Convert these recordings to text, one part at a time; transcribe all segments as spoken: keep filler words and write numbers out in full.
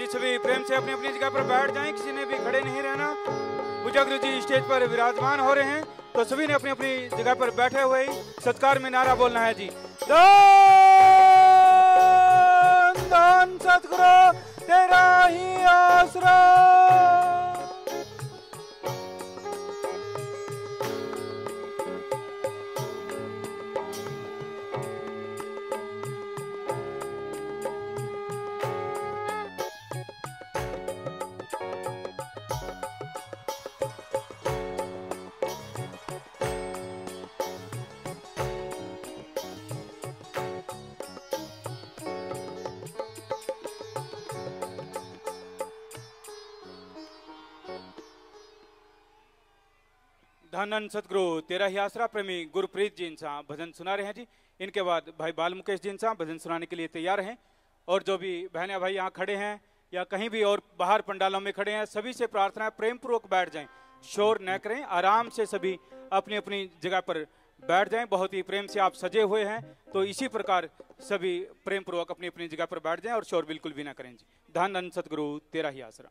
जी सभी प्रेम से अपनी अपनी जगह पर बैठ जाएं, किसी ने भी खड़े नहीं रहना। पूजा गुरु जी स्टेज पर विराजमान हो रहे हैं, तो सभी ने अपनी अपनी जगह पर बैठे हुए ही सत्कार में नारा बोलना है जी। दान दान सतगुरु तेरा ही आसरा। धन सतगुरु तेरा ही आसरा प्रेमी गुरप्रीत जी इंसान भजन सुना रहे हैं जी। इनके बाद भाई बाल मुकेश जी इंसान भजन सुनाने के लिए तैयार हैं। और जो भी बहन भाई यहाँ खड़े हैं या कहीं भी और बाहर पंडालों में खड़े हैं, सभी से प्रार्थना है प्रेम पूर्वक बैठ जाएं, शोर न करें, आराम से सभी अपनी अपनी जगह पर बैठ जाएं। बहुत ही प्रेम से आप सजे हुए हैं, तो इसी प्रकार सभी प्रेम पूर्वक अपनी अपनी जगह पर बैठ जाएं और शोर बिल्कुल भी ना करें जी। धन धन सतगुरु तेरा ही आसरा।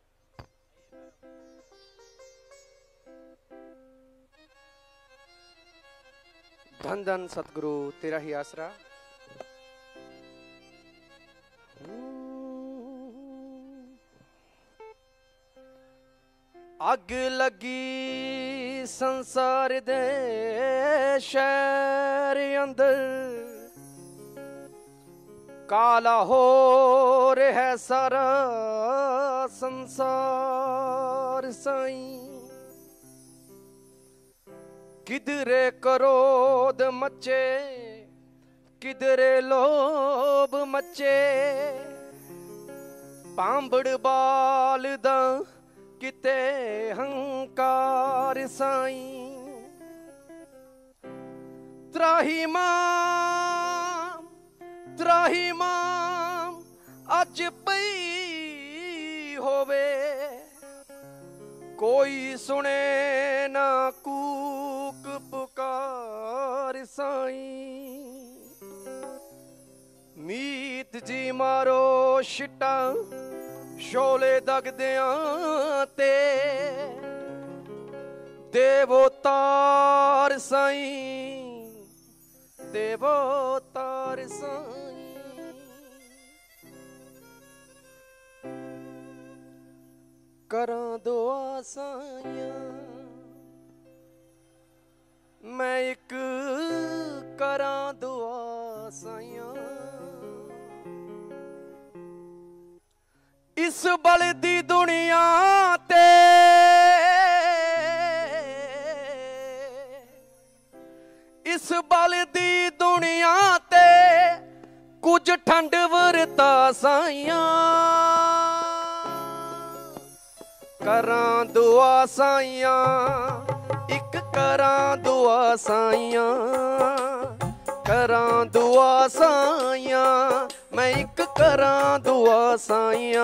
धन धन सतगुरु तेरा ही आसरा। अग लगी संसार दे शहर अंदर, काला हो रहा है सारा संसार साईं। किधरे क्रोध मचे, किधरे लोभ मचे, पांबड़ बाल दा किते हंकार साईं। त्राही मां त्राही मां अज पई होवे, कोई सुने ना कूक पुकार साईं। मीत जी मारो शिटा शोले दगदियां ते, देवो तार साईं, देवो तार साईं। करां दुआ साईं, मैं एक करां दुआ साईं। इस बलदी दुनिया ते इस बलदी दुनिया ते कुछ ठंड वरता साइयां। करां दुआ साइयां, एक करां दुआ साइयां, करां दुआ साइयां, मैं एक करां दुआ साइयां।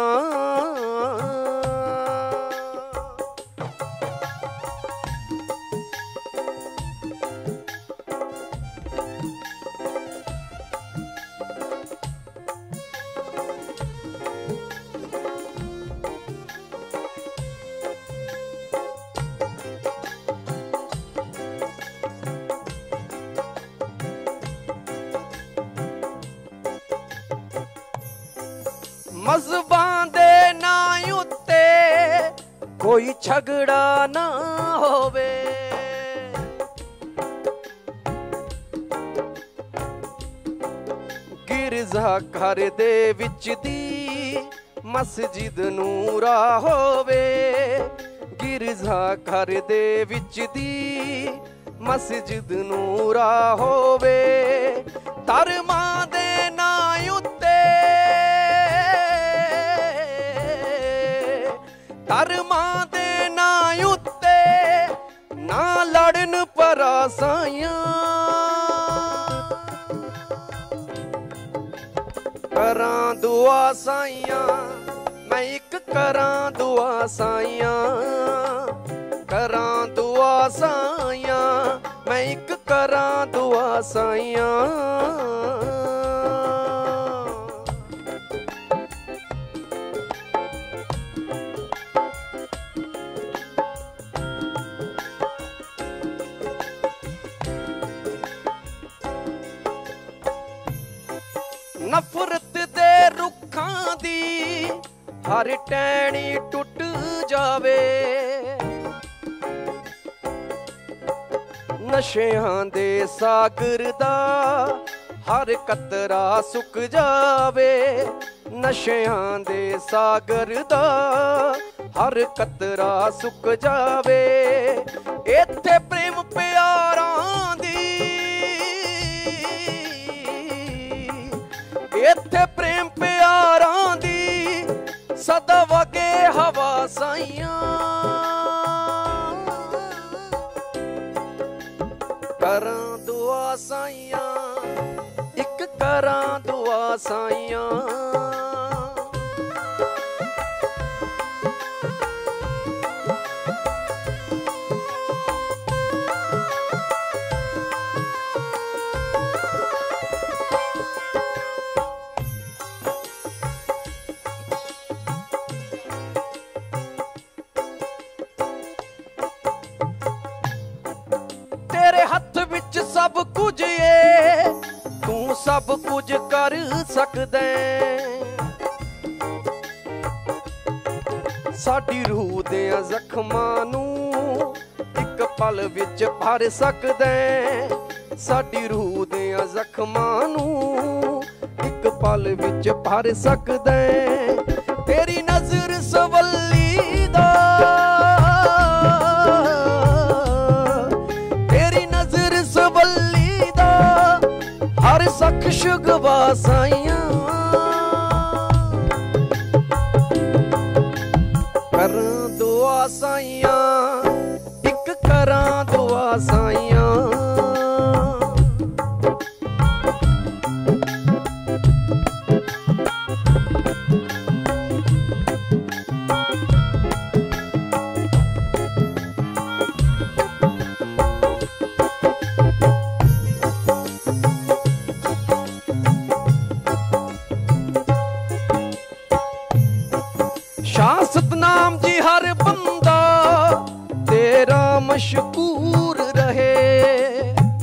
मज़हबां दे नां उत्ते कोई झगड़ा ना होवे, गिरजा घर दे विच दी मस्जिद नूरा होवे, गिरजा घर दे विच दी मस्जिद नूरा होवे। धर्मां दे नां उत्ते धर्मां दे नां उत्ते ना लड़न परा साइयां। करां दुआ साइयां, मैं एक करां दुआ साइयां, करां दुआ साइयां, मैं एक करां दुआ साइयां। हर टहनी टुट जावे नशियां दे सागर दा हर कतरा सुक जावे नशियां दे सागर दा हर कतरा सुक जावे इत्थे प्रेम प्यारां दी इत्थे प्रेम प्यारां दी सदा वगे हवा साइयां करां दुआ साइयां इक करां दुआ साइयां सब कुछ है तू सब कुछ कर सकदा साडी रूह दे जख्मां नू एक पल विच भर सकदा साडी रूह दे जख्मां नू एक पल विच भर सकदा तेरी नजर सवली दा हर सख्श गवा साइयां करां दुआ साइयां इक करां दुआ साइयां सतनाम जी हर बंदा तेरा मशकूर रहे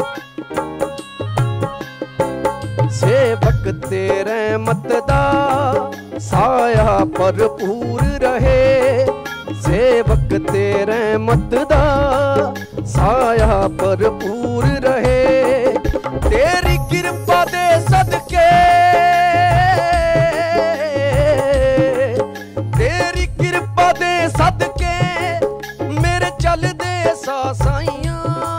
सेवक तेरे मत दा साया भरपूर रहे सेवक तेरे मत दा साया भरपूर रहे तेरी कृपा दे सदके सदके मेरे चल दे सा साइयां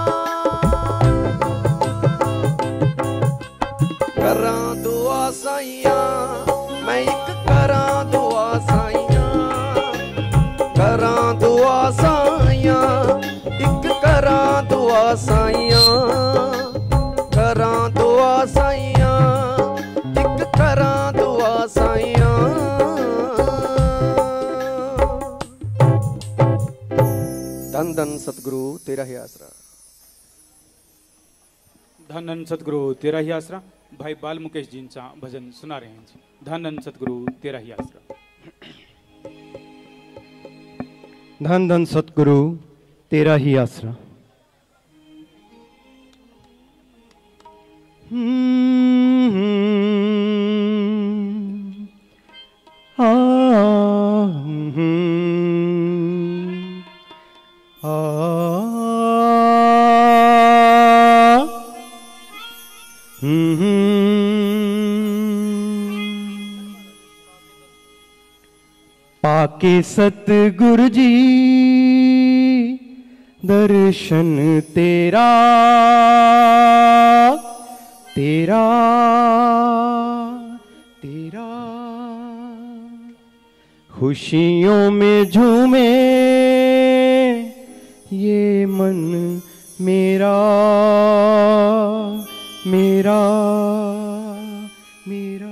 करां दुआ साइयां मैं एक करां दुआ साइयां करां दुआ साइयां एक करां दुआ साइयां करां दुआ साइयां एक करां दुआ साइयां धन धन सतगुरु तेरा ही आसरा धन धन सतगुरु तेरा ही आसरा भाई बाल मुकेश जी इंसा भजन सुना रहे हैं जी धन धन सतगुरु तेरा ही आसरा धन धन सतगुरु तेरा ही आसरा आ पाके सतगुरु जी दर्शन तेरा तेरा तेरा खुशियों में झूमे ये मन मेरा मेरा मेरा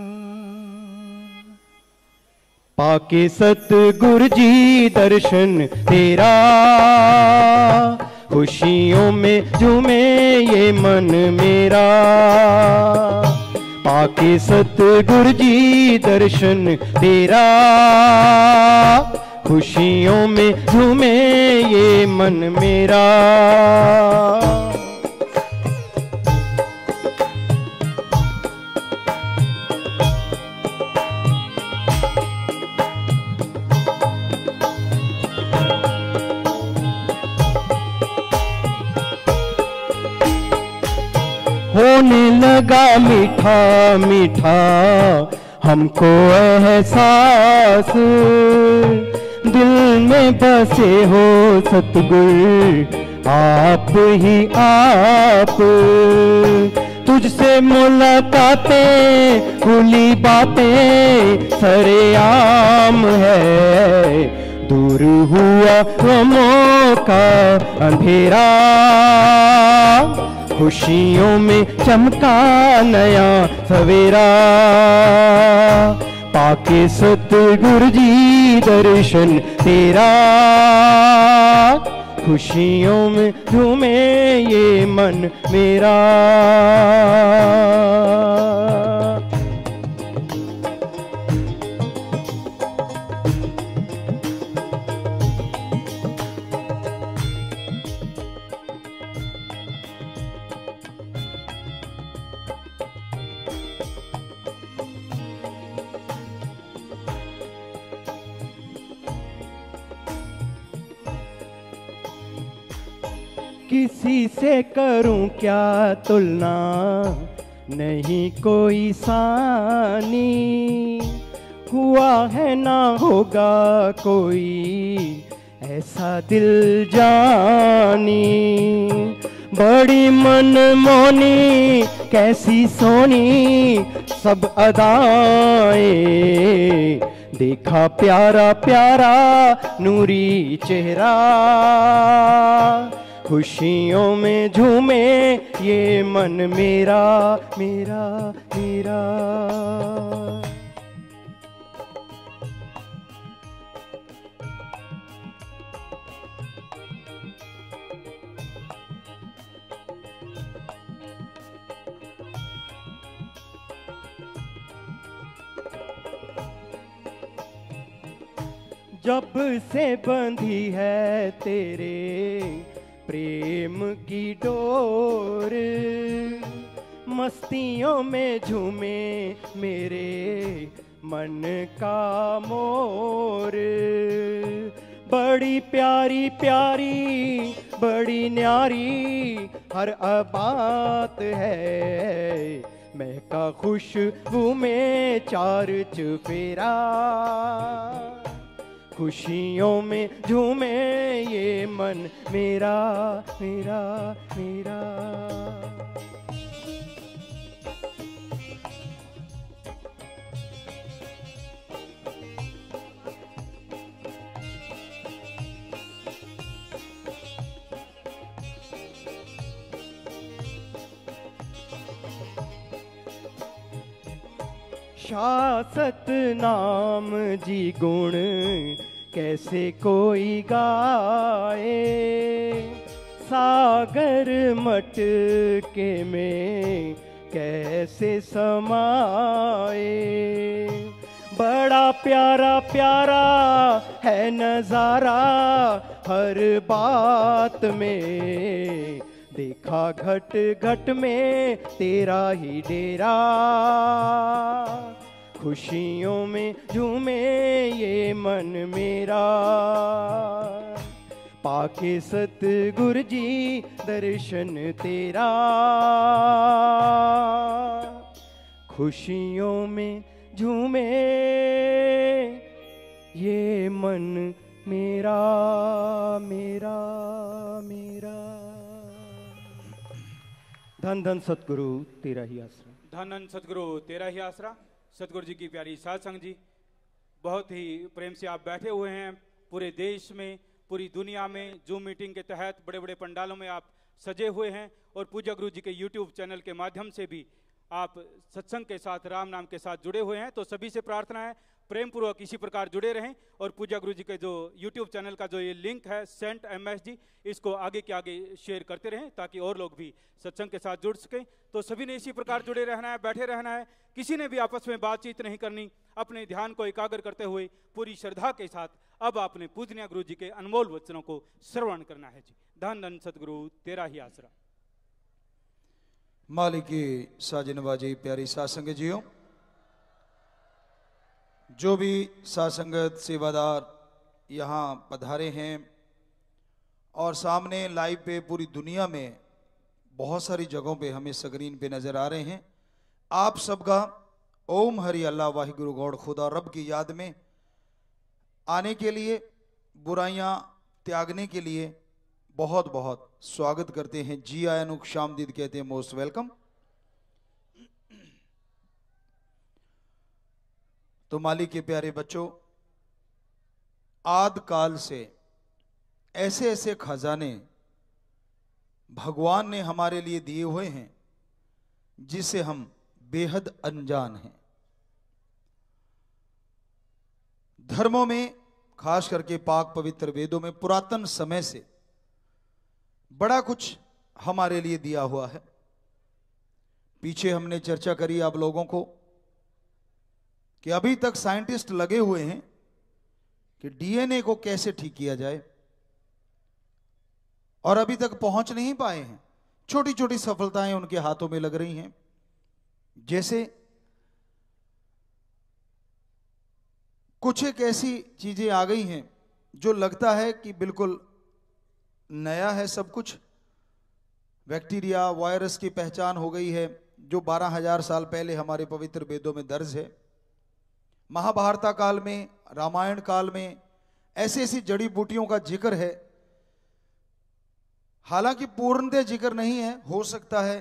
पाके सतगुरु जी दर्शन तेरा खुशियों में झूमे ये मन मेरा पाके सतगुरु जी दर्शन तेरा खुशियों में झूमे ये मन मेरा लगा मीठा मीठा हमको एहसास, दिल में बसे हो सतगुर आप ही आप। तुझसे मुलाकातें खुली बातें सरेआम है, दूर हुआ गमों का अंधेरा, खुशियों में चमका नया सवेरा। पाके सतगुरु जी दर्शन तेरा, खुशियों में झूमे ये मन मेरा। किसी से करूं क्या तुलना, नहीं कोई सानी, हुआ है ना होगा कोई ऐसा दिल जानी। बड़ी मनमोनी कैसी सोनी सब अदाएं, देखा प्यारा प्यारा नूरी चेहरा, खुशियों में झूमे ये मन मेरा मेरा मेरा। जब से बंधी है तेरे प्रेम की डोर, मस्तियों में झूमे मेरे मन का मोर। बड़ी प्यारी प्यारी बड़ी न्यारी हर बात है, महका खुशबू में चार चुफेरा, खुशियों में झूमे ये मन मेरा मेरा मेरा। शासत नाम जी गुण कैसे कोई गाए, सागर मटके में कैसे समाए। बड़ा प्यारा प्यारा है नजारा हर बात में, देखा घट घट में तेरा ही डेरा, खुशियों में झूमे ये मन मेरा। पाके सतगुरु जी दर्शन तेरा, खुशियों में झूमे ये मन मेरा मेरा मेरा। धन धन सतगुरु तेरा ही आसरा। धन धन सतगुरु तेरा ही आसरा। सतगुरु जी की प्यारी साध संग जी, बहुत ही प्रेम से आप बैठे हुए हैं। पूरे देश में पूरी दुनिया में जूम मीटिंग के तहत बड़े बड़े पंडालों में आप सजे हुए हैं, और पूज्य गुरु जी के यूट्यूब चैनल के माध्यम से भी आप सत्संग के साथ राम नाम के साथ जुड़े हुए हैं। तो सभी से प्रार्थना है प्रेम पूर्वक इसी प्रकार जुड़े रहें, और पूज्य गुरु जी के जो यूट्यूब चैनल का जो ये लिंक है सेंट एम एस जी, इसको आगे के आगे शेयर करते रहें ताकि और लोग भी सत्संग के साथ जुड़ सकें। तो सभी ने इसी प्रकार जुड़े रहना है, बैठे रहना है, किसी ने भी आपस में बातचीत नहीं करनी, अपने ध्यान को एकाग्र करते हुए पूरी श्रद्धा के साथ अब आपने पूजनीय गुरु जी के अनमोल वचनों को श्रवण करना है जी। धन धन सतगुरु तेरा ही आसरा। मालिक की साजी नवाजी प्यारी साध संगत जियो, जो भी साध संगत सेवादार यहाँ पधारे हैं और सामने लाइव पे पूरी दुनिया में बहुत सारी जगहों पे हमें स्क्रीन पे नज़र आ रहे हैं, आप सबका ओम हरि अल्लाह वाहिगुरु गौड़ खुदा रब की याद में आने के लिए, बुराइयां त्यागने के लिए बहुत बहुत स्वागत करते हैं। जी आया नुक शामदीद कहते हैं, मोस्ट वेलकम। तो मालिक के प्यारे बच्चों, आद काल से ऐसे ऐसे खजाने भगवान ने हमारे लिए दिए हुए हैं जिससे हम बेहद अनजान हैं। धर्मों में, खास करके पाक पवित्र वेदों में पुरातन समय से बड़ा कुछ हमारे लिए दिया हुआ है। पीछे हमने चर्चा करी आप लोगों को कि अभी तक साइंटिस्ट लगे हुए हैं कि डीएनए को कैसे ठीक किया जाए, और अभी तक पहुंच नहीं पाए हैं। छोटी छोटी सफलताएं उनके हाथों में लग रही हैं। जैसे कुछ एक ऐसी चीजें आ गई हैं जो लगता है कि बिल्कुल नया है सब कुछ। बैक्टीरिया, वायरस की पहचान हो गई है जो बारह हजार साल पहले हमारे पवित्र वेदों में दर्ज है। महाभारत काल में, रामायण काल में ऐसी ऐसी जड़ी बूटियों का जिक्र है। हालांकि पूर्णतः जिक्र नहीं है, हो सकता है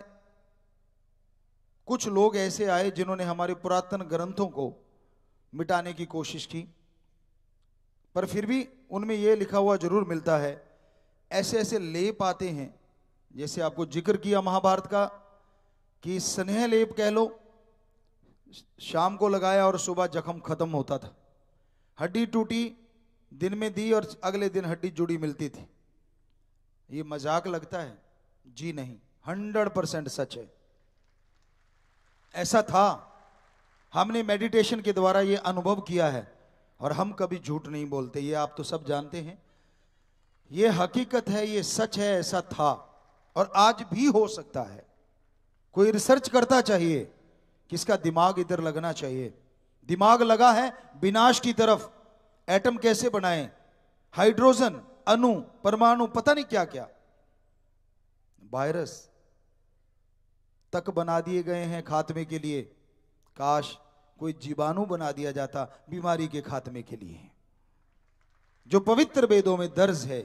कुछ लोग ऐसे आए जिन्होंने हमारे पुरातन ग्रंथों को मिटाने की कोशिश की, पर फिर भी उनमें यह लिखा हुआ जरूर मिलता है। ऐसे ऐसे लेप आते हैं, जैसे आपको जिक्र किया महाभारत का कि स्नेह लेप कह लो, शाम को लगाया और सुबह जख्म खत्म होता था। हड्डी टूटी, दिन में दी और अगले दिन हड्डी जुड़ी मिलती थी। ये मजाक लगता है? जी नहीं, हंड्रेड परसेंट सच है। ऐसा था, हमने मेडिटेशन के द्वारा ये अनुभव किया है और हम कभी झूठ नहीं बोलते, ये आप तो सब जानते हैं। ये हकीकत है, ये सच है, ऐसा था और आज भी हो सकता है। कोई रिसर्च करता चाहिए, किसका दिमाग इधर लगना चाहिए। दिमाग लगा है विनाश की तरफ। एटम कैसे बनाएं, हाइड्रोजन, अणु, परमाणु, पता नहीं क्या क्या, वायरस तक बना दिए गए हैं खात्मे के लिए। काश कोई जीवाणु बना दिया जाता बीमारी के खात्मे के लिए, जो पवित्र वेदों में दर्ज है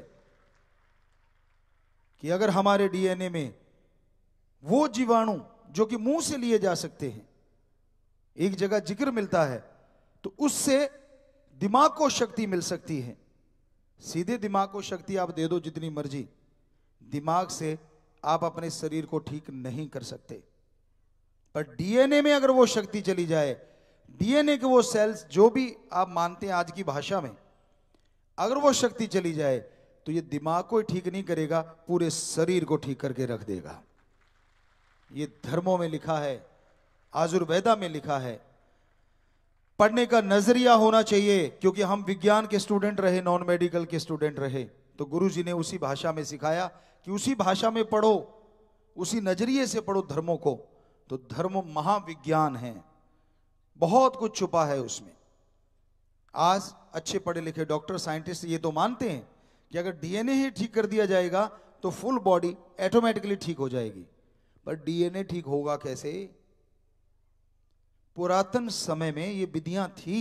कि अगर हमारे डीएनए में वो जीवाणु जो कि मुंह से लिए जा सकते हैं, एक जगह जिक्र मिलता है, तो उससे दिमाग को शक्ति मिल सकती है। सीधे दिमाग को शक्ति आप दे दो जितनी मर्जी, दिमाग से आप अपने शरीर को ठीक नहीं कर सकते। पर डीएनए में अगर वो शक्ति चली जाए, डीएनए के वो सेल्स जो भी आप मानते हैं आज की भाषा में, अगर वो शक्ति चली जाए तो ये दिमाग को ही ठीक नहीं करेगा, पूरे शरीर को ठीक करके रख देगा। ये धर्मों में लिखा है, आयुर्वेदा में लिखा है। पढ़ने का नजरिया होना चाहिए, क्योंकि हम विज्ञान के स्टूडेंट रहे, नॉन मेडिकल के स्टूडेंट रहे, तो गुरुजी ने उसी भाषा में सिखाया कि उसी भाषा में पढ़ो, उसी नजरिए से पढ़ो धर्मों को। तो धर्म महाविज्ञान है, बहुत कुछ छुपा है उसमें। आज अच्छे पढ़े लिखे डॉक्टर, साइंटिस्ट ये तो मानते हैं कि अगर डीएनए ही ठीक कर दिया जाएगा तो फुल बॉडी ऑटोमेटिकली ठीक हो जाएगी। पर डीएनए ठीक होगा कैसे? पुरातन समय में ये विधियां थी।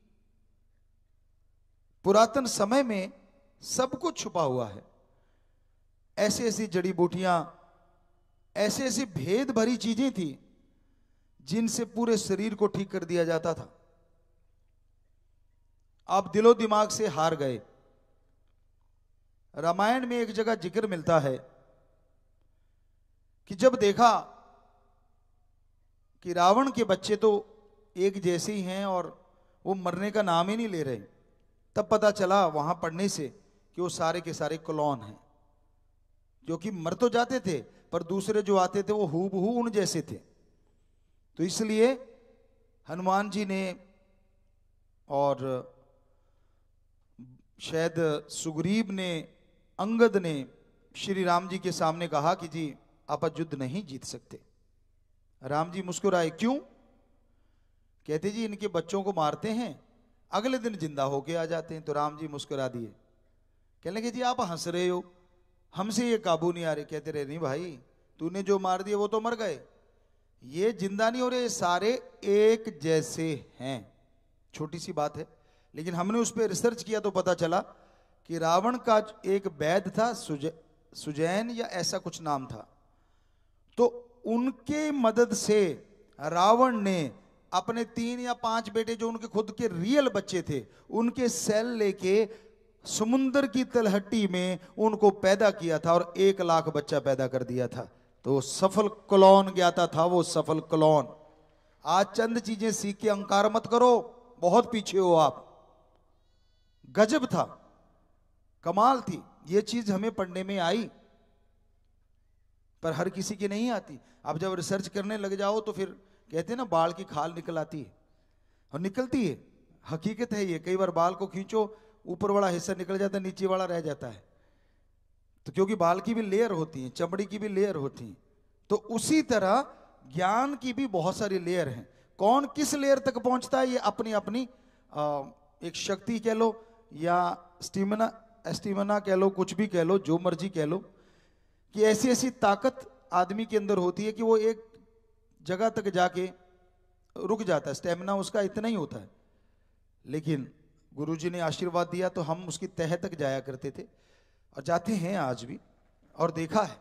पुरातन समय में सब कुछ छुपा हुआ है। ऐसी ऐसी जड़ी बूटियां, ऐसी ऐसी भेद भरी चीजें थी जिनसे पूरे शरीर को ठीक कर दिया जाता था। आप दिलो दिमाग से हार गए। रामायण में एक जगह जिक्र मिलता है कि जब देखा कि रावण के बच्चे तो एक जैसे ही हैं और वो मरने का नाम ही नहीं ले रहे, तब पता चला वहां पढ़ने से कि वो सारे के सारे क्लोन हैं, जो कि मर तो जाते थे पर दूसरे जो आते थे वो हूबहू उन जैसे थे। तो इसलिए हनुमान जी ने और शायद सुग्रीव ने, अंगद ने श्री राम जी के सामने कहा कि जी आप युद्ध नहीं जीत सकते। राम जी मुस्कुराए, क्यों? कहते जी इनके बच्चों को मारते हैं, अगले दिन जिंदा होके आ जाते हैं। तो राम जी मुस्कुरा दिए, कहने लगे जी आप हंस रहे हो, हमसे ये काबू नहीं आ रहे। कहते रहे नहीं भाई, तूने जो मार दिए वो तो मर गए, ये जिंदा नहीं हो रहे, ये सारे एक जैसे हैं। छोटी सी बात है, लेकिन हमने उस पर रिसर्च किया तो पता चला कि रावण का एक वैद्य था, सुज, सुजैन या ऐसा कुछ नाम था, तो उनके मदद से रावण ने अपने तीन या पांच बेटे जो उनके खुद के रियल बच्चे थे, उनके सेल लेके समुंदर की तलहटी में उनको पैदा किया था और एक लाख बच्चा पैदा कर दिया था। तो सफल क्लोन ज्ञाता था वो, सफल क्लोन। आज चंद चीजें सीख के अहंकार मत करो, बहुत पीछे हो आप। गजब था, कमाल थी ये चीज, हमें पढ़ने में आई पर हर किसी की नहीं आती। आप जब रिसर्च करने लग जाओ तो फिर कहते हैं ना बाल की खाल निकल आती है, और निकलती है, हकीकत है ये। कई बार बाल को खींचो, ऊपर वाला हिस्सा निकल जाता है, नीचे वाला रह जाता है। तो क्योंकि बाल की भी लेयर होती है, चमड़ी की भी लेयर होती है, तो उसी तरह ज्ञान की भी बहुत सारी लेयर हैं। कौन किस लेयर तक पहुंचता है ये अपनी अपनी आ, एक शक्ति कह लो या स्टीमिना एस्टिमिना कह लो, कुछ भी कह लो, जो मर्जी कह लो, कि ऐसी ऐसी ताकत आदमी के अंदर होती है कि वो एक जगह तक जाके रुक जाता है, स्टेमिना उसका इतना ही होता है। लेकिन गुरुजी ने आशीर्वाद दिया तो हम उसकी तह तक जाया करते थे और जाते हैं आज भी, और देखा है।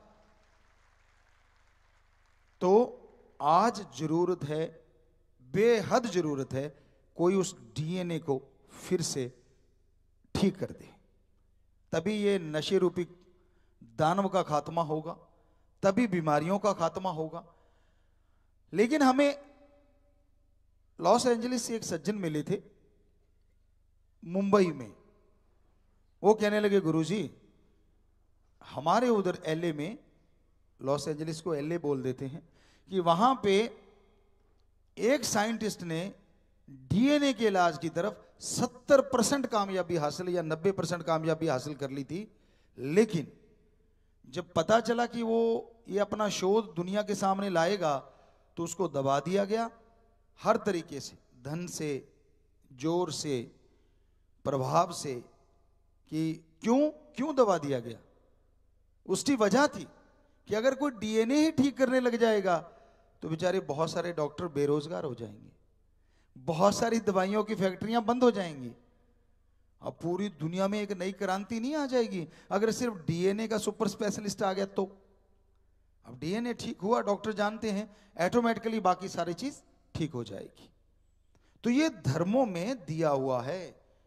तो आज जरूरत है, बेहद जरूरत है, कोई उस डीएनए को फिर से ठीक कर दे, तभी ये नशे रूपी दानव का खात्मा होगा, तभी बीमारियों का खात्मा होगा। लेकिन हमें लॉस एंजलिस से एक सज्जन मिले थे मुंबई में। वो कहने लगे गुरुजी हमारे उधर एलए में, लॉस एंजलिस को एलए बोल देते हैं, कि वहां पे एक साइंटिस्ट ने डीएनए के इलाज की तरफ सत्तर परसेंट कामयाबी हासिल या नब्बे परसेंट कामयाबी हासिल कर ली थी। लेकिन जब पता चला कि वो ये अपना शोध दुनिया के सामने लाएगा तो उसको दबा दिया गया हर तरीके से, धन से, जोर से, प्रभाव से। कि क्यों क्यों दबा दिया गया? उसकी वजह थी कि अगर कोई डीएनए ही ठीक करने लग जाएगा तो बेचारे बहुत सारे डॉक्टर बेरोजगार हो जाएंगे, बहुत सारी दवाइयों की फैक्ट्रियां बंद हो जाएंगी, अब पूरी दुनिया में एक नई क्रांति नहीं आ जाएगी अगर सिर्फ डीएनए का सुपर स्पेशलिस्ट आ गया तो। अब डीएनए ठीक हुआ, डॉक्टर जानते हैं, ऑटोमेटिकली बाकी सारी चीज ठीक हो जाएगी। तो ये धर्मों में दिया हुआ है,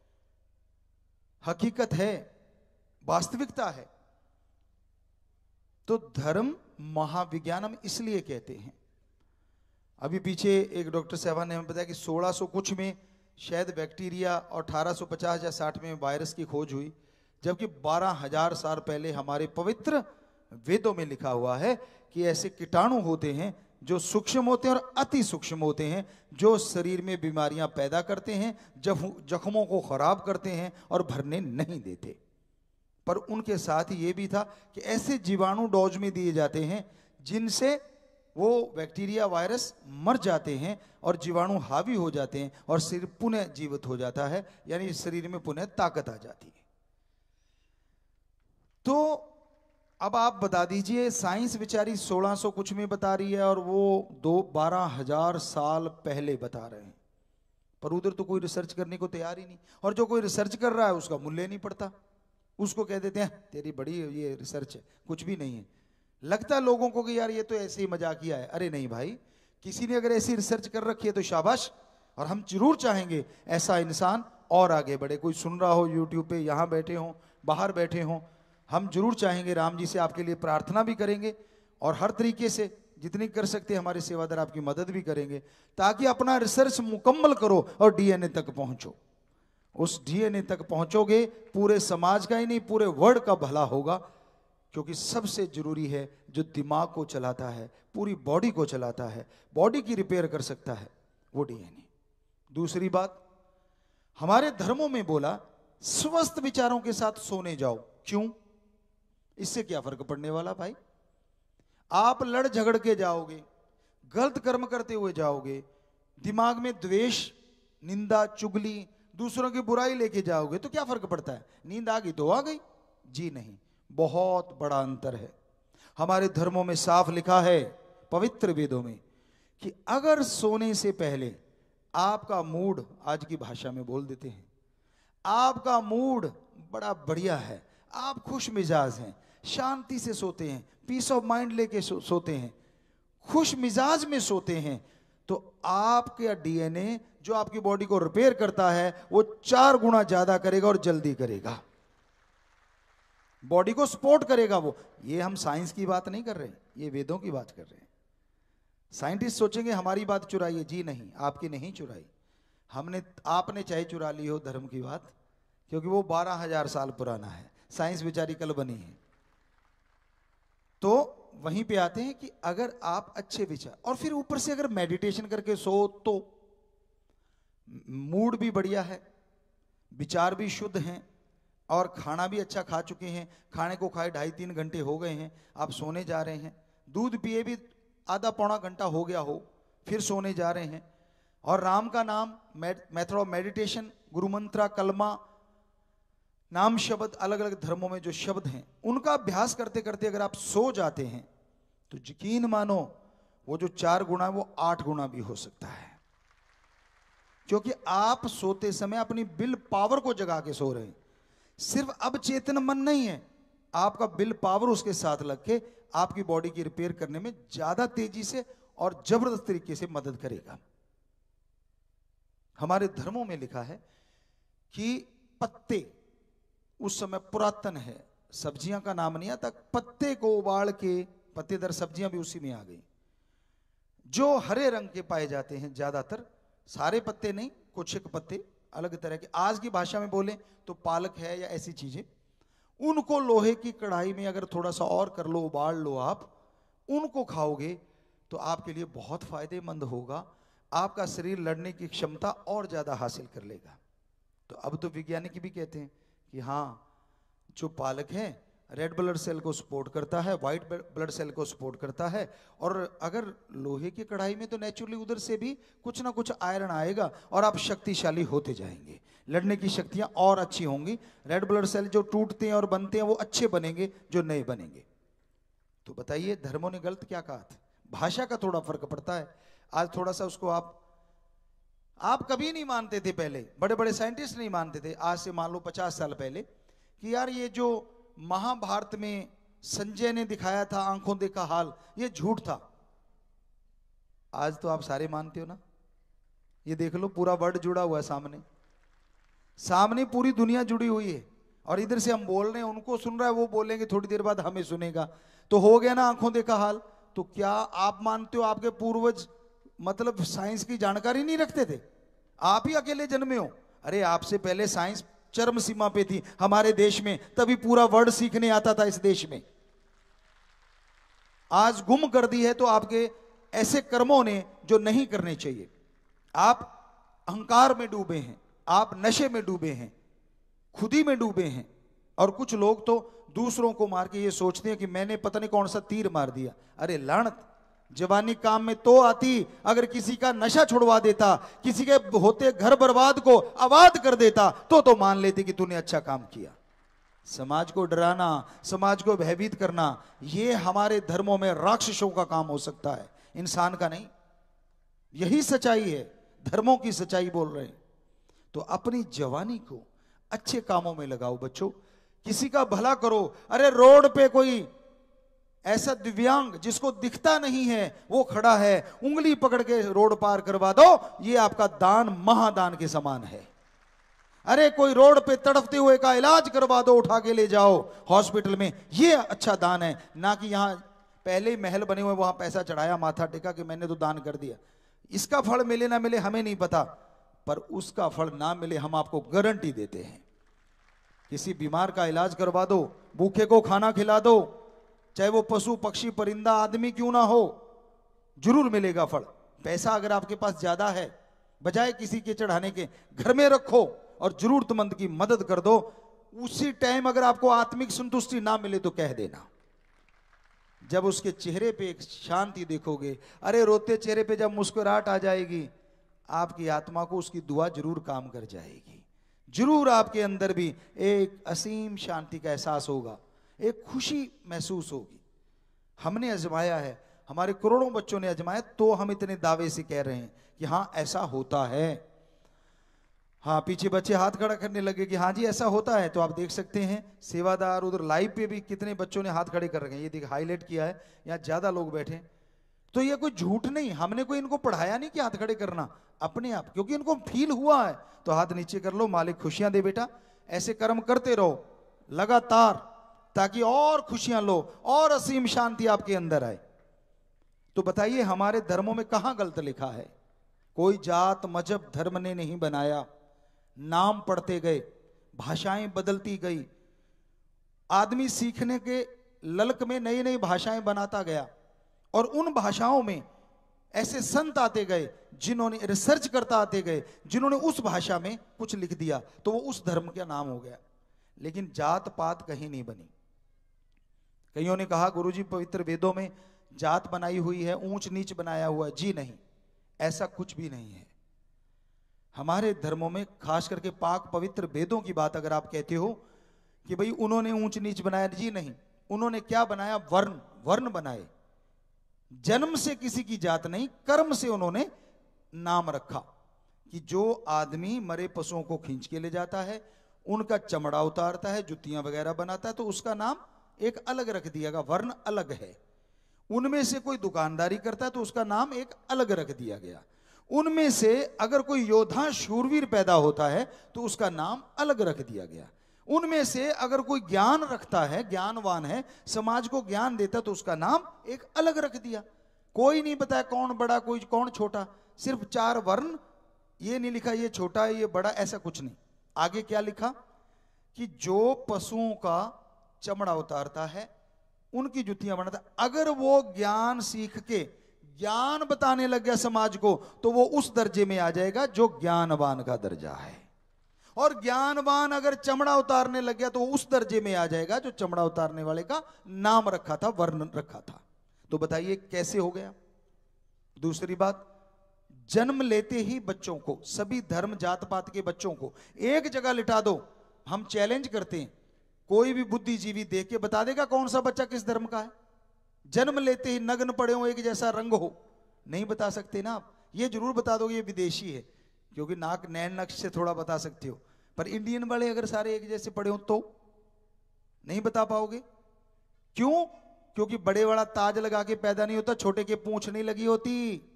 हकीकत है, वास्तविकता है। तो धर्म महाविज्ञानम इसलिए कहते हैं। अभी पीछे एक डॉक्टर साहब ने हमें बताया कि सोलह सौ कुछ में शायद बैक्टीरिया और अठारह सौ पचास या साठ में वायरस की खोज हुई, जबकि बारह हजार साल पहले हमारे पवित्र वेदों में लिखा हुआ है कि ऐसे कीटाणु होते हैं जो सूक्ष्म होते हैं और अति सूक्ष्म होते हैं, जो शरीर में बीमारियां पैदा करते हैं, जख्मों को खराब करते हैं और भरने नहीं देते। पर उनके साथ ही ये भी था कि ऐसे जीवाणु डोज में दिए जाते हैं जिनसे वो बैक्टीरिया वायरस मर जाते हैं और जीवाणु हावी हो जाते हैं और शरीर पुनः जीवित हो जाता है, यानी शरीर में पुनः ताकत आ जाती है। तो अब आप बता दीजिए, साइंस बेचारी सोलह सौ कुछ में बता रही है और वो दो बारह हजार साल पहले बता रहे हैं, पर उधर तो कोई रिसर्च करने को तैयार ही नहीं। और जो कोई रिसर्च कर रहा है उसका मूल्य नहीं पड़ता, उसको कह देते हैं तेरी बड़ी ये रिसर्च है, कुछ भी नहीं है। लगता है लोगों को कि यार ये तो ऐसे ही मजाकिया है। अरे नहीं भाई, किसी ने अगर ऐसी रिसर्च कर रखी है तो शाबाश, और हम जरूर चाहेंगे ऐसा इंसान और आगे बढ़े। कोई सुन रहा हो यूट्यूब पे, यहाँ बैठे हो, बाहर बैठे हो, हम जरूर चाहेंगे, राम जी से आपके लिए प्रार्थना भी करेंगे और हर तरीके से जितनी कर सकते हैं हमारे सेवादार आपकी मदद भी करेंगे, ताकि अपना रिसर्च मुकम्मल करो और डीएनए तक पहुंचो। उस डीएनए तक पहुंचोगे, पूरे समाज का ही नहीं पूरे वर्ल्ड का भला होगा। क्योंकि सबसे जरूरी है जो दिमाग को चलाता है, पूरी बॉडी को चलाता है, बॉडी की रिपेयर कर सकता है, वो डीएनए। दूसरी बात, हमारे धर्मों में बोला स्वस्थ विचारों के साथ सोने जाओ। क्यों? इससे क्या फर्क पड़ने वाला भाई? आप लड़ झगड़ के जाओगे, गलत कर्म करते हुए जाओगे, दिमाग में द्वेष, निंदा, चुगली, दूसरों की बुराई लेके जाओगे तो क्या फर्क पड़ता है? नींद आ गई तो आ गई? जी नहीं, बहुत बड़ा अंतर है। हमारे धर्मों में साफ लिखा है, पवित्र वेदों में, कि अगर सोने से पहले आपका मूड, आज की भाषा में बोल देते हैं, आपका मूड बड़ा बढ़िया है, आप खुश मिजाज हैं, शांति से सोते हैं, पीस ऑफ माइंड लेके सो, सोते हैं, खुश मिजाज में सोते हैं, तो आपका डीएनए जो आपकी बॉडी को रिपेयर करता है वो चार गुना ज्यादा करेगा और जल्दी करेगा, बॉडी को सपोर्ट करेगा वो। ये हम साइंस की बात नहीं कर रहे, ये वेदों की बात कर रहे हैं। साइंटिस्ट सोचेंगे हमारी बात चुराई है, जी नहीं, आपकी नहीं चुराई। हमने, आपने चाहे चुरा ली हो धर्म की बात, क्योंकि वो बारह हजार साल पुराना है, साइंस बेचारी कल बनी है। तो वहीं पे आते हैं कि अगर आप अच्छे विचार, और फिर ऊपर से अगर मेडिटेशन करके सो तो मूड भी बढ़िया है, विचार भी शुद्ध हैं, और खाना भी अच्छा खा चुके हैं, खाने को खाए ढाई तीन घंटे हो गए हैं, आप सोने जा रहे हैं, दूध पिए भी आधा पौना घंटा हो गया हो, फिर सोने जा रहे हैं, और राम का नाम, मेथड ऑफ मेडिटेशन, गुरु मंत्रा, कलमा, नाम शब्द, अलग अलग धर्मों में जो शब्द हैं उनका अभ्यास करते करते अगर आप सो जाते हैं तो यकीन मानो वो जो चार गुना है वो आठ गुना भी हो सकता है, क्योंकि आप सोते समय अपनी विल पावर को जगा के सो रहे हैं। सिर्फ अब चेतन मन नहीं है, आपका विल पावर उसके साथ लग के आपकी बॉडी की रिपेयर करने में ज्यादा तेजी से और जबरदस्त तरीके से मदद करेगा। हमारे धर्मों में लिखा है कि पत्ते, उस समय पुरातन है, सब्जियां का नाम नहीं आता, पत्ते को उबाल के, पत्तेदार सब्जियां भी उसी में आ गई, जो हरे रंग के पाए जाते हैं, ज्यादातर, सारे पत्ते नहीं, कुछ एक पत्ते अलग तरह के, आज की भाषा में बोले तो पालक है या ऐसी चीजें, उनको लोहे की कढ़ाई में अगर थोड़ा सा और कर लो, उबाल लो, आप उनको खाओगे तो आपके लिए बहुत फायदेमंद होगा, आपका शरीर लड़ने की क्षमता और ज्यादा हासिल कर लेगा। तो अब तो वैज्ञानिक भी कहते हैं कि हाँ, जो पालक है रेड ब्लड सेल को सपोर्ट करता है, व्हाइट ब्लड सेल को सपोर्ट करता है, और अगर लोहे की कढ़ाई में तो नेचुरली उधर से भी कुछ ना कुछ आयरन आएगा और आप शक्तिशाली होते जाएंगे, लड़ने की शक्तियां और अच्छी होंगी, रेड ब्लड सेल जो टूटते हैं और बनते हैं वो अच्छे बनेंगे, जो नए बनेंगे। तो बताइए धर्मों ने गलत क्या कहा था? भाषा का थोड़ा फर्क पड़ता है, आज थोड़ा सा उसको आप आप कभी नहीं मानते थे, पहले बड़े बड़े साइंटिस्ट नहीं मानते थे, आज से मान लो पचास साल पहले, कि यार ये जो महाभारत में संजय ने दिखाया था आंखों देखा हाल, ये झूठ था। आज तो आप सारे मानते हो ना, ये देख लो पूरा वर्ल्ड जुड़ा हुआ है, सामने सामने पूरी दुनिया जुड़ी हुई है, और इधर से हम बोल रहे हैं, उनको सुन रहा है, वो बोलेंगे थोड़ी देर बाद हमें सुनेगा, तो हो गया ना आंखों देखा हाल। तो क्या आप मानते हो आपके पूर्वज मतलब साइंस की जानकारी नहीं रखते थे? आप ही अकेले जन्मे हो? अरे आपसे पहले साइंस चरम सीमा पे थी हमारे देश में, तभी पूरा वर्ड सीखने आता था इस देश में। आज गुम कर दी है तो आपके ऐसे कर्मों ने जो नहीं करने चाहिए। आप अहंकार में डूबे हैं, आप नशे में डूबे हैं, खुदी में डूबे हैं, और कुछ लोग तो दूसरों को मार के ये सोचते हैं कि मैंने पता नहीं कौन सा तीर मार दिया। अरे लानत, जवानी काम में तो आती, अगर किसी का नशा छुड़वा देता, किसी के होते घर बर्बाद को आबाद कर देता, तो तो मान लेते कि तूने अच्छा काम किया। समाज को डराना, समाज को भयभीत करना, ये हमारे धर्मों में राक्षसों का काम हो सकता है, इंसान का नहीं। यही सच्चाई है, धर्मों की सच्चाई बोल रहे हैं। तो अपनी जवानी को अच्छे कामों में लगाओ बच्चों, किसी का भला करो। अरे रोड पे कोई ऐसा दिव्यांग जिसको दिखता नहीं है वो खड़ा है, उंगली पकड़ के रोड पार करवा दो, ये आपका दान महादान के समान है। अरे कोई रोड पे तड़पते हुए का इलाज करवा दो, उठा के ले जाओ हॉस्पिटल में, ये अच्छा दान है। ना कि यहां पहले ही महल बने हुए, वहां पैसा चढ़ाया, माथा टेका कि मैंने तो दान कर दिया। इसका फल मिले ना मिले हमें नहीं पता, पर उसका फल ना मिले हम आपको गारंटी देते हैं। किसी बीमार का इलाज करवा दो, भूखे को खाना खिला दो, चाहे वो पशु पक्षी परिंदा आदमी क्यों ना हो, जरूर मिलेगा फल। पैसा अगर आपके पास ज्यादा है, बजाय किसी के चढ़ाने के घर में रखो और जरूरतमंद की मदद कर दो। उसी टाइम अगर आपको आत्मिक संतुष्टि ना मिले तो कह देना, जब उसके चेहरे पे एक शांति देखोगे, अरे रोते चेहरे पे जब मुस्कुराहट आ जाएगी, आपकी आत्मा को उसकी दुआ जरूर काम कर जाएगी। जरूर आपके अंदर भी एक असीम शांति का एहसास होगा, एक खुशी महसूस होगी। हमने आजमाया है, हमारे करोड़ों बच्चों ने आजमाया, तो हम इतने दावे से कह रहे हैं कि हाँ ऐसा होता है। हाँ, पीछे बच्चे हाथ खड़ा करने लगे कि हाँ जी ऐसा होता है। तो आप देख सकते हैं सेवादार उधर लाइव पे भी कितने बच्चों ने हाथ खड़े कर रखे हैं, ये देख हाईलाइट किया है, यहाँ ज्यादा लोग बैठे। तो ये कोई झूठ नहीं, हमने कोई इनको पढ़ाया नहीं कि हाथ खड़े करना, अपने आप क्योंकि इनको फील हुआ है। तो हाथ नीचे कर लो, मालिक खुशियां दे बेटा, ऐसे कर्म करते रहो लगातार, ताकि और खुशियां लो और असीम शांति आपके अंदर आए। तो बताइए हमारे धर्मों में कहां गलत लिखा है? कोई जात मजहब धर्म ने नहीं बनाया, नाम पढ़ते गए, भाषाएं बदलती गई, आदमी सीखने के ललक में नई नई भाषाएं बनाता गया, और उन भाषाओं में ऐसे संत आते गए जिन्होंने रिसर्च करता आते गए, जिन्होंने उस भाषा में कुछ लिख दिया, तो वो उस धर्म का नाम हो गया। लेकिन जात पात कहीं नहीं बनी। कईयों ने कहा गुरुजी पवित्र वेदों में जात बनाई हुई है, ऊंच नीच बनाया हुआ है। जी नहीं, ऐसा कुछ भी नहीं है। हमारे धर्मों में खास करके पाक पवित्र वेदों की बात अगर आप कहते हो कि भाई उन्होंने ऊंच नीच बनाया, जी नहीं, उन्होंने क्या बनाया? वर्ण, वर्ण बनाए। जन्म से किसी की जात नहीं, कर्म से उन्होंने नाम रखा कि जो आदमी मरे पशुओं को खींच के ले जाता है, उनका चमड़ा उतारता है, जुतियां वगैरह बनाता है, तो उसका नाम एक अलग रख दिया गया, वर्ण अलग है। उनमें से कोई दुकानदारी करता है तो उसका नाम एक अलग रख दिया गया। उनमें से अगर कोई योद्धा शूरवीर पैदा होता है तो उसका नाम अलग रख दिया गया। उनमें से अगर कोई ज्ञान रखता है, ज्ञानवान है, समाज को ज्ञान देता, तो उसका नाम एक अलग रख दिया। कोई नहीं बताया कौन बड़ा कोई कौन छोटा, सिर्फ चार वर्ण, ये नहीं लिखा ये छोटा है ये बड़ा, ऐसा कुछ नहीं। आगे क्या लिखा कि जो पशुओं का चमड़ा उतारता है, उनकी जुतियां बनाता, अगर वो ज्ञान सीख के ज्ञान बताने लग गया समाज को, तो वो उस दर्जे में आ जाएगा जो ज्ञानवान का दर्जा है। और ज्ञानवान अगर चमड़ा उतारने लग गया तो वो उस दर्जे में आ जाएगा जो चमड़ा उतारने वाले का नाम रखा था, वर्ण रखा था। तो बताइए कैसे हो गया? दूसरी बात, जन्म लेते ही बच्चों को, सभी धर्म जात पात के बच्चों को एक जगह लिटा दो। हम चैलेंज करते हैं, कोई भी बुद्धिजीवी देख के बता देगा कौन सा बच्चा किस धर्म का है? जन्म लेते ही नग्न पड़े हो, एक जैसा रंग हो, नहीं बता सकते ना आप। ये जरूर बता दोगे ये विदेशी है, क्योंकि नाक नैन नक्श से थोड़ा बता सकते हो, पर इंडियन वाले अगर सारे एक जैसे पड़े हो तो नहीं बता पाओगे। क्यों? क्योंकि बड़े वाला ताज लगा के पैदा नहीं होता, छोटे के पूंछ नहीं लगी होती।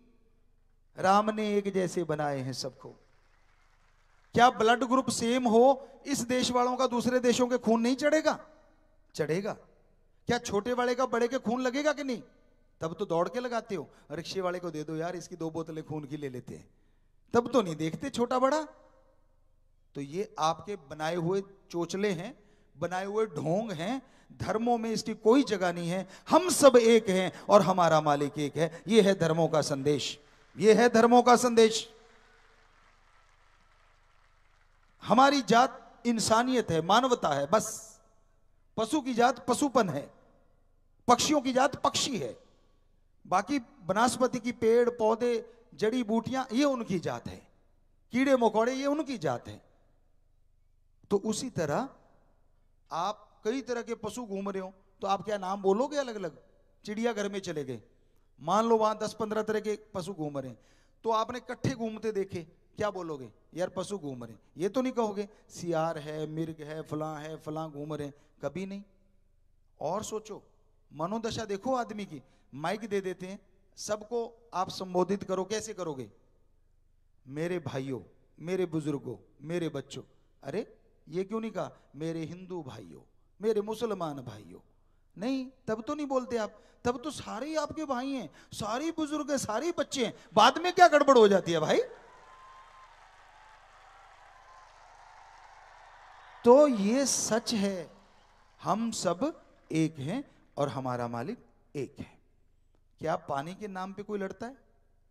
राम ने एक जैसे बनाए हैं सबको। क्या ब्लड ग्रुप सेम हो, इस देश वालों का दूसरे देशों के खून नहीं चढ़ेगा? चढ़ेगा। क्या छोटे वाले का बड़े के खून लगेगा कि नहीं? तब तो दौड़ के लगाते हो। रिक्शे वाले को दे दो यार, इसकी दो बोतलें खून की ले लेते हैं, तब तो नहीं देखते छोटा बड़ा। तो ये आपके बनाए हुए चोचले हैं, बनाए हुए ढोंग हैं। धर्मों में इसकी कोई जगह नहीं है। हम सब एक हैं और हमारा मालिक एक है। ये है धर्मों का संदेश, ये है धर्मों का संदेश। हमारी जात इंसानियत है, मानवता है, बस। पशु की जात पशुपन है, पक्षियों की जात पक्षी है, बाकी वनस्पति की पेड़ पौधे जड़ी बूटियां ये उनकी जात है, कीड़े मकोड़े ये उनकी जात है। तो उसी तरह आप कई तरह के पशु घूम रहे हो तो आप क्या नाम बोलोगे अलग अलग? चिड़िया घर में चले गए, मान लो वहां दस पंद्रह तरह के पशु घूम रहे हैं, तो आपने इकट्ठे घूमते देखे, क्या बोलोगे? यार पशु घूम रहे हैं। ये तो नहीं कहोगे सियार है, मिर्ग है, फलां है, फलां घूम रहे हैं, कभी नहीं। और सोचो, मनोदशा देखो आदमी की। माइक दे देते हैं, सबको आप संबोधित करो, कैसे करोगे? मेरे भाइयों, मेरे बुजुर्गों, मेरे बच्चों। अरे ये क्यों नहीं कहा मेरे हिंदू भाइयों, मेरे मुसलमान भाइयों? नहीं, तब तो नहीं बोलते आप। तब तो सारे ही आपके भाई हैं, सारे बुजुर्ग हैं, सारे बच्चे हैं। बाद में क्या गड़बड़ हो जाती है भाई? तो ये सच है, हम सब एक हैं और हमारा मालिक एक है। क्या पानी के नाम पे कोई लड़ता है?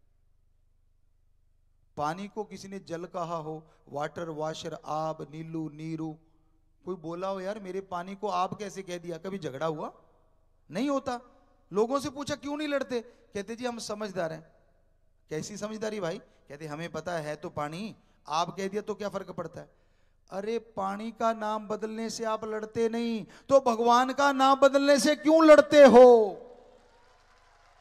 पानी को किसी ने जल कहा हो, वाटर, वाशर, आब, नीलू, नीरू, कोई बोला हो यार मेरे पानी को आब कैसे कह दिया? कभी झगड़ा हुआ? नहीं होता। लोगों से पूछा क्यों नहीं लड़ते? कहते जी हम समझदार हैं। कैसी समझदारी भाई? कहते हमें पता है तो पानी, आब कह दिया तो क्या फर्क पड़ता है? अरे पानी का नाम बदलने से आप लड़ते नहीं, तो भगवान का नाम बदलने से क्यों लड़ते हो?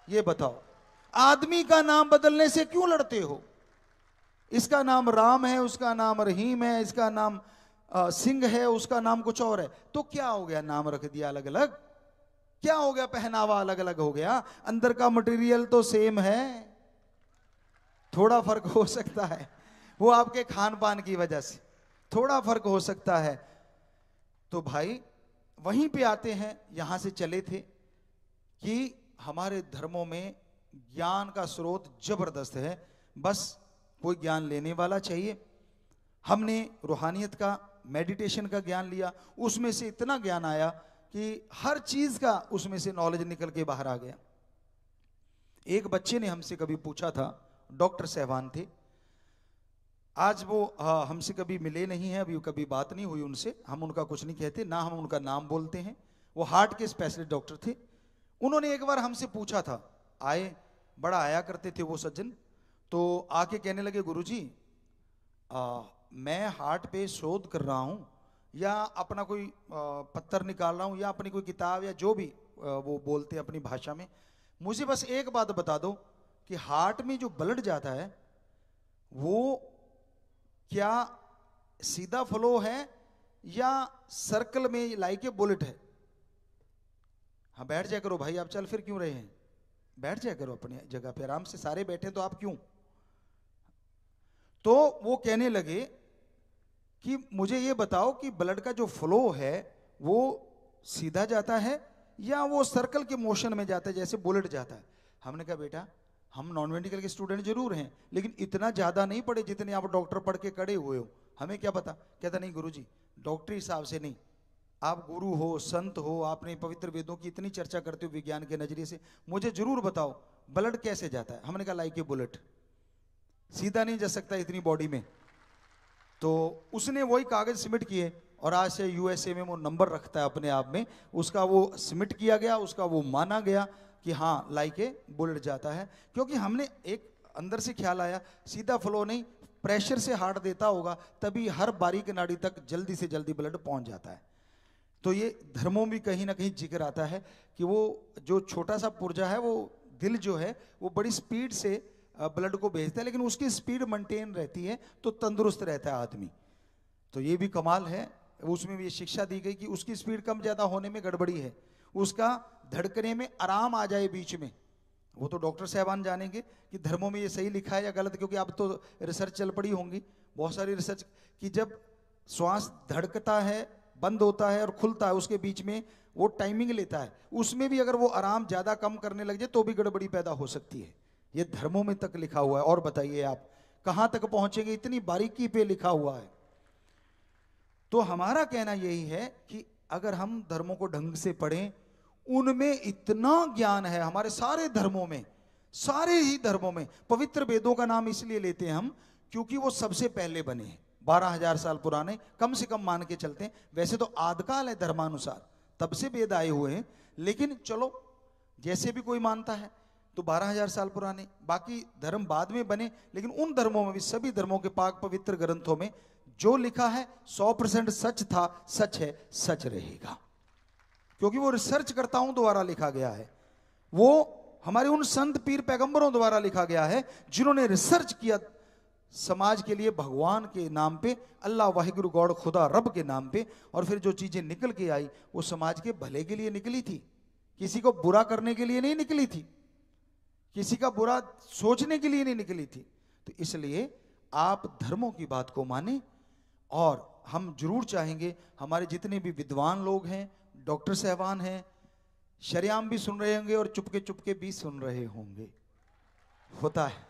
ये बताओ, आदमी का नाम बदलने से क्यों लड़ते हो? इसका नाम राम है, उसका नाम रहीम है, इसका नाम आ, सिंह है, उसका नाम कुछ और है, तो क्या हो गया? नाम रख दिया अलग अलग, क्या हो गया? पहनावा अलग अलग हो गया, अंदर का मटेरियल तो सेम है, थोड़ा फर्क हो सकता है, वो आपके खान पान की वजह से थोड़ा फर्क हो सकता है। तो भाई वहीं पे आते हैं, यहां से चले थे कि हमारे धर्मों में ज्ञान का स्रोत जबरदस्त है, बस कोई ज्ञान लेने वाला चाहिए। हमने रूहानियत का, मेडिटेशन का ज्ञान लिया, उसमें से इतना ज्ञान आया कि हर चीज का उसमें से नॉलेज निकल के बाहर आ गया। एक बच्चे ने हमसे कभी पूछा था, डॉक्टर साहबान थे, आज वो हाँ, हमसे कभी मिले नहीं हैं, अभी कभी बात नहीं हुई उनसे, हम उनका कुछ नहीं कहते, ना हम उनका नाम बोलते हैं। वो हार्ट के स्पेशलिस्ट डॉक्टर थे। उन्होंने एक बार हमसे पूछा था, आए, बड़ा आया करते थे वो सज्जन, तो आके कहने लगे, गुरुजी आ, मैं हार्ट पे शोध कर रहा हूं, या अपना कोई आ, पत्थर निकाल रहा हूं, या अपनी कोई किताब, या जो भी आ, वो बोलते हैं अपनी भाषा में, मुझे बस एक बात बता दो कि हार्ट में जो ब्लड जाता है वो क्या सीधा फ्लो है या सर्कल में लाइक ए बुलेट है? हाँ बैठ जाया करो भाई, आप चल फिर क्यों रहे हैं, बैठ जाया करो अपनी जगह पे, आराम से सारे बैठे तो आप क्यों? तो वो कहने लगे कि मुझे ये बताओ कि ब्लड का जो फ्लो है वो सीधा जाता है या वो सर्कल के मोशन में जाता है जैसे बुलेट जाता है? हमने कहा बेटा, हम नॉन मेडिकल के स्टूडेंट जरूर हैं, लेकिन इतना ज्यादा नहीं पढ़े जितने आप डॉक्टर पढ़ के खड़े हुए हो, हमें क्या पता। कहता नहीं गुरुजी, डॉक्टरी हिसाब से नहीं, आप गुरु हो, संत हो, आपने पवित्र वेदों की इतनी चर्चा करते हो विज्ञान के नजरिए से, मुझे जरूर बताओ ब्लड कैसे जाता है। हमने कहा लाइक ए बुलेट, सीधा नहीं जा सकता इतनी बॉडी में। तो उसने वही कागज सबमिट किए और आज से यूएसए में वो नंबर रखता है अपने आप में, उसका वो सबमिट किया गया, उसका वो माना गया कि हाँ लाइक ए बुलेट जाता है। क्योंकि हमने एक अंदर से ख्याल आया, सीधा फ्लो नहीं, प्रेशर से हार्ट देता होगा, तभी हर बारीक नाड़ी तक जल्दी से जल्दी ब्लड पहुंच जाता है। तो ये धर्मों में कहीं ना कहीं जिक्र आता है कि वो जो छोटा सा पुर्जा है, वो दिल जो है वो बड़ी स्पीड से ब्लड को भेजता है, लेकिन उसकी स्पीड मेंटेन रहती है तो तंदुरुस्त रहता है आदमी। तो ये भी कमाल है, उसमें भी ये शिक्षा दी गई कि उसकी स्पीड कम ज्यादा होने में गड़बड़ी है, उसका धड़कने में आराम आ जाए बीच में। वो तो डॉक्टर साहबान जानेंगे कि धर्मों में ये सही लिखा है या गलत, क्योंकि अब तो रिसर्च चल पड़ी होंगी बहुत सारी रिसर्च कि जब श्वास धड़कता है, बंद होता है और खुलता है, उसके बीच में वो टाइमिंग लेता है, उसमें भी अगर वो आराम ज्यादा कम करने लग जाए तो भी गड़बड़ी पैदा हो सकती है। ये धर्मों में तक लिखा हुआ है। और बताइए आप कहां तक पहुंचेंगे, इतनी बारीकी पे लिखा हुआ है। तो हमारा कहना यही है कि अगर हम धर्मों को ढंग से पढ़ें, उनमें इतना ज्ञान है, हमारे सारे धर्मों में, सारे ही धर्मों में। पवित्र वेदों का नाम इसलिए लेते हैं हम क्योंकि वो सबसे पहले बने हैं, बारह हजार साल पुराने कम से कम मान के चलते हैं। वैसे तो आदिकाल है धर्मानुसार, तब से वेद आए हुए हैं, लेकिन चलो जैसे भी कोई मानता है तो बारह हजार साल पुराने, बाकी धर्म बाद में बने, लेकिन उन धर्मों में भी, सभी धर्मों के पाक पवित्र ग्रंथों में जो लिखा है सौ परसेंट सच था, सच है, सच रहेगा, क्योंकि वो रिसर्च करताओं द्वारा लिखा गया है, वो हमारे उन संत पीर पैगंबरों द्वारा लिखा गया है जिन्होंने रिसर्च किया समाज के लिए, भगवान के नाम पे, अल्लाह वाहिगुरु गॉड खुदा रब के नाम पे, और फिर जो चीजें निकल के आई वो समाज के भले के लिए निकली थी, किसी को बुरा करने के लिए नहीं निकली थी, किसी का बुरा सोचने के लिए नहीं निकली थी। तो इसलिए आप धर्मों की बात को माने, और हम जरूर चाहेंगे हमारे जितने भी विद्वान लोग हैं, डॉक्टर साहबान हैं, शरेआम भी सुन रहे होंगे और चुपके चुपके भी सुन रहे होंगे, होता है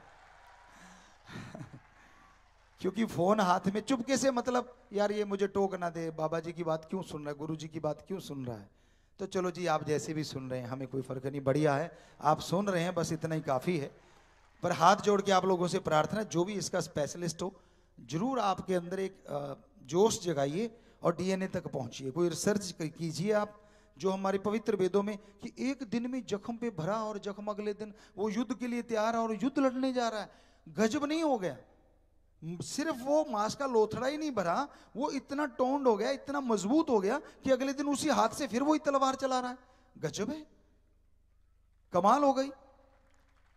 क्योंकि फोन हाथ में चुपके से, मतलब यार ये मुझे टोक ना दे, बाबा जी की बात क्यों सुन रहा है, गुरु जी की बात क्यों सुन रहा है। तो चलो जी, आप जैसे भी सुन रहे हैं, हमें कोई फर्क नहीं, बढ़िया है, आप सुन रहे हैं, बस इतना ही काफी है। पर हाथ जोड़ के आप लोगों से प्रार्थना, जो भी इसका स्पेशलिस्ट हो, जरूर आपके अंदर एक जोश जगाइए और डीएनए तक पहुंचिए, कोई रिसर्च कीजिए आप, जो हमारे पवित्र वेदों में कि एक दिन में जख्म पे भरा और जख्म अगले दिन वो युद्ध के लिए तैयार है और युद्ध लड़ने जा रहा है। गजब नहीं हो गया, सिर्फ वो मांस का लोथड़ा ही नहीं भरा, वो इतना टोन्ड हो गया, इतना मजबूत हो गया कि अगले दिन उसी हाथ से फिर वही तलवार चला रहा है। गजब है, कमाल हो गई।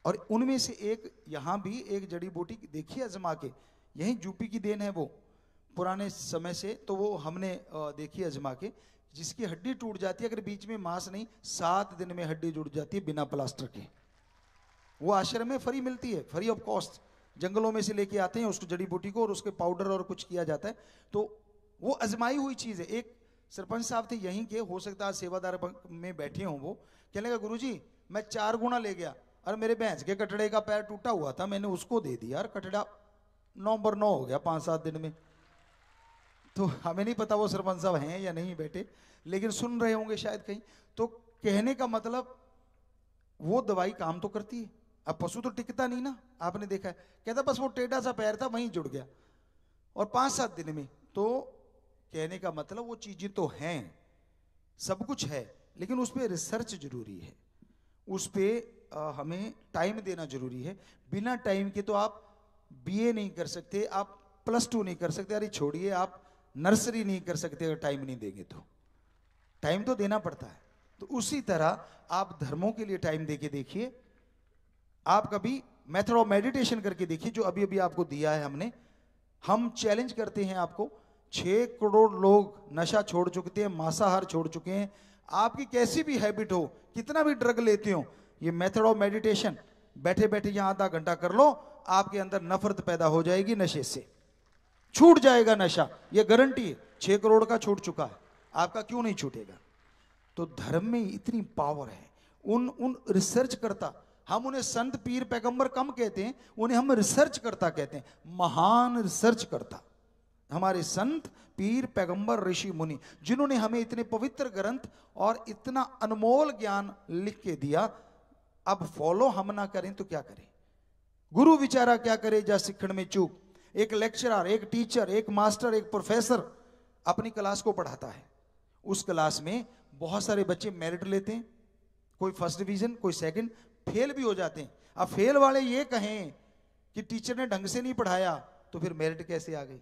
और उनमें से एक यहाँ भी एक जड़ी बूटी देखिए आजमा के, यही यूपी की देन है वो, पुराने समय से, तो वो हमने देखी आजमा के, जिसकी हड्डी टूट जाती है अगर बीच में मांस नहीं, सात दिन में हड्डी जुड़ जाती है बिना प्लास्टर के। वो आश्रम में फ्री मिलती है, फ्री ऑफ कॉस्ट, जंगलों में से लेके आते हैं उसको जड़ी बूटी को और उसके पाउडर और कुछ किया जाता है। तो वो आजमाई हुई चीज है। एक सरपंच साहब थे यहीं के, हो सकता है सेवादार में बैठे हों, वो कहने लगा गुरुजी मैं चार गुना ले गया और मेरे भैंस के कटड़े का पैर टूटा हुआ था, मैंने उसको दे दिया यार, कटड़ा नौ बर नौ हो गया पांच सात दिन में। तो हमें नहीं पता वो सरपंच साहब हैं या नहीं बैठे, लेकिन सुन रहे होंगे शायद कहीं। तो कहने का मतलब वो दवाई काम तो करती है। अब पशु तो टिकता नहीं ना, आपने देखा है, कहता बस वो टेढ़ा सा पैर था वहीं जुड़ गया और पांच सात दिन में। तो कहने का मतलब वो चीजें तो हैं, सब कुछ है, लेकिन उस पर रिसर्च जरूरी है, उस पर हमें टाइम देना जरूरी है। बिना टाइम के तो आप बीए नहीं कर सकते, आप प्लस टू नहीं कर सकते, अरे छोड़िए आप नर्सरी नहीं कर सकते अगर टाइम नहीं देंगे तो। टाइम तो देना पड़ता है। तो उसी तरह आप धर्मों के लिए टाइम देके देखिए। आप कभी मेथड ऑफ मेडिटेशन करके देखिए, जो अभी अभी आपको दिया है हमने। हम चैलेंज करते हैं आपको, छह करोड़ लोग नशा छोड़ चुके हैं, मांसाहार छोड़ चुके हैं। आपकी कैसी भी हैबिट हो, कितना भी ड्रग लेते हो, ये मेथड ऑफ मेडिटेशन बैठे बैठे यहां आधा घंटा कर लो, आपके अंदर नफरत पैदा हो जाएगी, नशे से छूट जाएगा नशा, ये गारंटी है। छह करोड़ का छूट चुका है, आपका क्यों नहीं छूटेगा? तो धर्म में इतनी पावर है। उन उन रिसर्च करता, हम उन्हें संत पीर पैगंबर कम कहते हैं, उन्हें हम रिसर्च करता कहते हैं, महान रिसर्च करता। हमारे संत पीर पैगंबर ऋषि मुनि, जिन्होंने हमें इतने पवित्र ग्रंथ और इतना अनमोल ज्ञान लिख के दिया, अब फॉलो हम ना करें तो क्या करें? गुरु विचारा क्या करे जा सिखण में चूक। एक लेक्चरर, एक टीचर, एक मास्टर, एक प्रोफेसर अपनी क्लास को पढ़ाता है, उस क्लास में बहुत सारे बच्चे मेरिट लेते हैं, कोई फर्स्ट डिवीजन, कोई सेकंड, फेल भी हो जाते हैं। अब फेल वाले ये कहें कि टीचर ने ढंग से नहीं पढ़ाया, तो फिर मेरिट कैसे आ गई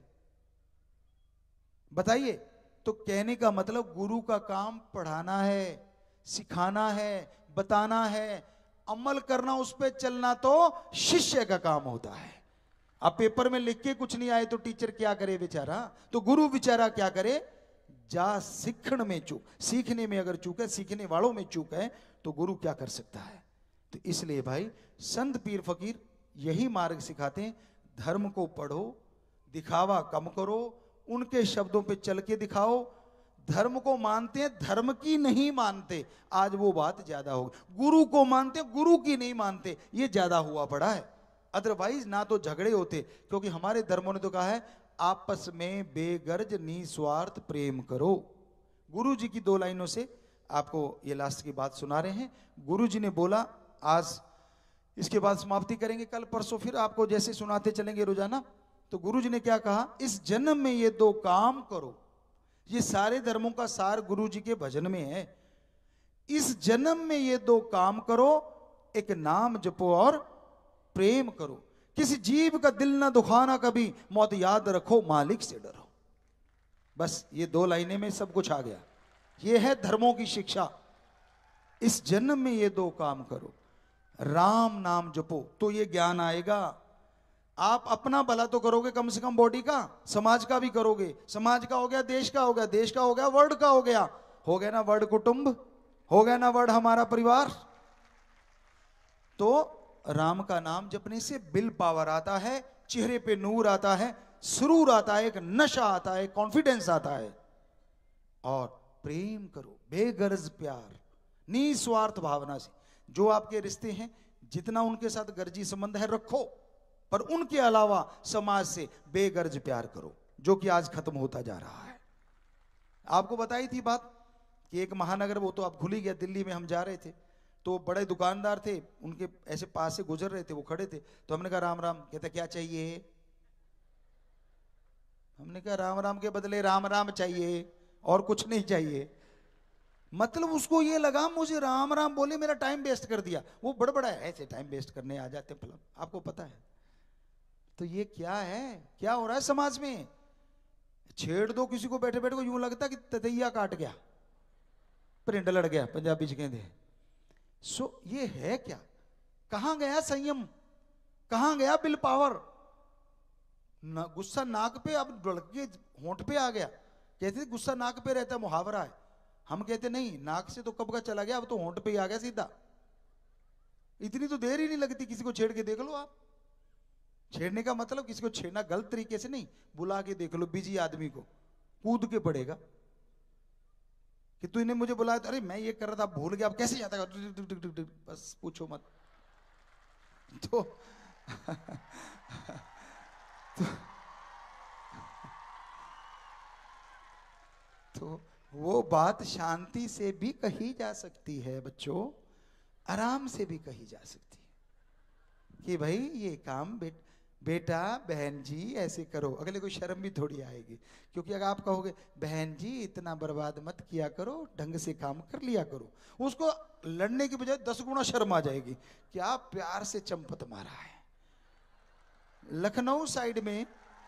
बताइए? तो कहने का मतलब गुरु का काम पढ़ाना है, सिखाना है, बताना है, अमल करना, उस पर चलना तो शिष्य का काम होता है। अब पेपर में लिख के कुछ नहीं आए तो टीचर क्या करे बेचारा? तो गुरु बेचारा क्या करे? जा सीखण में चूक, सीखने में अगर चूक है, सीखने वालों में चूक है, तो गुरु क्या कर सकता है? तो इसलिए भाई संत पीर फकीर यही मार्ग सिखाते हैं, धर्म को पढ़ो, दिखावा कम करो, उनके शब्दों पे चल के दिखाओ। धर्म को मानते हैं, धर्म की नहीं मानते, आज वो बात ज्यादा होगी। गुरु को मानते, गुरु की नहीं मानते, ये ज्यादा हुआ पड़ा है। अदरवाइज ना तो झगड़े होते, क्योंकि हमारे धर्मों ने तो कहा है आपस में बेगर्ज निस्वार्थ प्रेम करो। गुरु जी की दो लाइनों से आपको ये लास्ट की बात सुना रहे हैं। गुरु जी ने बोला, आज इसके बाद समाप्ति करेंगे, कल परसों फिर आपको जैसे सुनाते चलेंगे रोजाना। तो गुरु जी ने क्या कहा? इस जन्म में ये दो काम करो। ये सारे धर्मों का सार गुरु जी के भजन में है। इस जन्म में ये दो काम करो, एक नाम जपो और प्रेम करो। किसी जीव का दिल ना दुखाना कभी, मौत याद रखो, मालिक से डरो। बस ये दो लाइनें में सब कुछ आ गया। ये है धर्मों की शिक्षा। इस जन्म में ये दो काम करो, राम नाम जपो, तो ये ज्ञान आएगा। आप अपना भला तो करोगे, कम से कम बॉडी का, समाज का भी करोगे। समाज का हो गया, देश का हो गया, देश का हो गया, वर्ल्ड का हो गया, हो गया ना वर्ल्ड कुटुंब, हो गया ना वर्ल्ड हमारा परिवार। तो राम का नाम जपने से बिल पावर आता है, चेहरे पे नूर आता है, सुरूर आता है, एक नशा आता है, कॉन्फिडेंस आता है। और प्रेम करो, बेगर्ज प्यार, निस्वार्थ भावना से। जो आपके रिश्ते हैं, जितना उनके साथ गर्जी संबंध है रखो, पर उनके अलावा समाज से बेगर्ज प्यार करो, जो कि आज खत्म होता जा रहा है। आपको बताई थी बात कि एक महानगर, वो तो आप भूल ही गया, दिल्ली में हम जा रहे थे, तो बड़े दुकानदार थे, उनके ऐसे पास से गुजर रहे थे, वो खड़े थे, तो हमने कहा राम राम। कहते क्या चाहिए? हमने कहा राम राम के बदले राम राम चाहिए, और कुछ नहीं चाहिए। मतलब उसको ये लगा मुझे राम राम बोले मेरा टाइम वेस्ट कर दिया। वो बड़ा बड़ा है, ऐसे टाइम वेस्ट करने आ जाते फलन, आपको पता है। तो ये क्या है, क्या हो रहा है समाज में? छेड़ दो किसी को बैठे बैठे को, यूं लगता कि ततैया काट गया, परिंड लड़ गया, पंजाबी च कहते हैं। सो ये है क्या? कहां गया संयम, कहां गया विल पावर? ना, गुस्सा नाक पे अब ढुलक के होंठ पे आ गया। कहते गुस्सा नाक पे रहता है, मुहावरा है। हम कहते नहीं, नाक से तो कब का चला गया, अब तो होंठ पे ही आ गया सीधा। इतनी तो देर ही नहीं लगती, किसी को छेड़ के देख लो आप। छेड़ने का मतलब किसी को छेड़ना गलत तरीके से नहीं, बुला के देख लो बिजी आदमी को, कूद के पड़ेगा कि तूने मुझे बुलाया, अरे मैं ये कर रहा था भूल गया, अब कैसे जाता है, बस पूछो मत। तो, तो, तो वो बात शांति से भी कही जा सकती है बच्चों, आराम से भी कही जा सकती है कि भाई ये काम बे, बेटा बहन जी ऐसे करो। अगले को शर्म भी थोड़ी आएगी, क्योंकि अगर आप कहोगे बहन जी इतना बर्बाद मत किया करो, ढंग से काम कर लिया करो, उसको लड़ने की बजाय दस गुना शर्म आ जाएगी। क्या प्यार से चंपत मारा है। लखनऊ साइड में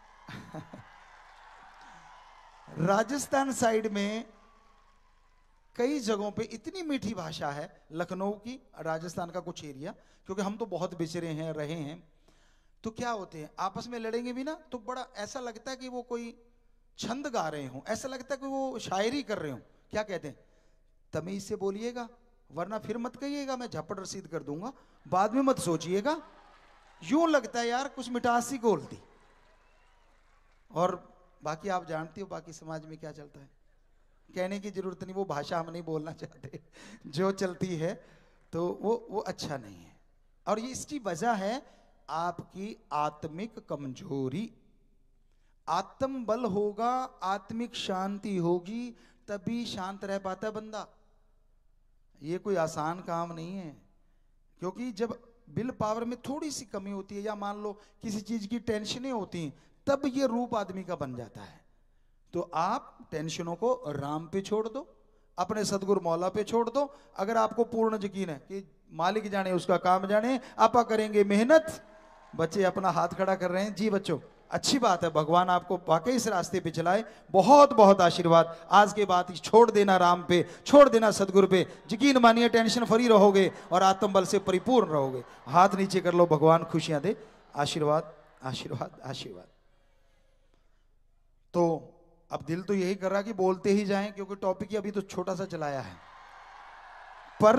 राजस्थान साइड में कई जगहों पे इतनी मीठी भाषा है, लखनऊ की, राजस्थान का कुछ एरिया, क्योंकि हम तो बहुत बिछड़े हैं रहे हैं। तो क्या होते हैं आपस में लड़ेंगे भी ना, तो बड़ा ऐसा लगता है कि वो कोई छंद गा रहे हो, ऐसा लगता है कि वो शायरी कर रहे हो। क्या कहते हैं, तमीज से बोलिएगा वरना फिर मत कहिएगा, मैं झपट रसीद कर दूंगा, बाद में मत सोचिएगा। यूं लगता है यार कुछ मिठास सी घोल दी। और बाकी आप जानते हो बाकी समाज में क्या चलता है, कहने की जरूरत नहीं, वो भाषा हम नहीं बोलना चाहते, जो चलती है तो वो वो अच्छा नहीं है। और ये इसकी वजह है आपकी आत्मिक कमजोरी। आत्म बल होगा, आत्मिक शांति होगी, तभी शांत रह पाता है बंदा। ये कोई आसान काम नहीं है, क्योंकि जब विल पावर में थोड़ी सी कमी होती है, या मान लो किसी चीज की टेंशनें होती हैं, तब ये रूप आदमी का बन जाता है। तो आप टेंशनों को राम पे छोड़ दो, अपने सदगुरु मौला पे छोड़ दो। अगर आपको पूर्ण यकीन है कि मालिक जाने उसका काम जाने, आपा करेंगे मेहनत। बच्चे अपना हाथ खड़ा कर रहे हैं जी। बच्चों अच्छी बात है, भगवान आपको वाकई इस रास्ते पे चलाए, बहुत बहुत आशीर्वाद। आज के बाद छोड़ देना राम पे, छोड़ देना सदगुरु पे, यकीन मानिए टेंशन फ्री रहोगे और आत्मबल से परिपूर्ण रहोगे। हाथ नीचे कर लो, भगवान खुशियां दे। आशीर्वाद आशीर्वाद आशीर्वाद। तो अब दिल तो यही कर रहा कि बोलते ही जाएं, क्योंकि टॉपिक ही अभी तो छोटा सा चलाया है, पर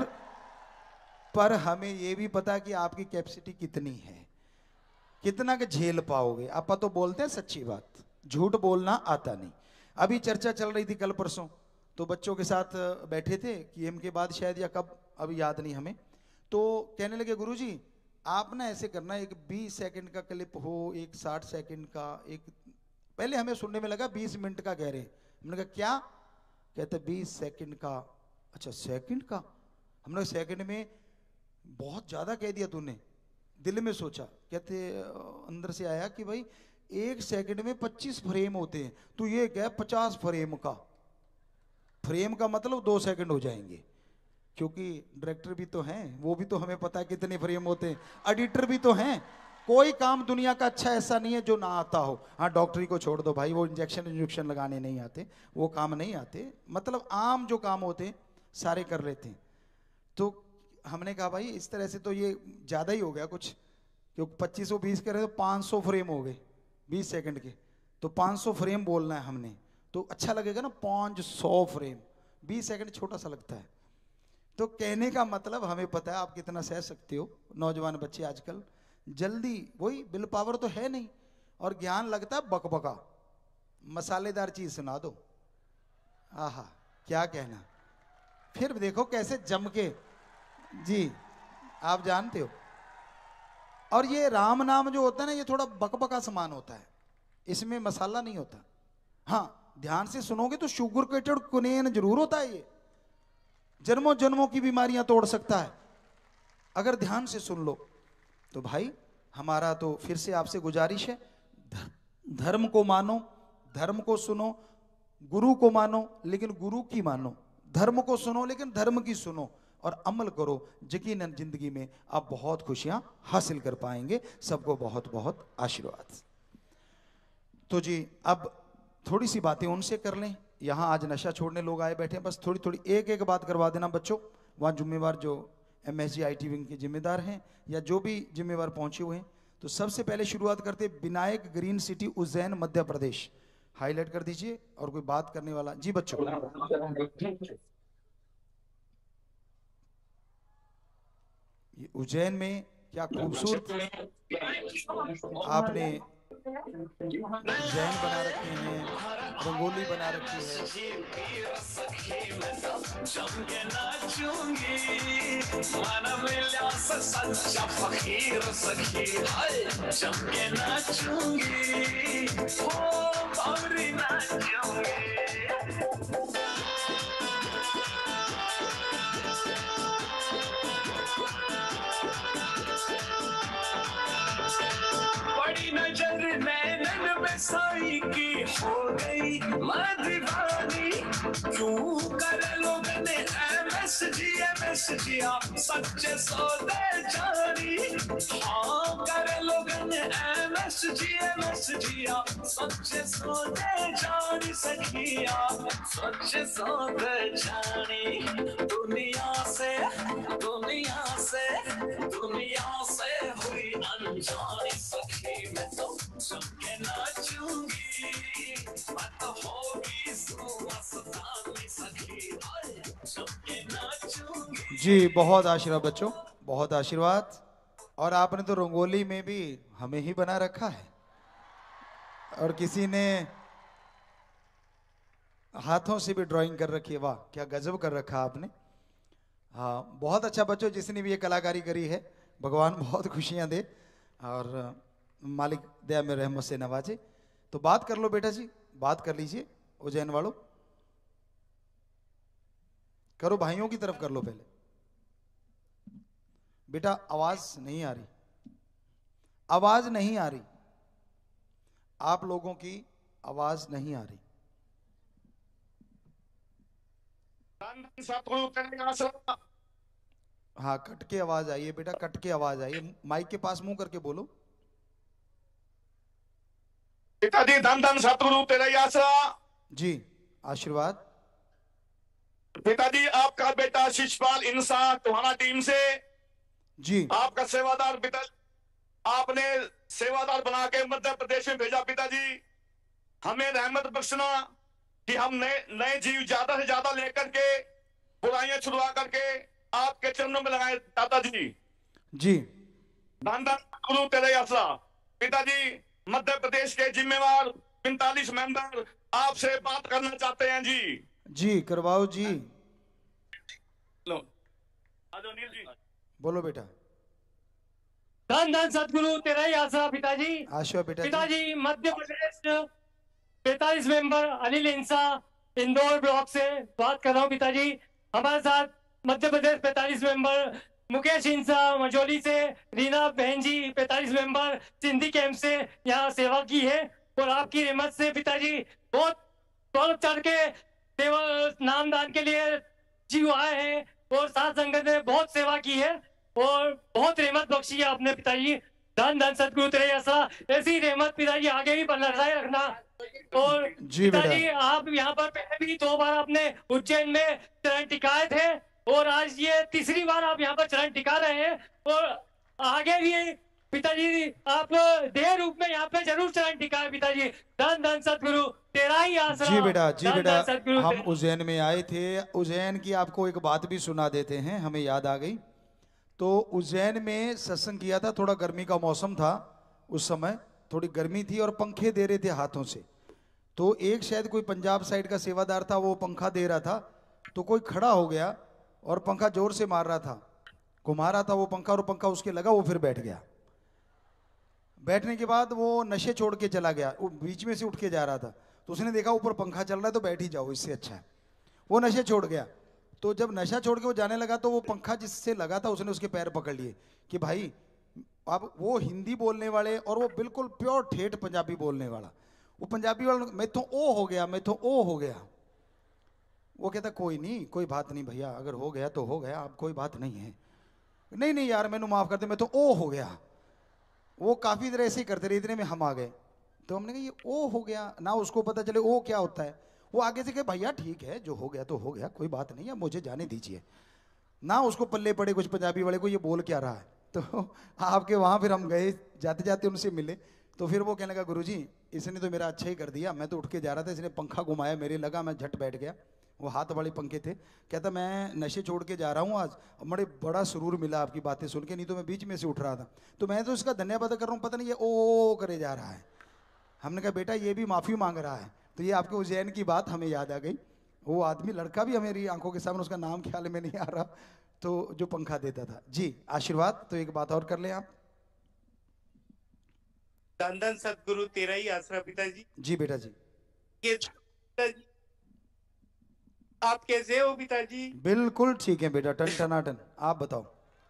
पर हमें यह भी पता कि आपकी कैपेसिटी कितनी है, कितना के झेल पाओगे। आप तो बोलते हैं सच्ची बात, झूठ बोलना आता नहीं। अभी चर्चा चल रही थी कल परसों, तो बच्चों के साथ बैठे थे कि एम के बाद शायद या कब, अभी याद नहीं हमें, तो कहने लगे गुरुजी आप ना ऐसे करना, एक बीस सेकंड का क्लिप हो, एक साठ सेकंड का, एक, पहले हमें सुनने में लगा बीस मिनट का कह रहे। हमने कहा क्या, कहते बीस सेकंड का। अच्छा सेकंड का, हमने सेकंड में बहुत ज्यादा कह दिया तूने। दिल में सोचा, कहते अंदर से आया कि भाई एक सेकंड में पच्चीस फ्रेम होते हैं, तू ये कह पचास फ्रेम का। फ्रेम का मतलब दो सेकंड हो जाएंगे, क्योंकि डायरेक्टर भी तो हैं, वो भी तो हमें पता है कितने फ्रेम होते हैं, एडिटर भी तो हैं। कोई काम दुनिया का अच्छा ऐसा नहीं है जो ना आता हो। हाँ डॉक्टरी को छोड़ दो भाई, वो इंजेक्शन इंजेक्शन लगाने नहीं आते, वो काम नहीं आते, मतलब आम जो काम होते हैं सारे कर लेते हैं। तो हमने कहा भाई इस तरह से तो ये ज्यादा ही हो गया कुछ, क्योंकि पच्चीस सौ बीस करे तो पाँच सौ फ्रेम हो गए बीस सेकंड के, तो पाँच सौ फ्रेम बोलना है हमने, तो अच्छा लगेगा ना, पाँच सौ फ्रेम, बीस सेकंड छोटा सा लगता है। तो कहने का मतलब हमें पता है आप कितना सह सकते हो। नौजवान बच्चे आजकल जल्दी, वही विल पावर तो है नहीं, और ज्ञान लगता है बकबका, मसालेदार चीज सुना दो, आहा क्या कहना, फिर देखो कैसे जम के जी, आप जानते हो। और ये राम नाम जो होता है ना, ये थोड़ा बकबका समान होता है, इसमें मसाला नहीं होता। हाँ ध्यान से सुनोगे तो शुगर केटेड कुनेन जरूर होता है, ये जन्मों जन्मों की बीमारियां तोड़ सकता है अगर ध्यान से सुन लो। तो भाई हमारा तो फिर से आपसे गुजारिश है, धर्म को मानो, धर्म को सुनो, गुरु को मानो लेकिन गुरु की मानो, धर्म को सुनो लेकिन धर्म की सुनो, और अमल करो। यकीनन जिंदगी में आप बहुत खुशियां हासिल कर पाएंगे। सबको बहुत बहुत आशीर्वाद। तो जी अब थोड़ी सी बातें उनसे कर लें। यहां आज नशा छोड़ने लोग आए बैठे हैं, बस थोड़ी थोड़ी एक एक बात करवा देना बच्चों, वहां जुम्मेवार जो एमएसजी आईटी विंग के जिम्मेदार हैं या जो भी जिम्मेवार पहुंचे हुए हैं। तो सबसे पहले शुरुआत करते Vinayak green city Ujjain Madhya Pradesh, highlight कर दीजिए। और कोई बात करने वाला? जी बच्चों, ये उज्जैन में क्या खूबसूरत आपने डिजाइन बना रखे हैं, रंगोली बना रखी है। बड़ी नजर नैनन में साई की हो गई मैं दीवानी, क्यों करे लोग ने एमएसजी एमएसजी सच्चे सौदे जानी। हाँ करे लोग ने एमएसजी एमएसजी सच्चे सौदे जानी, सखिया सच्चे सौदे जानी। दुनिया से दुनिया से दुनिया से हुई अनजानी, सखी मैं तो चुपके नाचूंगी, मैं तो होगी मस्तानी, सखी चुपके नाचूंगी। जी बहुत आशीर्वाद बच्चों, बहुत आशीर्वाद। और आपने तो रंगोली में भी हमें ही बना रखा है, और किसी ने हाथों से भी ड्राइंग कर रखी है। वाह क्या गजब कर रखा आपने। हाँ बहुत अच्छा बच्चों, जिसने भी ये कलाकारी करी है भगवान बहुत खुशियां दे और मालिक दया में रहमत से नवाजे। तो बात कर लो बेटा जी, बात कर लीजिए उज्जैन वालों, करो भाइयों की तरफ कर लो पहले। बेटा आवाज नहीं आ रही, आवाज नहीं आ रही, आप लोगों की आवाज नहीं आ रही। हाँ कट के आवाज आई है बेटा, कट के आवाज आई है, माइक के पास मुंह करके बोलो। पिताजी धन धन सतगुरु तेरा ही आसरा। जी आशीर्वाद। पिताजी आपका बेटा शिशपाल इंसान तुम्हारा टीम से जी आपका सेवादार पिता, आपने सेवादार बना के मध्य प्रदेश में भेजा। पिताजी हमें रहमत बख्शना कि हम नए नए जीव ज्यादा से ज्यादा लेकर के बुराइयां छुड़वा करके आपके चरणों में लगाए। दादाजी जी धन धन गुरु तेरे आसरा। पिताजी मध्य प्रदेश के जिम्मेवार पैंतालीस मेंबर आपसे बात करना चाहते हैं। जी जी करवाओ जी, लो आ जाओ नील जी, बोलो बेटा। धन धन सतगुरु तेरा ही आसरा। पिताजी आशीर्वाद बेटा जी। पिताजी मध्य प्रदेश पैंतालीस मेंबर अनिल इंसान इंदौर ब्लॉक से बात कर रहा हूँ। पिताजी हमारे साथ मध्य प्रदेश पैंतालीस मेंबर मुकेश इंसान मजोली से, रीना बहन जी पैंतालीस मेंबर सिंधी कैंप से यहाँ सेवा की है। और आपकी रहमत से पिताजी बहुत बढ़ चढ़ के सेवा नामदान के लिए जीव आए हैं और साथ संगत ने बहुत सेवा की है और बहुत रहमत बख्शी है आपने। पिताजी धन धन सतगुरु तेरे ऐसा ऐसी रहमत पिताजी आगे भी बनाए रखना। और जी पिताजी आप यहाँ पर पहले भी दो बार आपने उज्जैन में चरण टिकाए थे और आज ये तीसरी बार आप यहाँ पर चरण टिका रहे हैं और आगे भी पिताजी आप देह रूप में यहाँ पे जरूर चरण टिकाए। पिताजी धन धन सतगुरु तेरा ही आसरा। जी बेटा जी धन बेटा, धन सतगुरु हम उज्जैन में आए थे, उज्जैन की आपको एक बात भी सुना देते हैं, हमें याद आ गई। तो उज्जैन में सत्संग किया था, थोड़ा गर्मी का मौसम था उस समय, थोड़ी गर्मी थी और पंखे दे रहे थे हाथों से। तो एक शायद कोई पंजाब साइड का सेवादार था, वो पंखा दे रहा था, तो कोई खड़ा हो गया और पंखा जोर से मार रहा था, घुमा रहा था वो पंखा, और पंखा उसके लगा, वो फिर बैठ गया। बैठने के बाद वो नशे छोड़ के चला गया, वो बीच में से उठ के जा रहा था, तो उसने देखा ऊपर पंखा चल रहा है तो बैठ ही जाओ, इससे अच्छा है। वो नशे छोड़ गया। तो जब नशा छोड़ के वो जाने लगा तो वो पंखा जिससे लगा था उसने उसके पैर पकड़ लिए कि भाई, अब वो हिंदी बोलने वाले और वो बिल्कुल प्योर ठेठ पंजाबी बोलने वाला, वो पंजाबी वाला, मैं तो ओ हो गया, मैं तो ओ हो गया। वो कहता कोई नहीं, कोई बात नहीं भैया, अगर हो गया तो हो गया, अब कोई बात नहीं है। नहीं नहीं यार मैंने माफ कर दे, मैं तो ओ हो गया। वो काफी देर ऐसे ही करते रहे, इतने में हम आ गए। तो हमने कहा ये ओ हो गया ना, उसको पता चले ओ क्या होता है। वो आगे से कहे भैया ठीक है, जो हो गया तो हो गया, कोई बात नहीं है, मुझे जाने दीजिए। ना उसको पल्ले पड़े कुछ पंजाबी वाले को ये बोल क्या रहा है। तो आपके वहाँ फिर हम गए, जाते जाते उनसे मिले, तो फिर वो कहने लगा गुरुजी इसने तो मेरा अच्छा ही कर दिया, मैं तो उठ के जा रहा था, इसने पंखा घुमाया, मेरे लगा, मैं झट बैठ गया। वो हाथ वाले पंखे थे। कहता मैं नशे छोड़ के जा रहा हूँ आज, बड़े बड़ा सुरूर मिला आपकी बातें सुन के, नहीं तो मैं बीच में से उठ रहा था। तो मैं तो इसका धन्यवाद कर रहा हूँ, पता नहीं ये ओ, ओ करे जा रहा है। हमने कहा बेटा ये भी माफ़ी मांग रहा है। तो ये आपके उज्जैन की बात हमें याद आ गई। वो आदमी लड़का भी हमारी आंखों के सामने, उसका नाम ख्याल में नहीं आ रहा, तो जो पंखा देता था। जी आशीर्वाद। तो एक बात और कर लें आप। धन धन सदगुरु तेरा ही आसरा पिताजी। जी बेटा जी। ये पिताजी आप कैसे हो पिताजी? बिल्कुल ठीक है बेटा, टन टनाटन। आप बताओ।